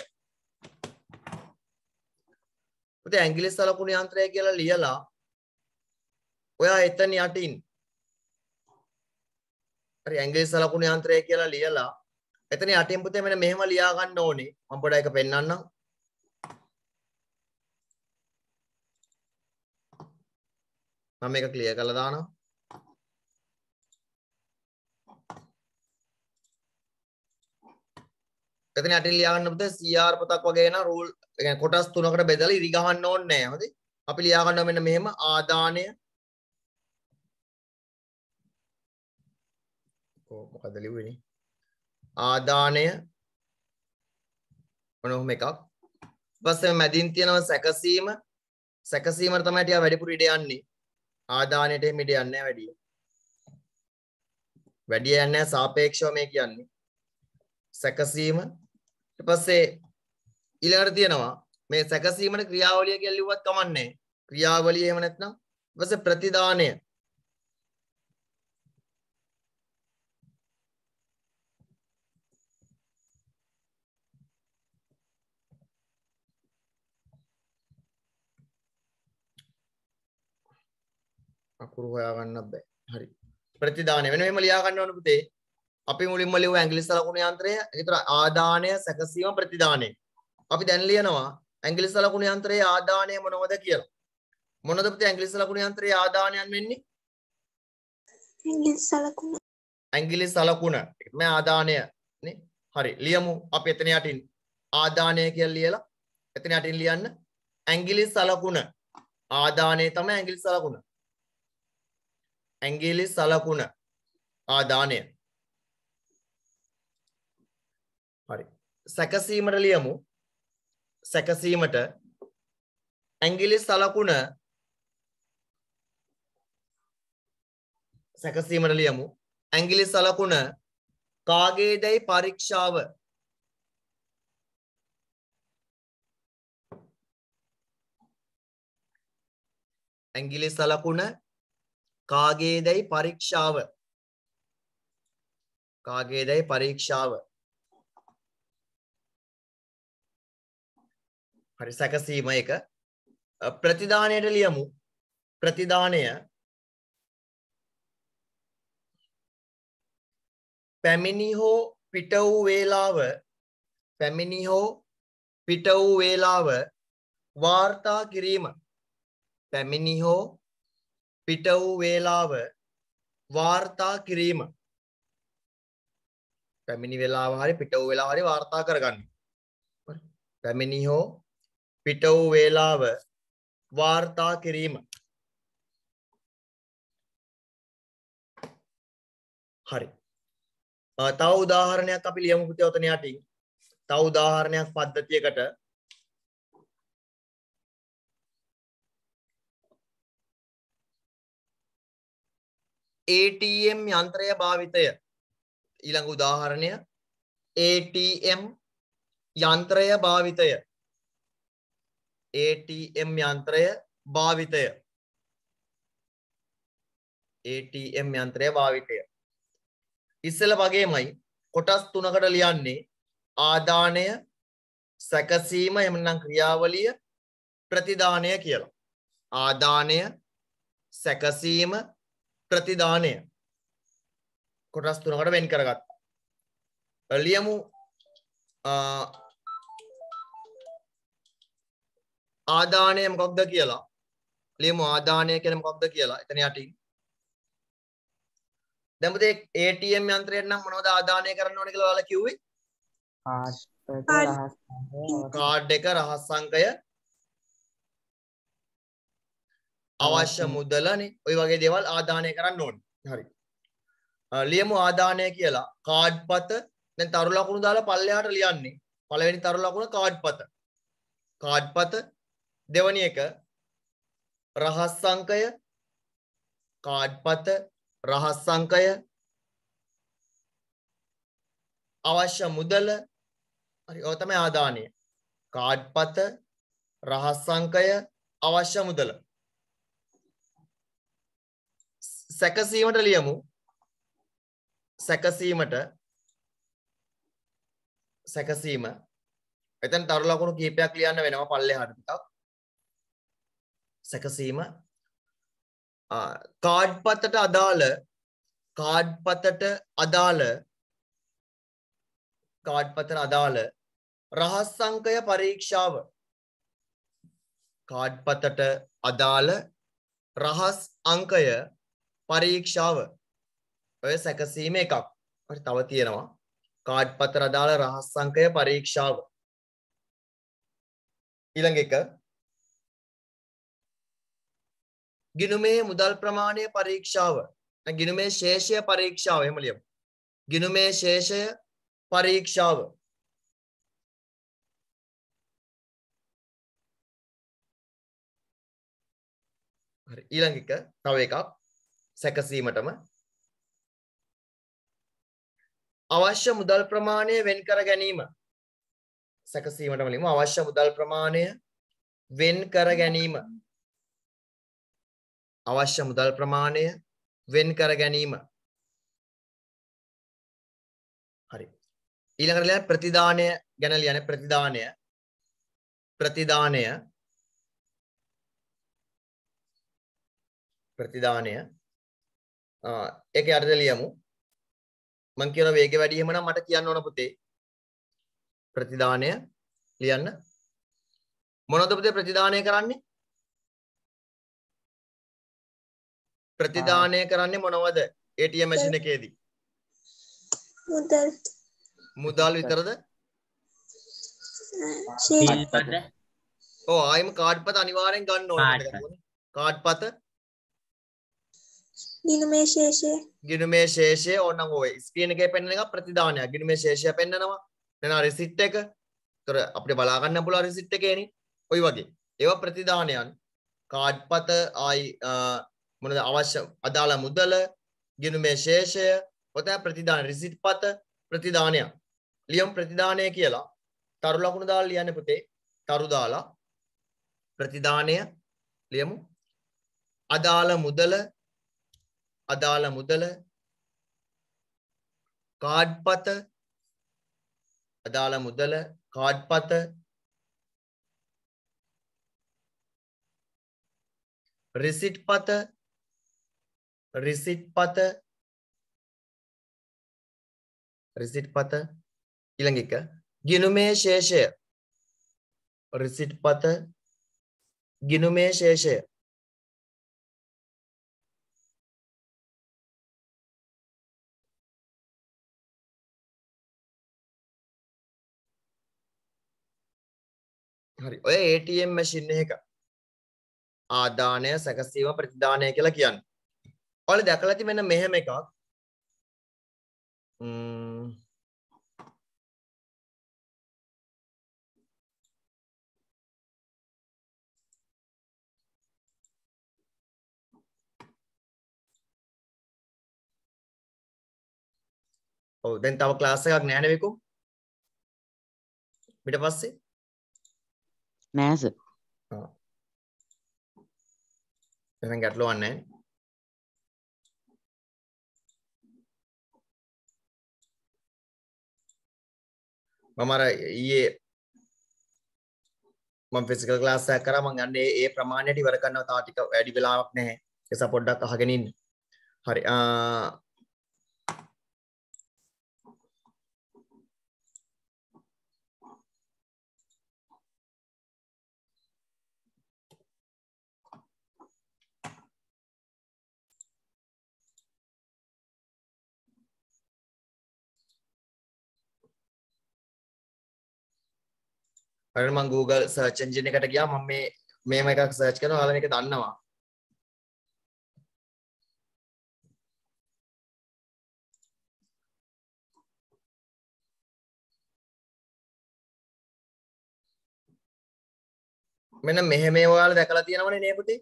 පුතේ ඇඟිලි සලකුණු යන්ත්‍රය කියලා ලියලා ඔයා එතන යටින් හරි ඇඟිලි සලකුණු යන්ත්‍රය කියලා ලියලා එතන යටින් පුතේ මෙන්න මෙහෙම ලියා ගන්න ඕනේ. මම පොඩ්ඩක් එක පෙන්නන්නම්. මම මේක ක්ලියර් කරලා දානවා. එතන යටින් ලියා ගන්න පුතේ CR පොතක් වගේ එන රූල් ඒ කියන්නේ කොටස් තුනකට බෙදලා ඉරි ගහන්න ඕනේ නැහැ. හරිද? අපි ලියා ගන්නවා මෙන්න මෙහෙම ආදානය මොකද ලිව්වෙනේ? ආදානය මොනොම එකක්. ඊපස්සේ මැදින් තියෙනවා සැකසීම. සැකසීමට තමයි ටික වැඩිපුර ඉඩ යන්නේ. ආදානයට එහෙම ඉඩ යන්නේ නැහැ වැඩි. වැඩි යන්නේ නැහැ සාපේක්ෂව මේ කියන්නේ. සැකසීම ඊට පස්සේ ඊළඟට තියෙනවා මේ සැකසීමන ක්‍රියාවලිය කියලා ලිව්වත් කමන්නේ. ක්‍රියාවලිය එහෙම නැත්නම් ඊට පස්සේ ප්‍රතිදානය. අකුරු හොයාගන්නත් බෑ. හරි. ප්‍රතිදානය වෙන මෙහෙම ලියා ගන්න ඕන පුතේ. අපි මුලින්ම ලියුව ඇඟිලි සලකුණු යන්ත්‍රය. ඒතර ආදානය සැකසීම ප්‍රතිදානය. අපි දැන් ලියනවා ඇඟිලි සලකුණු යන්ත්‍රයේ ආදානය මොනවද කියලා. මොනවද පුතේ ඇඟිලි සලකුණු යන්ත්‍රයේ ආදානයන් වෙන්නේ? ඇඟිලි සලකුණ. ඇඟිලි සලකුණ. ඒක තමයි ආදානය නේ. හරි. ලියමු අපි එතන යටින් ආදානය කියලා ලියලා එතන යටින් ලියන්න ඇඟිලි සලකුණ. ආදානය තමයි ඇඟිලි සලකුණ. ඇඟිලි සලකුණ ආදානය. හරි. සැකසීමට ලියමු. සැකසීමට ඇඟිලි සලකුණ සැකසීමට ලියමු. ඇඟිලි සලකුණ කාගේදයි පරීක්ෂාව. ඇඟිලි සලකුණ කාගේදයි පරීක්ෂාව. කාගේදයි පරීක්ෂාව. හරි සැකසීම එක. ප්‍රතිදානයට ලියමු. ප්‍රතිදානය පැමිණි හෝ පිට වූ වේලාව පැමිණි හෝ පිට වූ වේලාව වාර්තා කිරීම පැමිණි හෝ පිට වූ වේලාව වාර්තා කිරීම පැමිණි වේලාව හරි පිට වූ වේලාව හරි වාර්තා කරගන්න. පැමිණි හෝ පිට වූ වේලාව වාර්තා කිරීම. හරි. තව උදාහරණයක් අපි ලියමු පුතේ ඔතන යටින්. තව උදාහරණයක් පද්ධතියකට ATM යන්ත්‍රය භාවිතය. ඊළඟ උදාහරණය ATM යන්ත්‍රය භාවිතය. ATM යන්ත්‍රය භාවිතය. ATM යන්ත්‍රය භාවිතය. ඉස්සෙල්ල වගේමයි කොටස් තුනකට ලියන්නේ ආදානය, සැකසීම, එහෙම නැත්නම් ක්‍රියාවලිය, ප්‍රතිදානය කියලා. ආදානය, සැකසීම, ප්‍රතිදානය කොටස් තුනකට වෙන් කරගත්තා. ලියමු ආදානය මොකක්ද කියලා. ලියමු ආදානය කියන්නේ මොකක්ද කියලා. එතන යටින් දැන් පුතේ ATM යන්ත්‍රයෙන් නම් මොනවද ආදානය කරන්න ඕනේ කියලා ඔයාලා කිව්වේ? කාඩ් එක, රහස් අංකය, අවශ්‍ය මුදලනේ. ওই වගේ දේවල් ආදානය කරන්න ඕනේ. හරි. ලියමු ආදානය කියලා. කාඩ් පත දැන් තරු ලකුණු දාලා පල්ලෙහාට ලියන්නේ. පළවෙනි තරු ලකුණ කාඩ් පත. කාඩ් පත. දෙවෙනි එක රහස් අංකය. කාඩ් පත, රහස් අංකය, අවශ්‍ය මුදල. හරි. ඔය තමයි ආදානය. කාඩ් පත, රහස් අංකය, අවශ්‍ය මුදල. සැකසීමට ලියමු. සැකසීම. එතන තරු ලකුණු කීපයක් ලියන්න වෙනවා පල්ලෙහාට ටිකක්. සැකසීම කාඩ් පතට අදාළ රහස් අංකය පරීක්ෂාව. කාඩ් පතට අදාළ රහස් අංකය පරීක්ෂාව. ඔය සැකසීම එකක්. හරි. තව තියෙනවා කාඩ් පතට අදාළ රහස් අංකය පරීක්ෂාව. ඊළඟ එක ගිණුමේ මුදල් ප්‍රමාණය පරීක්ෂාව. ගිණුමේ ශේෂය පරීක්ෂාව. එහෙම ලියමු. ගිණුමේ ශේෂය පරීක්ෂාව. හරි. ඊළඟ එක තව එකක් සැකසීමටම අවශ්‍ය මුදල් ප්‍රමාණය වෙන් කර ගැනීම. සැකසීමටම ලියමු. අවශ්‍ය මුදල් ප්‍රමාණය වෙන් කර ගැනීම. අවශ්‍ය මුදල් ප්‍රමාණය වෙන් කර ගැනීම. හරි. ඊළඟට ලියන්න ප්‍රතිදානය ගැන ලියන්නේ. ප්‍රතිදානය ඒක යටද ලියමු. මං කියන වේගය වැඩි එහෙමනම් මට කියන්න ඕන පුතේ. ප්‍රතිදානය ලියන්න. මොනවද පුතේ ප්‍රතිදානය කරන්නේ? ප්‍රතිදානය කරන්නේ මොනවද? ATM මැෂින් එකේදී. මුදල් විතරද? ඔව් ආයිම කාඩ් පත අනිවාර්යෙන් ගන්න ඕනේ. කාඩ් පත ගිණුමේ ශේෂය ඕනනම් ඔය ස්ක්‍රීන් එකේ පෙන්වන එක ප්‍රතිදානයක්. ගිණුමේ ශේෂය පෙන්නනවා. එනවා රිසිට් එක. ඒතර අපිට බලා ගන්න පුළුවන් රිසිට් එකේනේ. ඔය වගේ. ඒවා ප්‍රතිදානයන්. කාඩ් පත ආයි මොනද අවශ්‍ය අදාළ මුදල, ගිණුමේ ශේෂය, ඔතන ප්‍රතිදාන රිසිට් පත ප්‍රතිදානය. ලියමු ප්‍රතිදානය කියලා. තරු ලකුණු දාලා ලියන්න පුතේ. තරු දාලා ප්‍රතිදානය ලියමු. අදාළ මුදල කාඩ් පත අදාළ මුදල කාඩ් පත රිසිට් පත රිසිට් පත ඊළඟ එක ගිණුමේ ශේෂය රිසිට් පත ගිණුමේ ශේෂය හරි ඔය ATM මැෂින් එක ආදානය සැකසීම ප්‍රතිදානය කියලා කියන්නේ. ඔයාලා දැකලා ඇති මෙන්න මෙහෙම එකක්. ඔව් දැන් තව ක්ලාස් එකක් නෑ නේ විකු. ඊට පස්සේ නෑ සර්. දැන් ගැටලුවක් නැහැ. මම අර ඊයේ මම ෆිසිකල් ක්ලාස් එකක් කරා මම යන්නේ ඒ ප්‍රමාණයට ඉවර කරනවා තා ටික වැඩි වෙලාවක් නැහැ. ඒ නිසා පොඩ්ඩක් අහගෙන ඉන්න. හරි. අර මම Google search engine එකට ගියා මම මේම එකක් search කරනවා ඔයාලා මේක දන්නවා මෙන්න මෙහෙම ඔයාලා දැකලා තියෙනවනේ නේ පුතේ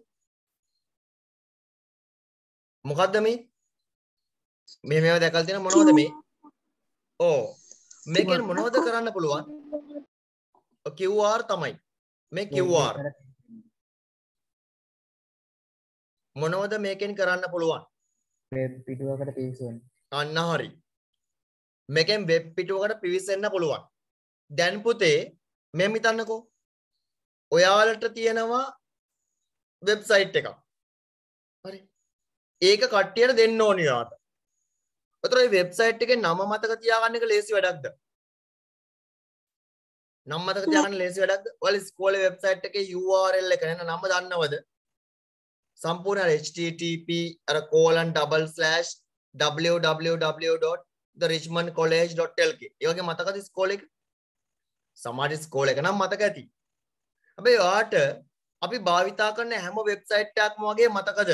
මොකද්ද මේ මෙහෙම දැකලා තියෙන මොනවද මේ ඕ මේකෙන් මොනවද කරන්න පුළුවන් QR තමයි මේ QR මොනවද මේකෙන් කරන්න පුළුවන් වෙබ් පිටුවකට පිවිසෙන්න අන්න හරි මේකෙන් වෙබ් පිටුවකට පිවිසෙන්න පුළුවන් දැන් පුතේ මෙහෙම හිතන්නකෝ ඔයාලට තියෙනවා වෙබ්සයිට් එකක් හරි ඒක කට්ටියට දෙන්න ඕනේ යාට ඒතර මේ වෙබ්සයිට් එකේ නම මතක තියාගන්න එක ලේසි වැඩක්ද නම් මතක තියාගන්න ලේසි වැඩක්ද? ඔයාලා ඉස්කෝලේ වෙබ්සයිට් එකේ URL එක නේද නම දන්නවද? සම්පූර්ණ http www.therichmondcollege.lk ඒ වගේ මතකද ඉස්කෝලේ එක? සමහර ඉස්කෝලේ එක නම් මතක ඇති. හැබැයි ඔයාට අපි භාවිතා කරන හැම වෙබ්සයිට් එකක්ම වගේ මතකද?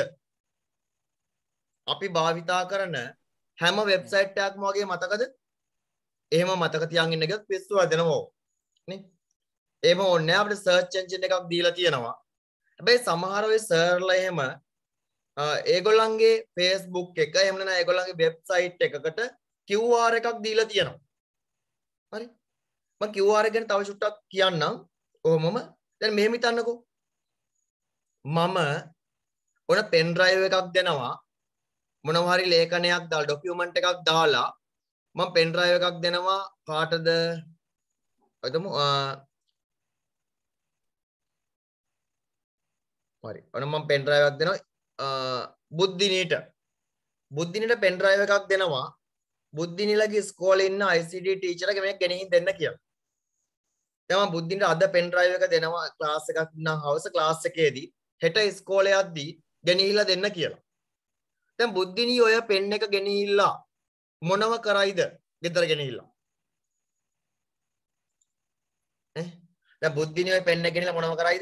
අපි භාවිතා කරන හැම වෙබ්සයිට් එකක්ම වගේ මතකද? එහෙම මතක තියාගෙන ඉන්න ගියොත් පිස්සු හදනවා. නේ එහෙම ඕනේ අපිට සර්ච් එන්ජින් එකක් දීලා තියෙනවා හැබැයි සමහර ඔය සර්ලා එහෙම ඒගොල්ලන්ගේ Facebook එක එහෙම නැත්නම් ඒගොල්ලන්ගේ වෙබ්සයිට් එකකට QR එකක් දීලා තියෙනවා හරි මම QR එක ගැන තව චුට්ටක් කියන්නම් ඔහොමම දැන් මෙහෙම හිතන්නකෝ මම ඔන පෙන් ඩ්‍රයිව් එකක් දෙනවා මොනවා හරි ලේඛනයක් දාලා ડોකියුමන්ට් එකක් දාලා මම පෙන් ඩ්‍රයිව් එකක් දෙනවා කාටද අදමු හරි ඔන්න මම පෙන් ඩ්‍රයිව් එකක් දෙනවා බුද්ධිනීට පෙන් ඩ්‍රයිව් එකක් දෙනවා බුද්ධිනීලගේ ඉස්කෝලේ ඉන්න ICT ටීචර් එක මේක ගෙනින් දෙන්න කියලා දැන් මම බුද්ධිනීට අද පෙන් ඩ්‍රයිව් එක දෙනවා ක්ලාස් එකක් නම් හවස ක්ලාස් එකේදී හෙට ඉස්කෝලේ යද්දී ගෙනිහිල්ලා දෙන්න කියලා දැන් බුද්ධිනී ඔය පෙන් එක ගෙනිහිල්ලා මොනව කරයිද ගෙදර ගෙනිහිල්ලා දැන් බුද්ධිනී ඔය පෙන් එක ගෙනිහිල්ලා මොනව කරයිද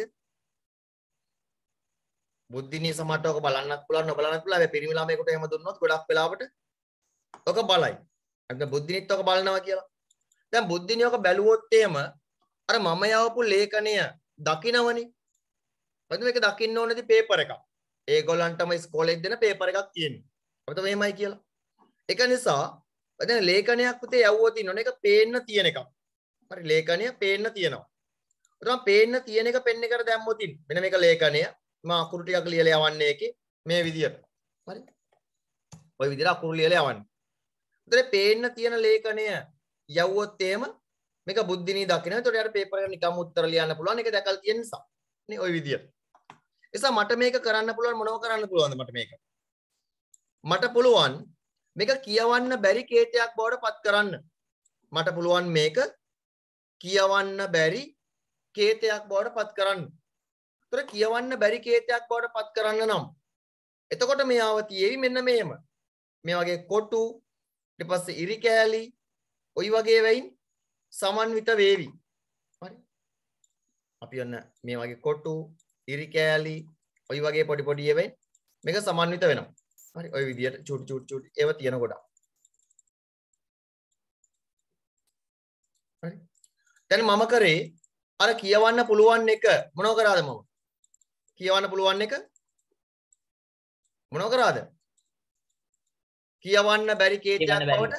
බුද්ධිනී සමහරට ඔක බලන්නත් පුළුවන් නොබලන්නත් පුළුවන් හැබැයි පිරිමි ළමයෙකුට එහෙම දුන්නොත් ගොඩක් වෙලාවට ඔක බලයි අන්න බුද්ධිනීත් ඔක බලනවා කියලා දැන් බුද්ධිනී ඔක බැලුවොත් එහෙම අර මම යවපු ලේඛනය දකින්නවනේ මොකද මේක දකින්න ඕනේදී පේපර් එකක් ඒගොල්ලන්ටම ඉස්කෝලේ දෙන පේපර් එකක් තියෙන්නේ අපිට මෙහෙමයි කියලා ඒක නිසා දැන් ලේඛනයක් පුතේ යවුවොත් ඉන්නෝනේ ඒක පේන්න තියෙන එකක් හරි ලේඛනය පේන්න තියෙනවා උතන පේන්න තියෙන එක පෙන් එකට දැම්මොත් ඉන්න මෙන්න මේක ලේඛනය මම අකුරු ටිකක් ලියලා යවන්නේ ඒකේ මේ විදියට හරි ඔය විදියට අකුරු ලියලා යවන්නේ උතන පේන්න තියෙන ලේඛනය යවුවොත් එහෙම මේක බුද්ධිනී දකින්න එතකොට යාට පේපර් එක නිකම්ම උත්තර ලියන්න පුළුවන් ඒක දැකලා තියෙන නිසා නේ ඔය විදියට එසා මට මේක කරන්න පුළුවන් මොනව කරන්න පුළුවන්ද මට පුළුවන් මේක කියවන්න බැරි කේතයක් බවට පත් කරන්න මට පුළුවන් මේක කියවන්න බැරි කේතයක් බවට පත් කරන්න. ඒතර කියවන්න බැරි කේතයක් බවට පත් කරන්න නම් එතකොට මේ ආවතියෙවි මෙන්න මේම. මේ වගේ කොටු ඊට පස්සේ ඉරි කෑලි ওই වගේ වෙයින් සමන්විත වේවි. හරි. අපි ඔන්න මේ වගේ කොටු ඉරි කෑලි ওই වගේ පොඩි පොඩි ඒවෙන් මේක සමන්විත වෙනවා. හරි. ওই විදියට චූටි චූටි චූටි ඒව තියෙන කොට. හරි. දැන් මම කරේ අර කියවන්න පුළුවන් එක මොනව කරාද මම? කියවන්න පුළුවන් එක මොනව කරාද? කියවන්න බැරි කේතයක් බවට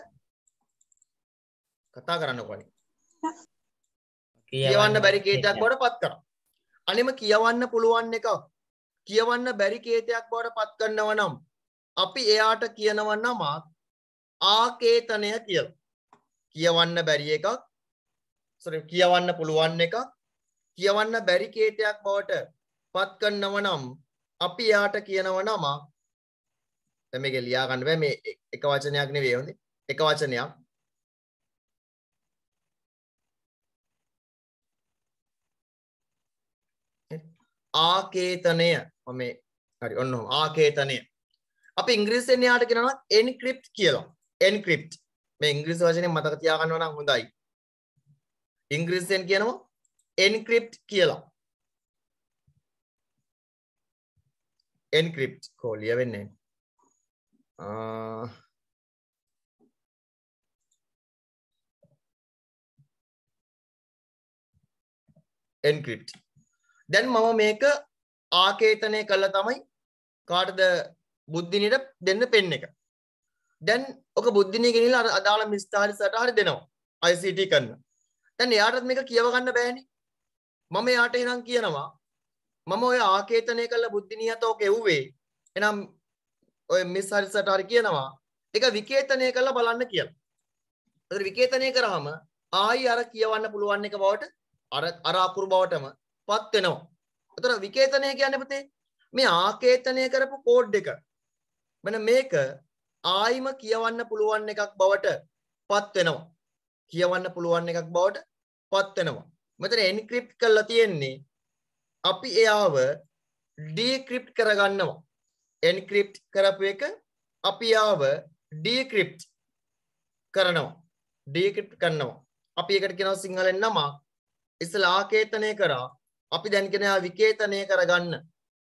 කතා කරන්න කොහොමද? කියවන්න බැරි කේතයක් බවට පත් කරා. අනිම කියවන්න පුළුවන් එක කියවන්න බැරි කේතයක් බවට පත් කරනවා නම් අපි එයාට කියනවා නම ආකේතනය කියලා. කියවන්න බැරි එකක් කියවන්න පුළුවන් එකක් කියවන්න බැරි කේතයක් බවට පත් කරනවා නම් අපි එයාට කියනවා නම දැන් මේක ලියා ගන්න බෑ මේ එක වචනයක් නෙවෙයි හොඳේ එක වචනයක් ආකේතනය මම හරි ඔන්න ආකේතනය අපි ඉංග්‍රීසියෙන් යාට කියනවා එන්ක්‍රිප්ට් කියලා එන්ක්‍රිප්ට් මේ ඉංග්‍රීසි වචනේ මතක තියාගන්නවා නම් හොඳයි ඉංග්‍රීසියෙන් කියනවා එන්ක්‍රිප්ට් කියලා එන්ක්‍රිප්ට් කොලිය වෙන්නේ එන්ක්‍රිප්ට් දැන් මම මේක ආකේතනය කළා තමයි කාටද බුද්ධිනියට දෙන්න පෙන් එක. දැන් ඔක බුද්ධිනිය ගෙනිලා අර අදාළ මිස්ථාරිසට හරි දෙනවා ICT කරන. දැන් එයාටත් මේක කියව ගන්න බෑනේ. මම එයාට එහෙනම් කියනවා මම ඔය ආකේතනය කළ බුද්ධිනියත ඔක එව්වේ. එහෙනම් ඔය මිස්ථාරිසට හරි කියනවා ඒක විකේතනය කරලා බලන්න කියලා. ඒතර විකේතනය කරාම ආයි අර කියවන්න පුළුවන් එක බවට අර අකුරු බවටම පත් වෙනවා. ඒතර විකේතනය කියන්නේ පුතේ මේ ආකේතනය කරපු කෝඩ් එක. මෙන්න මේක ආයිම කියවන්න පුළුවන් එකක් බවට පත් වෙනවා. කියවන්න පුළුවන් එකක් බවට පත් වෙනවා. මෙතන එන්ක්‍රිප්ට් කරලා තියෙන්නේ අපි එයාව ඩික්‍රිප්ට් කරගන්නවා. එන්ක්‍රිප්ට් කරපු එක අපි එයාව ඩික්‍රිප්ට් කරනවා. ඩික්‍රිප්ට් කරනවා. අපි ඒකට කියනවා සිංහලෙන් නම ඉස්සලා ආකේතනය කරා අපි දැන් කියනවා විකේතනය කරගන්න.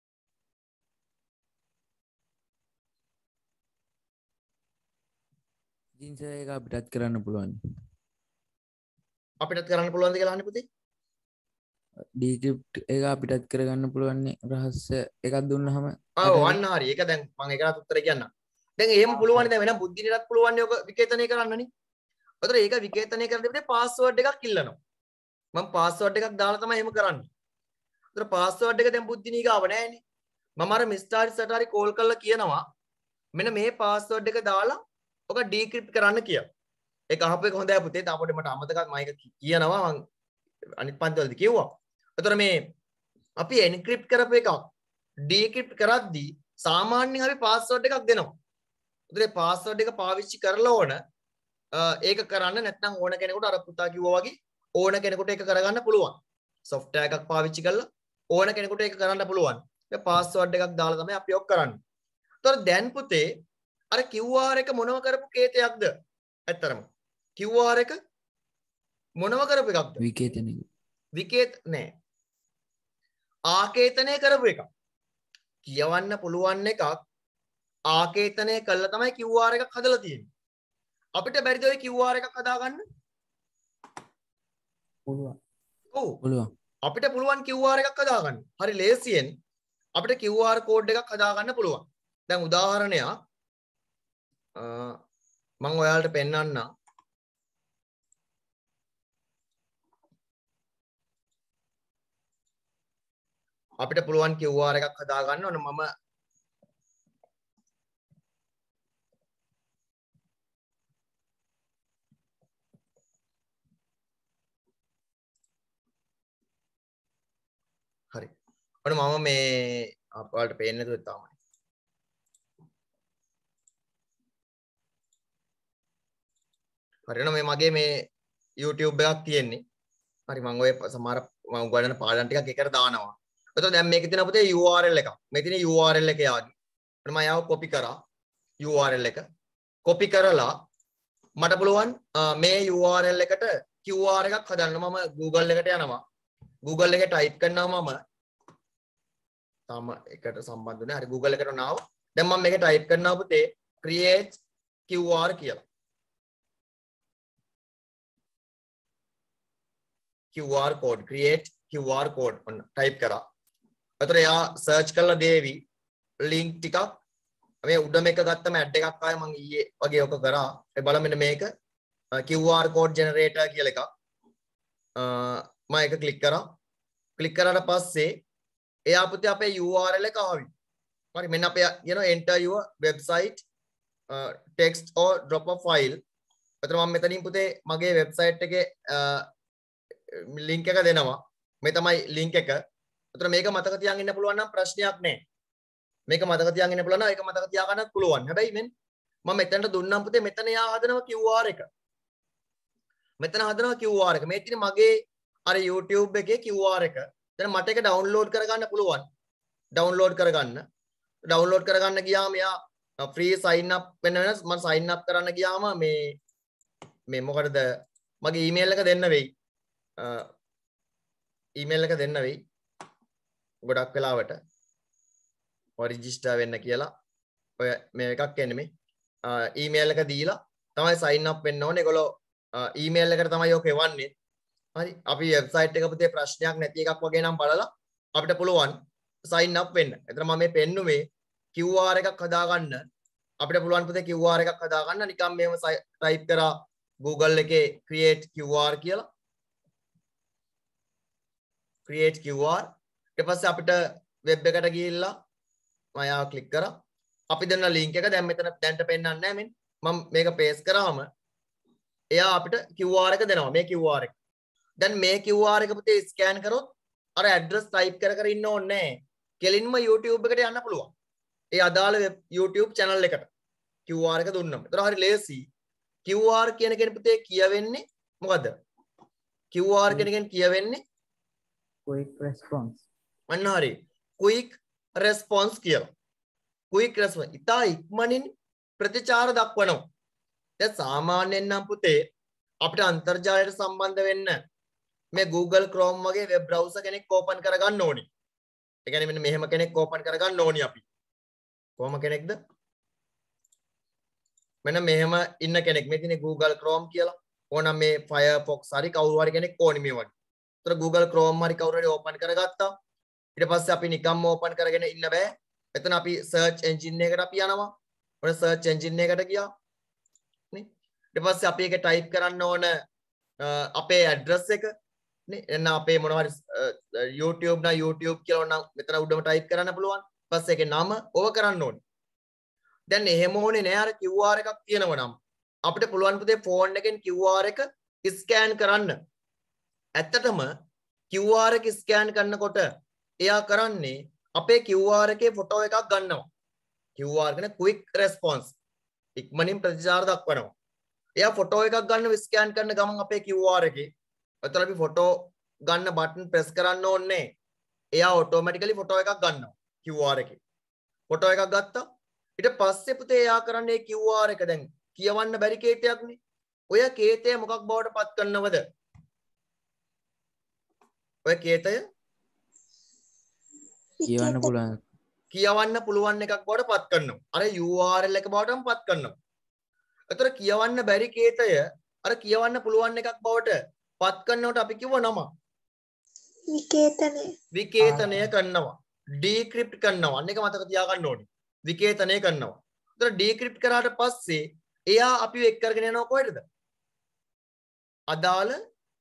ජින්ස එක අපිටත් කරන්න පුළුවන්. අපිටත් කරන්න පුළුවන්ද කියලා අහන්නේ පුතේ? ඩික්‍රිප්ට් එක අපිටත් කරගන්න පුළුවන් රහස්‍ය එකක් දුන්නහම ඔව් අන්න හරි. ඒක දැන් මම ඒකට උත්තර කියන්නම්. දැන් එහෙම පුළුවන් දැන් වෙන බුද්ධිනියටත් පුළුවන් නේ ඔක විකේතනය කරන්නනේ. ඒතර ඒක විකේතනය කරන්න දෙපිට පාස්වර්ඩ් එකක් ඉල්ලනවා. මම පාස්වර්ඩ් එකක් දාලා තමයි එහෙම කරන්නේ. ඒතර පාස්වර්ඩ් එක දැන් බුද්ධිනිය ගාව නැහැනේ. මම අර මිස්ටර් සට හරි කෝල් කරලා කියනවා මෙන්න මේ පාස්වර්ඩ් එක දාලා ඔක ඩික්‍රිප්ට් කරන්න කියලා. ඒක අහපු එක හොඳයි පුතේ. තාපොඩේ මට අමතකක් මම ඒක කියනවා මම අනිත් පන්තිවලදී කිව්වා. ඒතර මේ අපි එන්ක්‍රිප්ට් කරපු එකක් ඩික්‍රිප්ට් කරද්දී සාමාන්‍යයෙන් අපි පාස්වර්ඩ් එකක් දෙනවා. ඒතර ඒ පාස්වර්ඩ් එක පාවිච්චි කරලා ඕන ඒක කරන්න නැත්නම් ඕන කෙනෙකුට අර පුතා කිව්වා වගේ ඕන කෙනෙකුට ඒක කරගන්න පුළුවන්. software එකක් පාවිච්චි කරලා ඕන කෙනෙකුට ඒක කරන්න පුළුවන්. ඒ පාස්වර්ඩ් එකක් දාලා තමයි අපි ඔක් කරන්නේ. ඒතර දැන් පුතේ අර QR එක මොනව කරපු කේතයක්ද? ඇත්තරම QR එක මොනව කරපු එකක්ද? විකේතනය. විකේත නෑ. ආකේතනය කරපු එකක්. කියවන්න පුළුවන් එකක් ආකේතනය කළා තමයි QR එකක් හදලා තියෙන්නේ. අපිට බැරිද ඔය QR එකක් හදාගන්න? පුළුවන්. ඔව්. පුළුවන්. අපිට පුළුවන් QR එකක් හදාගන්න. හරි ලේසියෙන් අපිට QR කෝඩ් එකක් හදාගන්න පුළුවන්. දැන් උදාහරණයක් මම ඔයාලට පෙන්නන්නම්. අපිට පුළුවන් QR එකක් හදාගන්න ඕන මම හරි. ඔන්න මම මේ ඔයාලට පේන්නේ නැතුව තාමයි. හරියන මේ මගේ මේ YouTube එකක් තියෙන්නේ. හරි මම ඔය සමහර මම උගන්වන පාඩම් ටිකක් එකට දානවා. එතකොට දැන් මේකේ තියෙන පුතේ URL එකක්. මේ තියෙන URL එක යාගේ. මම යාව copy කරා URL එක. copy කරලා මට පුළුවන් මේ URL එකට QR එකක් හදන්න. මම Google එකට යනවා. Google එකේ type කරනවා මම තාම එකට සම්බන්ධ නැහැ. හරි Google එකට නාව. දැන් මම මේක type කරනවා පුතේ create QR කියලා. QR code create QR code ඔන්න type කරා. එතකොට එයා search කරලා දේවි link ටිකක් මේ උඩ මේක ගත්තම ad එකක් ආයේ මම ඊයේ වගේ ඔක කරා. ඒ බලන්න මෙන්න මේක QR code generator කියලා එකක්. මම ඒක click කරා. click කරාට පස්සේ එයා පුතේ අපේ URL එක ආවි. හරි මෙන්න අපේ you know enter your website text or drop a file. එතකොට මම මෙතනින් පුතේ මගේ website එකේ link එක දෙනවා. මේ තමයි link එක. එතකොට මේක මතක තියාගෙන ඉන්න පුළුවන් නම් ප්‍රශ්නයක් නැහැ. මේක මතක තියාගෙන ඉන්න පුළුවන් නම් ඒක මතක තියාගන්නත් පුළුවන්. හැබැයි මම මෙතනට දුන්නම් පුතේ මෙතන යා හදනවා QR එක. මෙතන හදනවා QR එක. මේ තියෙන මගේ අර YouTube එකේ QR එක. දැන් මට ඒක download කරගන්න පුළුවන්. download කරගන්න ගියාම යා free sign up වෙන වෙනස් මම sign up කරන්න ගියාම මේ මොකටද මගේ email එක දෙන්න වෙයි. email එක දෙන්න වෙයි. ගොඩක් වෙලාවට ඔය register වෙන්න කියලා ඔය මේ එකක් එන්නේ මේ email එක දීලා තමයි sign up වෙන්න ඕනේ. ඒගොල්ලෝ email එකට තමයි ඔක එවන්නේ. හරි අපි website එක පුතේ ප්‍රශ්නයක් නැති එකක් වගේ නම් බලලා අපිට පුළුවන් sign up වෙන්න. එතන මම මේ පෙන්නුවේ QR එකක් හදාගන්න අපිට පුළුවන් පුතේ QR එකක් හදාගන්න නිකන් මෙහෙම type කරා Google එකේ create QR කියලා. create QR ඊට පස්සේ අපිට web එකට ගිහිල්ලා මම යාව ක්ලික් කරා. අපි දෙන්න link එක දැන් මෙතන දැන්ට පෙන්නන්නේ නැහැ මෙන්න. මම මේක paste කරාම එයා අපිට QR එක දෙනවා. මේ QR එක. දැන් මේ QR එක පුතේ scan කරොත් අර address type කර ඉන්න ඕනේ නැහැ. කෙලින්ම YouTube එකට යන්න පුළුවන්. ඒ අදාළ YouTube channel එකට QR එක දුන්නම. ඒතර හරි ලේසි. QR කියන කෙන පුතේ කියවෙන්නේ මොකද්ද? QR කියන කෙන කියවෙන්නේ quick response. අන්න හරි. quick response කියලා. quick response. ඉතා ඉක්මනින් ප්‍රතිචාර දක්වනවා. දැන් සාමාන්‍යයෙන් නම් පුතේ අපිට අන්තර්ජාලයට සම්බන්ධ වෙන්න මේ Google Chrome වගේ web browser කෙනෙක් open කරගන්න ඕනි. ඒ කියන්නේ මෙන්න මෙහෙම කෙනෙක් open කරගන්න ඕනි අපි. කොහොම කෙනෙක්ද? මෙන්න මෙහෙම ඉන්න කෙනෙක්. මේ තියෙන්නේ Google Chrome කියලා. ඕනම් මේ Firefox හරි කවුරු හරි කෙනෙක් ඕනි මේ වගේ. ඒතර Google Chrome හරි කවුරු හරි open කරගත්තා. ඊට පස්සේ අපි නිකම්ම open කරගෙන ඉන්න බෑ. එතන අපි search engine එකට අපි යනවා. ඔන්න search engine එකට ගියා. නේ? ඊට පස්සේ අපි ඒක type කරන්න ඕන අපේ address එක නේ. එන්න අපේ මොනවා හරි YouTube නා YouTube කියලා ඕන මෙතන උඩම type කරන්න පුළුවන්. ඊට පස්සේ ඒකේ නම ඕව කරන්න ඕනේ. දැන් එහෙම ඕනේ නෑ අර QR එකක් තියෙනවා නම් අපිට පුළුවන් පුතේ phone එකෙන් QR එක scan කරන්න. ඇත්තටම QR එක scan කරනකොට එයා කරන්නේ අපේ QR එකේ ෆොටෝ එකක් ගන්නවා. QR කියන්නේ quick response. ඉක්මනින් ප්‍රතිචාර දක්වනවා. එයා ෆොටෝ එකක් ගන්න ස්කෑන් කරන ගමන් අපේ QR එකේ එතන අපි ෆොටෝ ගන්න බටන් ප්‍රෙස් කරන්න ඕනේ. එයා ඔටෝමැටිකලි ෆොටෝ එකක් ගන්නවා QR එකේ. ෆොටෝ එකක් ගත්තා. ඊට පස්සේ පුතේ එයා කරන්නේ QR එක දැන් කියවන්න බැරි කේතයක්නේ. ඔය කේතය මොකක් බවට පත් කරනවද? ඔය කේතය කියවන්න පුළුවන් එකක් බවට පත් කරනවා. අර URL එක බවටම පත් කරනවා. ඒතර කියවන්න බැරි කේතය අර කියවන්න පුළුවන් එකක් බවට පත් කරනකොට අපි කිව්ව නම විකේතනය කරනවා. ඩික්‍රිප්ට් කරනවා. අන්න එක මතක තියාගන්න ඕනේ. විකේතනය කරනවා. ඒතර ඩික්‍රිප්ට් කරාට පස්සේ එයා අපිව එක් කරගෙන යනවා කොහෙටද? අදාළ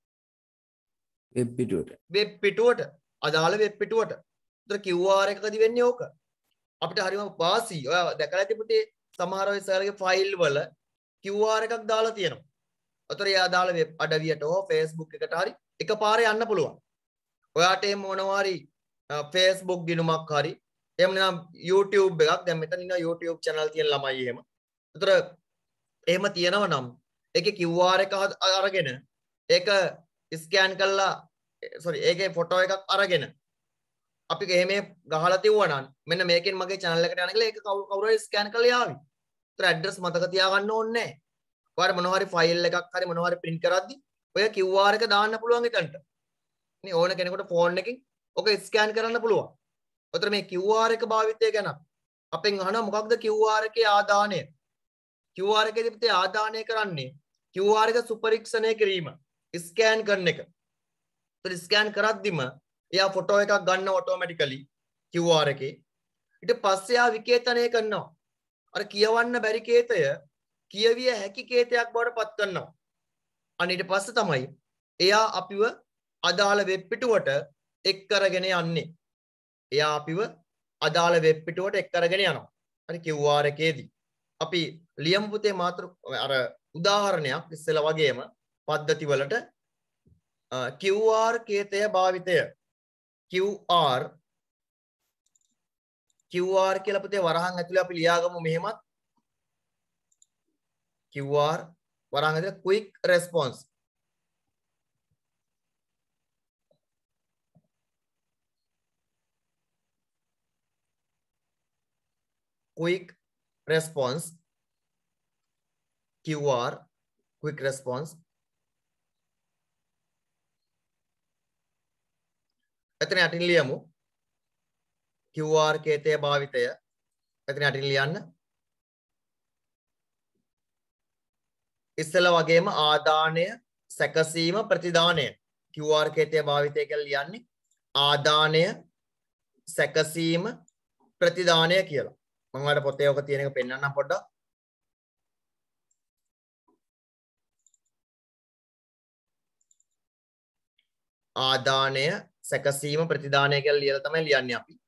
වෙබ් පිටුවට. අදාළ වෙබ් පිටුවට. ඒතර QR එකකදී වෙන්නේ ඕක. අපිට හරිම වාසි. ඔයා දැකලා ඇති පුතේ සමහර ඔය සර්ගේ ෆයිල් වල QR එකක් දාලා තියෙනවා. ඒතර එයා දාලා වෙබ් අඩවියට හෝ Facebook එකට හරි එකපාරේ යන්න පුළුවන්. ඔයාට එහෙම මොනවා හරි Facebook ගිණුමක් හරි එහෙම නැත්නම් YouTube එකක් දැන් මෙතන ඉන්න YouTube channel තියෙන ළමයි එහෙම. ඒතර එහෙම තියෙනවා නම් ඒකේ QR එක අරගෙන ඒක ස්කෑන් කරලා sorry ඒකේ ෆොටෝ එකක් අරගෙන අපි එහෙම ගහලා තියුවා නම් මෙන්න මේකෙන් මගේ channel එකට යන කියලා ඒක කවුරු හරි ස්කෑන් කරලා යාවි. ඒතර ඇඩ්‍රස් මතක තියාගන්න ඕනේ නැහැ. ඔයාලා මොනවා හරි ෆයිල් එකක් හරි මොනවා හරි print කරද්දි ඔය QR එක දාන්න පුළුවන් එතනට. නේ ඕන කෙනෙකුට ෆෝන් එකකින් ඔක ස්කෑන් කරන්න පුළුවන්. ඔතන මේ QR එක භාවිතය ගැන අපෙන් අහනවා මොකක්ද QR එකේ ආදානය? QR එකේදී පුතේ ආදානය කරන්නේ QR එක සුපරීක්ෂණය කිරීම, ස්කෑන් කරන එක. ඒතර ස්කෑන් කරද්දිම එයා ෆොටෝ එකක් ගන්න ඔටෝමැටිකලි QR එකේ. ඊට පස්සේ එයා විකේතනය කරනවා. අර කියවන්න බැරි කේතය කියවිය හැකි කේතයක් බවට පත් කරනවා. අන්න ඊට පස්සේ තමයි එයා අපිව අදාළ වෙබ් පිටුවට එක් කරගෙන යන්නේ. එයා අපිව අදාළ වෙබ් පිටුවට එක් කරගෙන යනවා. හරි QR එකේදී. අපි ලියමු පුතේ අර උදාහරණයක් ඉස්සෙල්ලා වගේම පද්ධති වලට QR කේතය භාවිතය. QR කියලා පුතේ වරහන් ඇතුලේ අපි ලියාගමු මෙහෙමත්. QR වරහන් ඇතුලේ quick response. quick response QR quick response එතන යටින් ලියමු QR කේතය භාවිතය එතන යටින් ලියන්න ඉස්සෙල්ලා වගේම ආදානය සැකසීම ප්‍රතිදානය QR කේතය භාවිතය කියලා ලියන්නේ ආදානය සැකසීම ප්‍රතිදානය කියලා මම ඔයාලට පොතේ ඔක තියෙන එක පෙන්නන්නම් පොඩ්ඩක් ආදානය සැකසීම ප්‍රතිදානය කියලා ලියලා තමයි ලියන්නේ අපි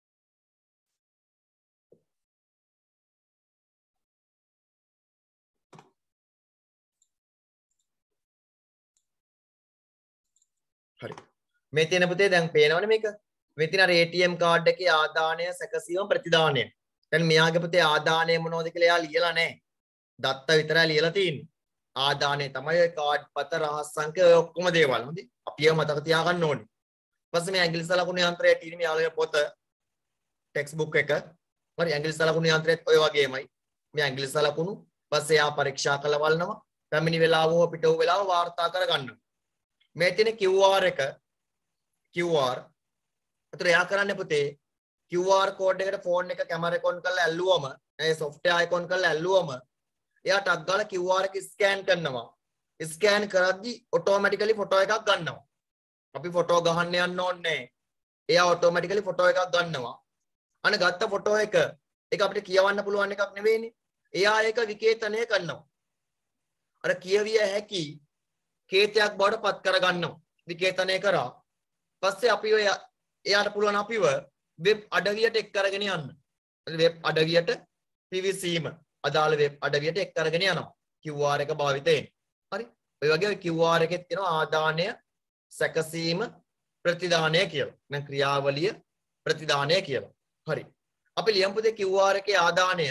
හරි මේ තියෙන පුතේ දැන් පේනවනේ මේක මේ තියෙන අර ATM කාඩ් එකේ ආදානය සැකසීම ප්‍රතිදානය දැන් මෙයාගේ පුතේ ආදානය මොනවද කියලා එයා ලියලා නැහැ දත්ත විතරයි ලියලා තියෙන්නේ ආදානය තමයි කාඩ් පත රහස් සංඛ්‍ය ඔය ඔක්කොම දේවල් හොඳයි අපි ඒව මතක තියාගන්න ඕනේ ඊපස්සේ මේ ඇඟිලි සලකුණු යන්ත්‍රය තියෙන මේ යාළුවේ පොත ටෙක්ස්ට් බුක් එක හරි ඇඟිලි සලකුණු යන්ත්‍රයත් ඔය වගේමයි මේ ඇඟිලි සලකුණු ඊපස්සේ යා පරීක්ෂා කරලා බලනවා පැමිණි වෙලාව හෝ පිටව වෙලාව වාර්තා කරගන්නවා මේ තියෙන QR එක QR අතට එයා කරන්නේ පුතේ QR කෝඩ් එකට ෆෝන් එක කැමරා එක ඔන් කරලා ඇල්ලුවම ඒ software එක ඔන් කරලා ඇල්ලුවම එයා ටක් ගාලා QR එක ස්කෑන් කරනවා ස්කෑන් කරද්දි ඔටෝමැටිකලි ෆොටෝ එකක් ගන්නවා අපි ෆොටෝ ගහන්න යන්න ඕනේ එයා ඔටෝමැටිකලි ෆොටෝ එකක් ගන්නවා අන්න ගත්ත ෆොටෝ එක ඒක අපිට කියවන්න පුළුවන් එකක් නෙවෙයිනේ එයා ඒක විකේතනය කරනවා අර කියවිය හැකි කේතයක් බවට පත් කරගන්නවා විකේතනය කරා පස්සේ අපි එයාට පුළුවන් අපිව වෙබ් අඩවියට එක් කරගෙන යන්න වෙබ් අඩවියට පිවිසීම අදාළ වෙබ් අඩවියට එක් කරගෙන යනවා QR එක භාවිතයෙන් හරි ඔය වගේ QR එකෙත් තියෙනවා ආදානය සැකසීම ප්‍රතිදානය කියලා නම් ක්‍රියාවලිය ප්‍රතිදානය කියලා හරි අපි ලියමු පුතේ QR එකේ ආදානය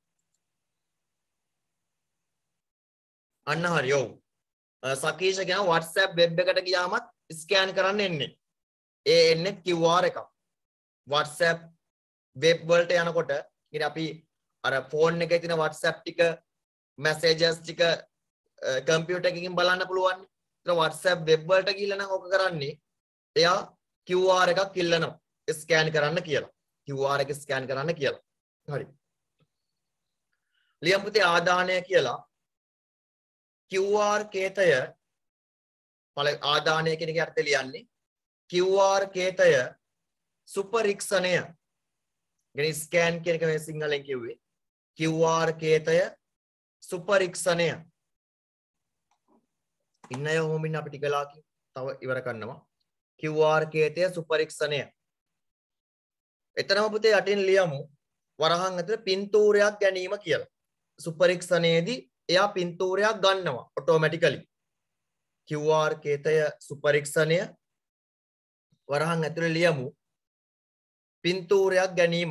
අන්න හරි ඔව් සකීෂ කියන WhatsApp වෙබ් එකට ගියාමත් ස්කෑන් කරන්න එන්නේ ඒ එන්නේ QR එකක් WhatsApp වෙබ් වලට යනකොට ඉතින් අපි අර ෆෝන් එකේ තියෙන WhatsApp ටික messages ටික කම්පියුටර් එකකින් බලන්න පුළුවන්. ඒතර WhatsApp වෙබ් වලට ගිහිල්ලා නම් ඔක කරන්නේ එයා QR එකක් ඉල්ලනවා ස්කෑන් කරන්න කියලා. QR එක ස්කෑන් කරන්න කියලා. හරි. ලියමු පුතේ ආදානය කියලා QR කේතය ආදානය කියන එකේ අර්ථය ලියන්නේ QR කේතය සුපරීක්ෂණය කියන්නේ ස්කෑන් කියන එක මේ සිංහලෙන් කිව්වේ QR කේතය සුපරීක්ෂණය ඉන්න අය හොමින් අපි ටිකලාකින් තව ඉවර කරනවා QR කේතය සුපරීක්ෂණය එතනම පුතේ යටින් ලියමු වරහන් ඇතුලේ පින්තූරයක් ගැනීම කියලා සුපරීක්ෂණයේදී එයා පින්තූරයක් ගන්නවා ඔටෝමැටිකලි QR කේතය සුපරීක්ෂණය වරහන් ඇතුලේ ලියමු පින්තූරයක් ගැනීම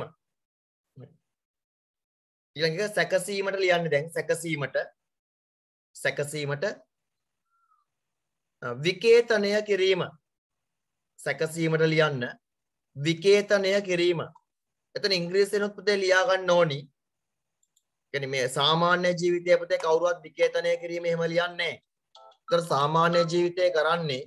ඊළඟ එක සැකසීමට ලියන්නේ දැන් සැකසීමට විකේතනය කිරීම සැකසීමට ලියන්න විකේතනය කිරීම. එතන ඉංග්‍රීසියෙන්ත් පුතේ ලියා ගන්න ඕනි. කියන්නේ මේ සාමාන්‍ය ජීවිතයේ පුතේ කවුරුවත් විකේතනය කිරීම එහෙම ලියන්නේ නැහැ. ඒතර සාමාන්‍ය ජීවිතේ කරන්නේ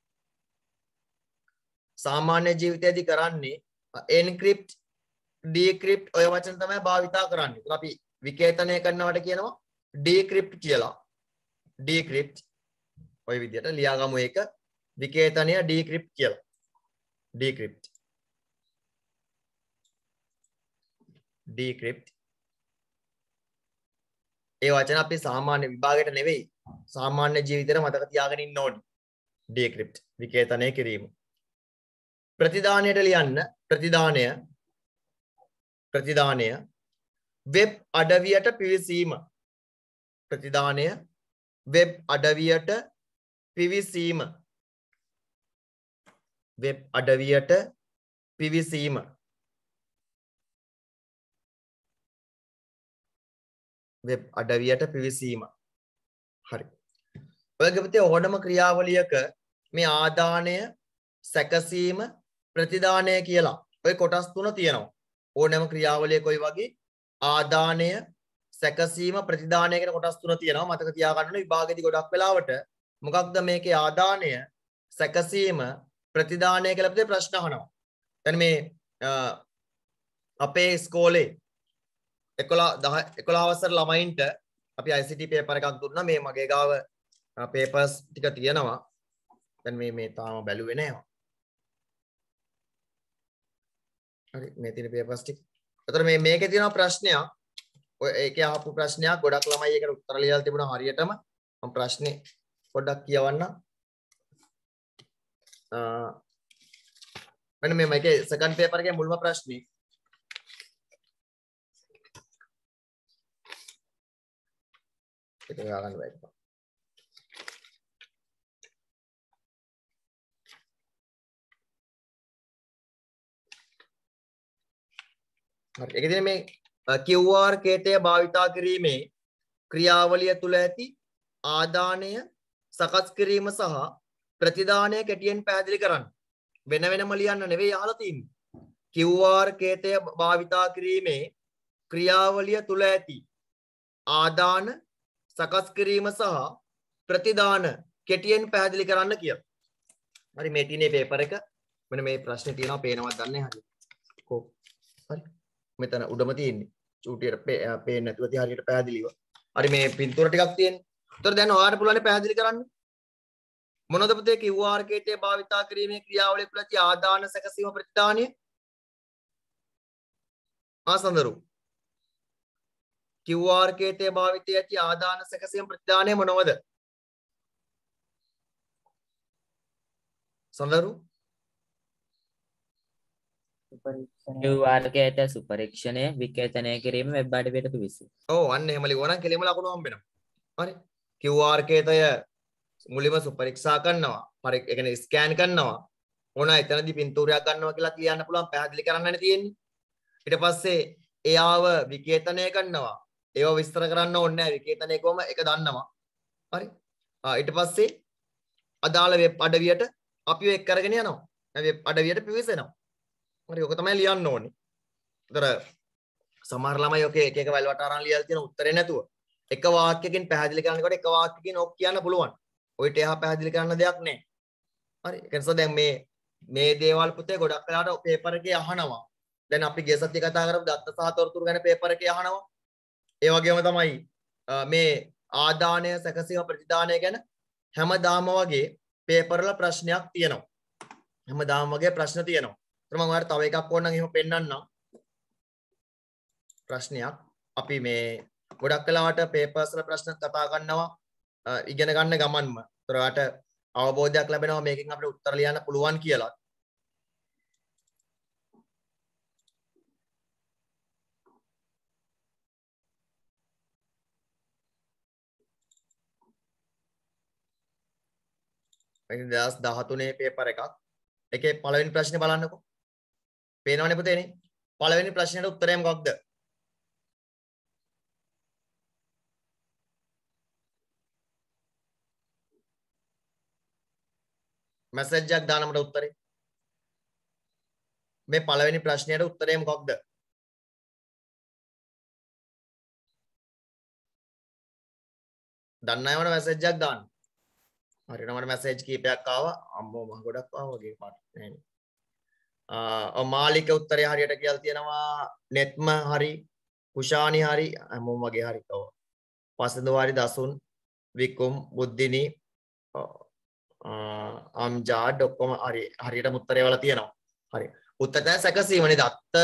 සාමාන්‍ය ජීවිතයේදී කරන්නේ encrypt decrypt ඔය වචන තමයි භාවිතා කරන්නේ. ඒත් අපි විකේතනය කරනවට කියනවා decrypt කියලා. decrypt ඔය විදිහට ලියාගමු ඒක විකේතනය decrypt කියලා. decrypt decrypt ඒ වචන අපි සාමාන්‍ය විභාගයට නෙවෙයි සාමාන්‍ය ජීවිතේට මතක තියාගෙන ඉන්න ඕනේ. decrypt විකේතනය කිරීම. ප්‍රතිදානයට ලියන්න ප්‍රතිදානය වෙබ් අඩවියට පිවිසීම. ප්‍රතිදානය වෙබ් අඩවියට පිවිසීම. වෙබ් අඩවියට පිවිසීම. වෙබ් අඩවියට පිවිසීම. හරි. ඔයගේ පුතේ ඕනම ක්‍රියාවලියක මේ ආදානය සැකසීම ප්‍රතිදානය කියලා ඔය කොටස් තුන තියෙනවා. ඕනෑම ක්‍රියාවලියක ඔය වගේ ආදානය සැකසීම ප්‍රතිදානය කියන කොටස් තුන තියෙනවා. මතක තියාගන්න ඕනේ විභාගෙදී ගොඩක් වෙලාවට මොකක්ද මේකේ ආදානය සැකසීම ප්‍රතිදානය කියලා අපිට ප්‍රශ්න අහනවා. දැන් මේ අපේ ඉස්කෝලේ 11 වසර ළමයින්ට අපි ICT පේපර් එකක් දුන්නා. මේ මගේ ගාව පේපර්ස් ටික තියෙනවා. දැන් මේ තාම බැලුවේ නෑ. හරි මේ තියෙන පේපර්ස් ටික. ඒතර මේකේ තියෙන ප්‍රශ්නයක් ඔය ඒකේ අහපු ප්‍රශ්නයක් ගොඩක් ළමයි ඒකට උත්තර ලියලා තිබුණා හරියටම. මම ප්‍රශ්නේ පොඩ්ඩක් කියවන්නම්. මෙන්න මේකේ සෙකන්ඩ් පේපර් එකේ මුල්ම ප්‍රශ්නේ ඒක ගන්න බෑ. හරි ඒක තියෙන මේ QR කේතය භාවිතා කිරීමේ ක්‍රියාවලිය තුල ඇති ආදානය සකස් කිරීම සහ ප්‍රතිදානය කෙටියෙන් පැහැදිලි කරන්න. වෙන වෙනම ලියන්න නෙවෙයි අහලා තියෙන්නේ. QR කේතය භාවිතා කිරීමේ ක්‍රියාවලිය තුල ඇති ආදාන සකස් කිරීම සහ ප්‍රතිදාන කෙටියෙන් පැහැදිලි කරන්න කියලා. හරි මේ තියෙන පේපර් එක මෙන්න මේ ප්‍රශ්නේ තියෙනවා පේනවද දන්නේ හරියට. කො හරි මෙතන උඩම තියෙන්නේ. චූටියට පේන්නේ නැතුව තිය හරියට පැහැදිලිව. හරි මේ පින්තූර ටිකක් තියෙන්නේ. ඒතර දැන් ඔයාලට පුළුවන් පැහැදිලි කරන්න. මොනවද පුතේ QR කේතය භාවිතා කිරීමේ ක්‍රියාවලිය තුළ ඇති ආදාන සැකසීම ප්‍රතිදානය? ආසඳරු QR කේතය භාවිතය ඇති ආදාන සැකසීම ප්‍රතිදානය මොනවද? සඳරු QR කේතය සුපරීක්ෂණය විකේතනය කිරීම වෙබ් අඩවියට පිවිසීම. ඔව් අන්න එහෙම ලියුවා නම් කෙලිම ලකුණු හම්බෙනවා. හරි QR කේතය මුලින්ම සුපරීක්ෂා කරනවා. ඒ කියන්නේ ස්කෑන් කරනවා. ඕන එතනදී පින්තූරයක් ගන්නවා කියලා කියන්න පුළුවන් පැහැදිලි කරන්නනේ තියෙන්නේ. ඊට පස්සේ එයාව විකේතනය කරනවා. ඒව විස්තර කරන්න ඕනේ නැහැ. විකේතනය කොහොම ඒක දන්නවා. හරි. ඊට පස්සේ අදාළ වෙබ් අඩවියට අපිව එක් කරගෙන යනවා. වෙබ් අඩවියට පිවිසෙනවා. හරි ඔක තමයි ලියන්න ඕනේ. ඒතර සමහර ළමයි ඔක එක එක වැල් වටාරන් ලියලා තියෙන උත්තරේ නැතුව එක වාක්‍යයකින් පැහැදිලි කරනකොට එක වාක්‍යයකින් ඔක් කියන්න පුළුවන්. ඔයිට එහා පැහැදිලි කරන්න දෙයක් නැහැ. හරි. ඒ නිසා දැන් මේ දේවල් පුතේ ගොඩක් වෙලාවට පේපර් එකේ අහනවා. දැන් අපි ගිය සතියේ කතා කරපු දත්ත සහ තොරතුරු ගැන පේපර් එකේ අහනවා. ඒ වගේම තමයි මේ ආදානය සැකසීම ප්‍රතිදානය ගැන හැමදාම වගේ පේපර් වල ප්‍රශ්නයක් තියෙනවා. හැමදාම වගේ ප්‍රශ්න තියෙනවා. ඒත් මම ඔයාලට තව එකක් ඕනනම් එහෙම පෙන්නන්නම්. ප්‍රශ්නයක් අපි මේ ගොඩක් වෙලාවට පේපර්ස් වල ප්‍රශ්න කතා කරනවා ඉගෙන ගන්න ගමන්ම. ඒතර ඔයාලට අවබෝධයක් ලැබෙනවා මේකෙන් අපිට උත්තර ලියන්න පුළුවන් කියලා. මේක 2013 පේපර් එකක්. ඒකේ පළවෙනි ප්‍රශ්නේ බලන්නකෝ. පේනවනේ පුතේනේ. පළවෙනි ප්‍රශ්නෙට උත්තරය මොකක්ද? මැසේජ් එකක් දාන්න මට උත්තරේ. මේ පළවෙනි ප්‍රශ්නයට උත්තරේ මොකක්ද? දන්න අය මට මැසේජ් එකක් දාන්න. හරියට මට මැසේජ් කීපයක් ආවා. අම්මෝ මහ ගොඩක් ආවා වගේ පාට නෑනේ. මාලික උත්තරේ හරියට කියලා තියෙනවා. නෙත්ම හරි. කුෂානි හරි. හැමෝම වගේ හරි කව. පසඳවාරි දසුන් විකුම් බුද්ධිනි අම්ජාඩ් ඔක්කොම හරි හරියට උත්තරේ වල තියෙනවා. හරි. උත්තරය සැකසීමනේ දත්ත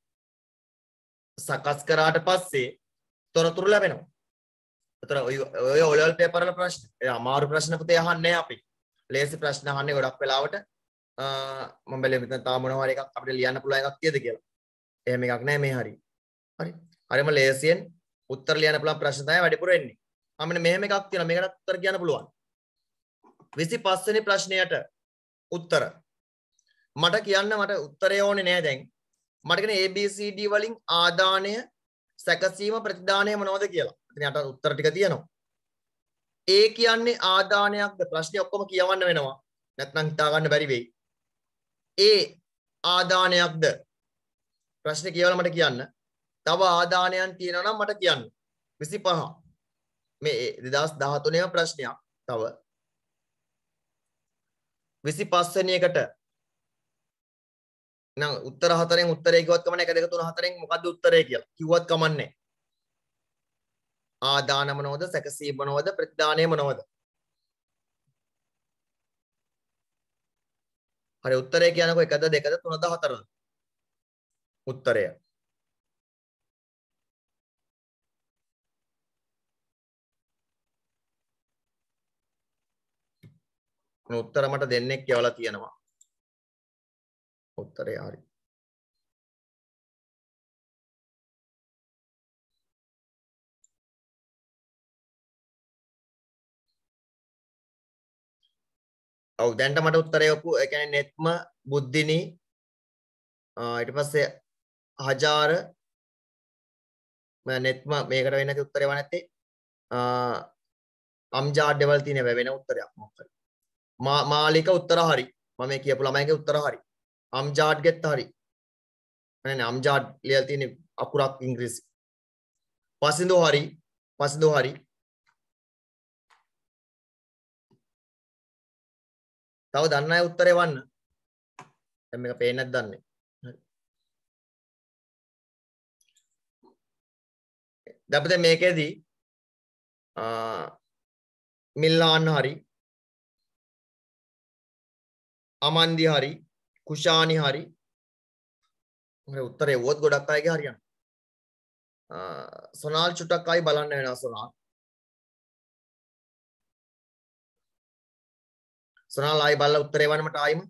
සකස් කරාට පස්සේ තොරතුරු ලැබෙනවා. ඒතර ඔය ඔලෙවල් පේපර් වල ප්‍රශ්න අමාරු ප්‍රශ්න පුතේ අහන්නේ අපි. ලේසි ප්‍රශ්න අහන්නේ ගොඩක් වෙලාවට මම බැලුවා මෙතන තාම මොනවා එකක් අපිට ලියන්න පුළුවන් එකක් තියෙද කියලා. එහෙම එකක් නැහැ මේ හරි. හරි. හරිම ලේසියෙන් උත්තර ලියන්න පුළුවන් ප්‍රශ්න තමයි වැඩිපුර එන්නේ. මෙන්න මෙහෙම එකක් තියෙනවා. මේකට උත්තර කියන්න පුළුවන්. 25 වෙනි ප්‍රශ්නයට උත්තර. මට කියන්න මට උත්තරය ඕනේ නෑ දැන්. මට කියන ABCD වලින් ආදානය සැකසීම ප්‍රතිදානය මොනවද කියලා. ඉතින් අට උත්තර ටික තියෙනවා. A කියන්නේ ආදානයක්ද? ප්‍රශ්නේ ඔක්කොම කියවන්න වෙනවා. නැත්නම් හිතා ගන්න බැරි වෙයි. A ආදානයක්ද? ප්‍රශ්නේ කියවලා මට කියන්න. තව ආදානයන් තියෙනවා නම් මට කියන්න. 25. මේ 2013 ප්‍රශ්නයක්. තව 25 වෙනි එකට නම් උත්තර 4න් උත්තරේ කිව්වත් කමන්නේ 1 2 3 4න් මොකද්ද උත්තරේ කියලා කිව්වත් කමන්නේ. ආදාන මොනවද? සැකසීම මොනවද? ප්‍රතිදානය මොනවද? හරි උත්තරේ කියනකො 1ද 2ද 3ද 4ද? උත්තරය. උත්තර මට දෙන්නෙක් කියවලා තියෙනවා. උත්තරේ හරි. ඔව් දැන්ට මට උත්තරේ ඔප්පු ඒ කියන්නේ නෙත්ම බුද්ධිනි ඊට පස්සේ හජාර මම නෙත්ම මේකට වෙන්නේ නැති උත්තරේ ව නැත්තේ අම්ජාඩ් දෙවල් තියෙන වෙන උත්තරයක් මොකක්ද මාලික උත්තර හරි මම මේ කියපු ළමයිගේ උත්තර හරි අම්ජාඩ් ගෙත් හරි නේ අම්ජාඩ් ලියලා තියෙන අකුරක් ඉංග්‍රීසි පසින්දු හරි තව දන්න අය උත්තරේ වන්න දැන් මේක පේන්නේ නැද්ද දන්නේ හරි දැන් මේකේදී මිල්ලාන් හරි අමන්දි හරි කුෂානි හරි මම උත්තරේ වොත් ගොඩක් අයගේ හරියන සොනාල් චුට්ටක් ආයි බලන්න වෙනවා සොනාල් ආයි බලලා උත්තරේ වන්න මට ආයිම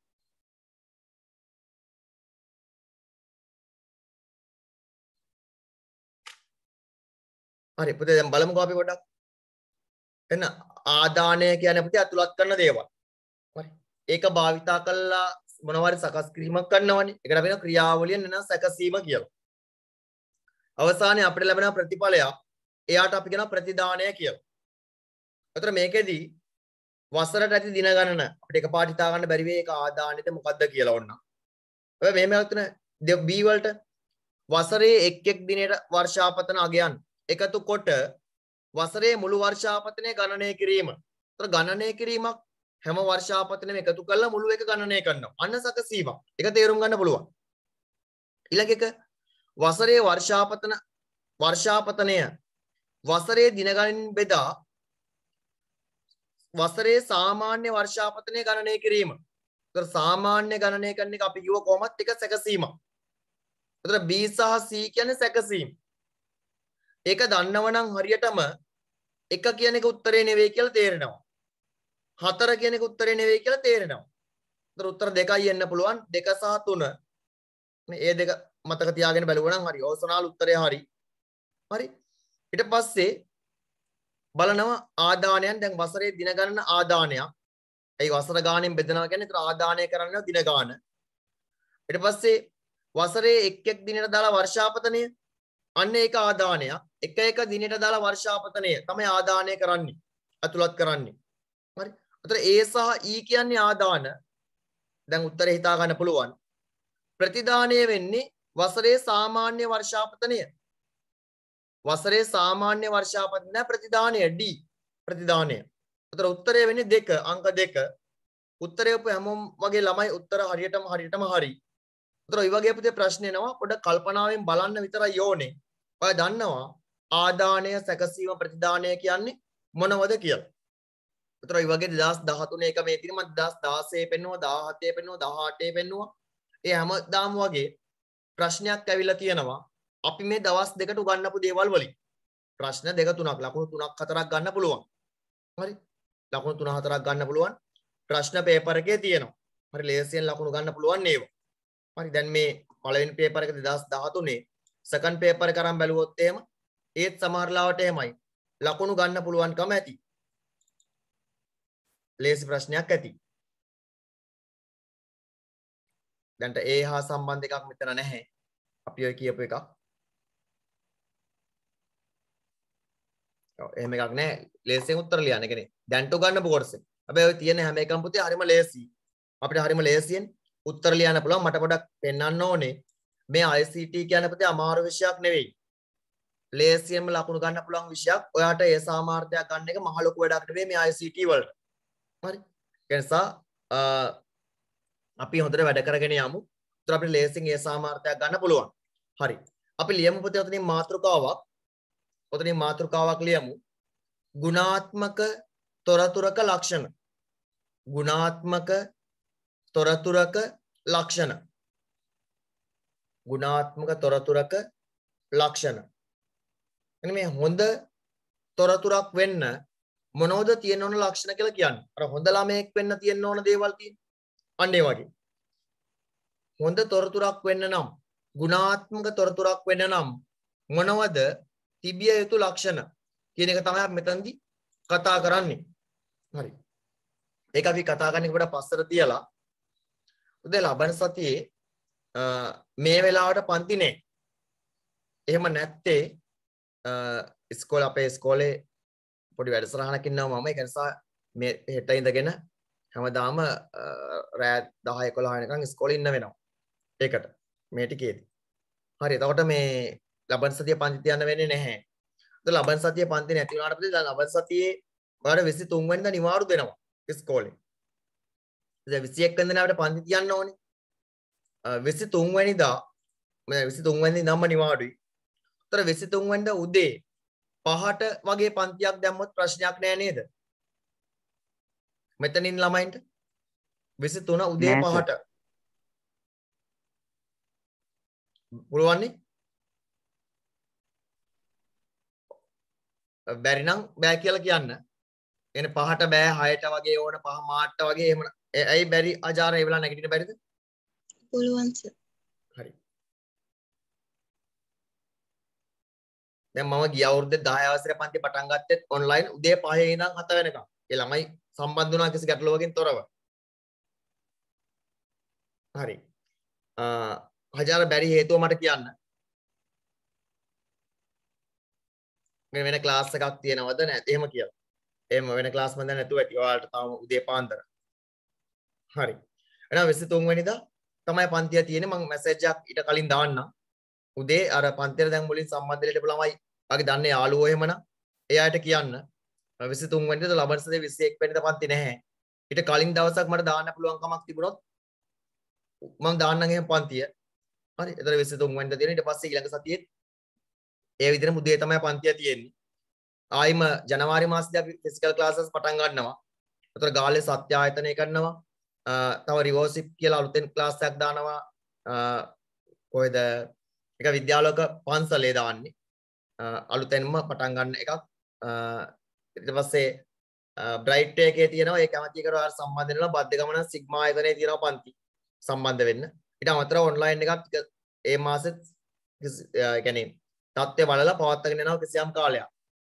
හරි පුතේ දැන් බලමුකෝ අපි පොඩ්ඩක් එන්න ආදානය කියන්නේ පුතේ අතුලත් කරන දේවල් හරි ඒක භාවිතා කළා මොනවාරි සකස් කිරීමක් කරනවනේ ඒකට අපි කියන ක්‍රියාවලිය නෙන සැකසීම කියලා අවසානයේ අපිට ලැබෙන ප්‍රතිඵලය එයාට අපි කියන ප්‍රතිදානය කියලා. ඒතර මේකෙදී වසරට ඇති දින ගණන අපිට එකපාරට හිතා ගන්න බැරි වෙයි ඒක ආදානෙද මොකද්ද කියලා ඕන්න. ඔය මෙහෙම හිතන B වලට වසරේ එක් දිනයට වර්ෂාපතන අගයන් එකතු කොට වසරේ මුළු වර්ෂාපතනය ගණනය කිරීම. ඒතර ගණනය කිරීමක් හැම වර්ෂාපතනෙම එකතු කරලා මුළු එක ගණනය කරනවා. අන්න සැකසීමක්. ඒක තේරුම් ගන්න පුළුවන්. ඊළඟ එක වසරේ වර්ෂාපතනය වසරේ දින ගණනින් බෙදා වසරේ සාමාන්‍ය වර්ෂාපතනය ගණනය කිරීම. ඒතර සාමාන්‍ය ගණනය කරන එක අපි කිව්ව කොහොමත් එක සැකසීමක්. ඒතර B සහ C කියන්නේ සැකසීම. ඒක දන්නවනම් හරියටම එක කියන එක උත්තරේ නෙවෙයි කියලා තේරෙනවා. 4 කියන එක උත්තරේ නෙවෙයි කියලා තේරෙනවා. ඒතර උත්තර දෙකයි එන්න පුළුවන් 2 සහ 3. මේ දෙක මතක තියාගෙන බලුවා නම් හරි. ඕසනාල් උත්තරය හරි. හරි. ඊට පස්සේ බලනවා ආදානයන් දැන් වසරේ දින ගණන ආදානයක්. ඒ වසර ගාණෙන් බෙදනවා කියන්නේ ඒතර ආදානය කරන්නේ දින ගාණ. ඊට පස්සේ වසරේ එක් දිනකට දාලා වර්ෂාපතනය අන්න ඒක ආදානයක්. එක දිනකට දාලා වර්ෂාපතනය තමයි ආදානය කරන්නේ. අතුලත් කරන්නේ. හරි. අතර A සහ E කියන්නේ ආදාන. දැන් උත්තරේ හිතා ගන්න පුළුවන්. ප්‍රතිදානය වෙන්නේ වසරේ සාමාන්‍ය වර්ෂාපතනය. වසරේ සාමාන්‍ය වර්ෂාපතනය ප්‍රතිදානය D ප්‍රතිදානය. අතර උත්තරය වෙන්නේ 2 අංක 2. උත්තරය උප හැමෝම වගේ ළමයි උත්තර හරියටම හරි. අතර ඔය වගේ පුතේ ප්‍රශ්න එනවා පොඩ්ඩක් කල්පනාවෙන් බලන්න විතරයි ඕනේ. ඔයා දන්නවා ආදානය සැකසීම ප්‍රතිදානය කියන්නේ මොනවද කියලා. අතර ඔය වගේ 2013 එක මේ තියෙන මම 2016 පෙන්නුවා 17 පෙන්නුවා 18 පෙන්නුවා. ඒ හැමදාම වගේ ප්‍රශ්නයක් ඇවිල්ලා තියෙනවා. අපි මේ දවස් දෙකට උගන්වපු දේවල් වලින් ප්‍රශ්න 2 3ක් ලකුණු 3ක් 4ක් ගන්න පුළුවන්. හරි. ලකුණු 3 4ක් ගන්න පුළුවන්. ප්‍රශ්න පේපර් එකේ තියෙනවා. හරි ලේසියෙන් ලකුණු ගන්න පුළුවන් නේව. හරි දැන් මේ පළවෙනි පේපර් එක 2013 සෙකන්ඩ් පේපර් එක අරන් බැලුවොත් එහෙම ඒත් සමහර ලාවට එහෙමයි. ලකුණු ගන්න පුළුවන්කම ඇති. ලේසි ප්‍රශ්නයක් ඇති. දැන්ට ඒ හා සම්බන්ධ එකක් මෙතන නැහැ. අපි ඔය කියපු එකක්. ඔව් එහෙම එකක් නැහැ. ලේසියෙන් උත්තර ලියන්න. ඒ කියන්නේ දැන්ට උගන්නපු කොටසේ. හැබැයි ඔය තියෙන හැම එකම පුතේ හරිම ලේසි. අපිට හරිම ලේසියෙන් උත්තර ලියන්න පුළුවන්. මට පොඩක් පෙන්වන්න ඕනේ. මේ ICT කියන්නේ පුතේ අමාරු විෂයක් නෙවෙයි. ලේසියෙන්ම ලකුණු ගන්න පුළුවන් විෂයක්. ඔයාට ඒ සාමාර්ථයක් ගන්න එක මහ ලොකු වැඩක් නෙවෙයි මේ ICT වලට. හරි. ඒ නිසා අපි හොඳට වැඩ කරගෙන යමු. ඒතර අපිට ලේසියෙන් ඒ සාමාර්ථයක් ගන්න පුළුවන්. හරි. අපි ලියමු පුතේ ඔතනින් මාතෘකාවක්. ඔතනින් මාතෘකාවක් ලියමු. ගුණාත්මක තොරතුරක ලක්ෂණ. ගුණාත්මක තොරතුරක ලක්ෂණ. ගුණාත්මක තොරතුරක ලක්ෂණ. එන්න මේ හොඳ තොරතුරක් වෙන්න මොනවද තියෙන්න ඕන ලක්ෂණ කියලා කියන්නේ. අර හොඳ ළමයෙක් වෙන්න තියෙන්න ඕන දේවල් තියෙනවා. අන්න ඒ වගේ. හොඳ තොරතුරක් වෙන්න නම් ගුණාත්මක තොරතුරක් වෙන්න නම් මොනවද තිබිය යුතු ලක්ෂණ කියන එක තමයි මෙතනදී කතා කරන්නේ. හරි. ඒක අපි කතා කරන්නේ කොට පස්සට තියලා. උදේ ලබන සතියේ මේ වෙලාවට පන්ති නෑ. එහෙම නැත්තේ අපේ ඉස්කෝලේ පොඩි වැඩසටහනක් ඉන්නවා මම. ඒක නිසා මේ හෙට ඉඳගෙන හැමදාම රෑ 10 11 වෙනකන් ඉස්කෝලේ ඉන්න වෙනවා. ඒකට මේ ටිකේදී. හරි. එතකොට මේ ලබන සතිය පන්ති තියන්න වෙන්නේ නැහැ. ඒක ලබන සතිය පන්ති නැති වුණාට පස්සේ දැන් ලබන සතියේ ඔයාලට 23 වෙනිදා නිවාඩු දෙනවා ඉස්කෝලේ. දැන් 21 වෙනිදා අපිට පන්ති තියන්න ඕනේ. 23 වෙනිදා මම 23 වෙනිදා නම් නිවාඩුයි. උතර 23 වෙනිදා උදේ 5ට වගේ පන්තියක් දැම්මොත් ප්‍රශ්නයක් නෑ නේද? මෙතනින් ළමයින්ට 23 උදේ 5ට පුළුවන් නේ? බැරි නම් බෑ කියලා කියන්න. එනේ 5ට බෑ 6ට වගේ ඕන 5 මාට්ට වගේ එහෙම. ඇයි බැරි අජාර ඒ වෙලාව නැගිටින්න බැරිද? පුළුවන් සර්. හරි. දැන් මම ගිය අවුරුද්දේ 10 වසරේ පන්ති පටන් ගත්තෙත් ඔන්ලයින් උදේ 5 ඉඳන් 7 වෙනකම්. ඒ ළමයි සම්බන්ධ වුණා කිසි ගැටලුවකින් තොරව. හරි. හජාර බැරි හේතුව මට කියන්න. වෙන ක්ලාස් එකක් තියෙනවද නැත්නම් එහෙම කියලා. එහෙම වෙන ක්ලාස් මන්ද නැතුව ඇති. ඔයාලට තාම උදේ පාන්දර. හරි. එහෙනම් 23 වෙනිදා තමයි පන්තිය තියෙන්නේ. මම මැසේජ් එකක් ඊට කලින් දාන්නම්. උදේ අර පන්තියට දැන් මුලින් සම්බන්ධ වෙලා හිටපු ළමයි වගේ දන්නේ යාළුවෝ එහෙමනම් එයාට කියන්න 23 වෙනිදා ලබන සතියේ 21 වෙනිදා පන්ති නැහැ. ඊට කලින් දවසක් මට දාන්න පුළුවන් කමක් තිබුණොත් මම දාන්නම් එහෙම පන්තිය. හරි. එතන 23 වෙනිදා තියෙන ඊට පස්සේ ඊළඟ සතියේ ඒ විදිහට උදේ තමයි පන්තිය තියෙන්නේ. ආයිම ජනවාරි මාසෙදී අපි ෆිසිකල් ක්ලාසස් පටන් ගන්නවා. එතකොට ගාල්ලේ සත්‍ය ආයතනය කරනවා. තව රිවර්සිප් කියලා අලුතෙන් ක්ලාස් එකක් දානවා. කොහෙද එක විද්‍යාලයක පන්සලේ දාන්නේ. අලුතෙන්ම පටන් ගන්න එකක්. ඊට පස්සේ බ්‍රයිට් එකේ තියෙනවා ඒ කැමති කරලා සම්බන්ධ වෙනවා බද්ද ගමන සිග්මා ආයතනයේ තියෙනවා පන්ති සම්බන්ධ වෙන්න. ඊට අමතරව ඔන්ලයින් එකක් ඒ මාසෙත් ඒ කියන්නේ තත්ත්වය බලලා පවත්වාගෙන යනවා කිසියම් කාලයක්.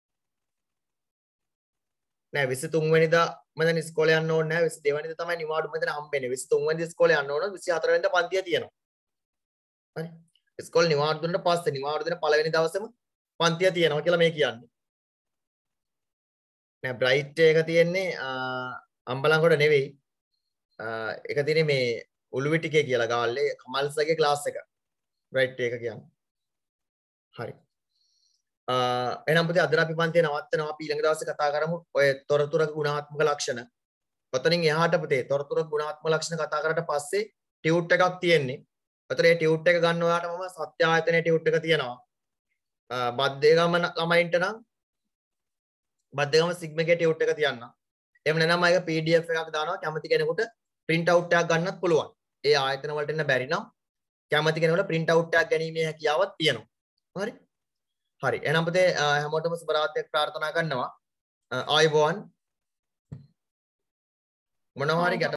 නෑ 23 වෙනිදා මම දැන් ඉස්කෝලේ යන්න ඕනේ නෑ 22 වෙනිදා තමයි නිවාඩු මෙතන හම්බෙන්නේ. 23 වෙනිදා ඉස්කෝලේ යන්න ඕන 24 වෙනිදා පන්තිය තියෙනවා. හරි. ඉස්කෝලේ නිවාඩු දුන්නාට පස්සේ නිවාඩු දෙන පළවෙනි දවසේම පන්තිය තියෙනවා කියලා මේ කියන්නේ. නෑ බ්‍රයිට් එක තියෙන්නේ අම්බලන්ගොඩ නෙවෙයි. එක තියෙන්නේ මේ උළුවිටිකේ කියලා ගාල්ලේ කමල්සගේ ක්ලාස් එක. රයිට් ඒක කියන්නේ. හරි. එහෙනම් පුතේ අද අපි පන්තිය නවත්තනවා. අපි ඊළඟ දවසේ කතා කරමු ඔය තොරතුරක ගුණාත්මක ලක්ෂණ. ඔතනින් එහාට පුතේ තොරතුරක ගුණාත්මක ලක්ෂණ කතා කරලා පස්සේ ටියුට් එකක් තියෙන්නේ. ඔතන ඒ ටියුට් එක ගන්න ඔයාලට මම සත්‍ය ආයතනයේ ටියුට් එක තියෙනවා. බද්දේගම ළමයින්ට නම් බද්දේගම සිග්මගේ ටියුට් එක තියන්න. එහෙම නැත්නම් මම ඒක PDF එකක් දානවා. කැමති කෙනෙකුට print out එකක් ගන්නත් පුළුවන්. ඒ ආයතන වලට එන්න බැරි නම් කැමති කෙනෙකුට print out එකක් ගැනීමේ හැකියාවක් තියෙනවා. හරි. හරි. එහෙනම් පුතේ හැමෝටම සුබ රාත්‍රියක් ප්‍රාර්ථනා කරනවා. ආයුබෝවන්. මොනවා හරි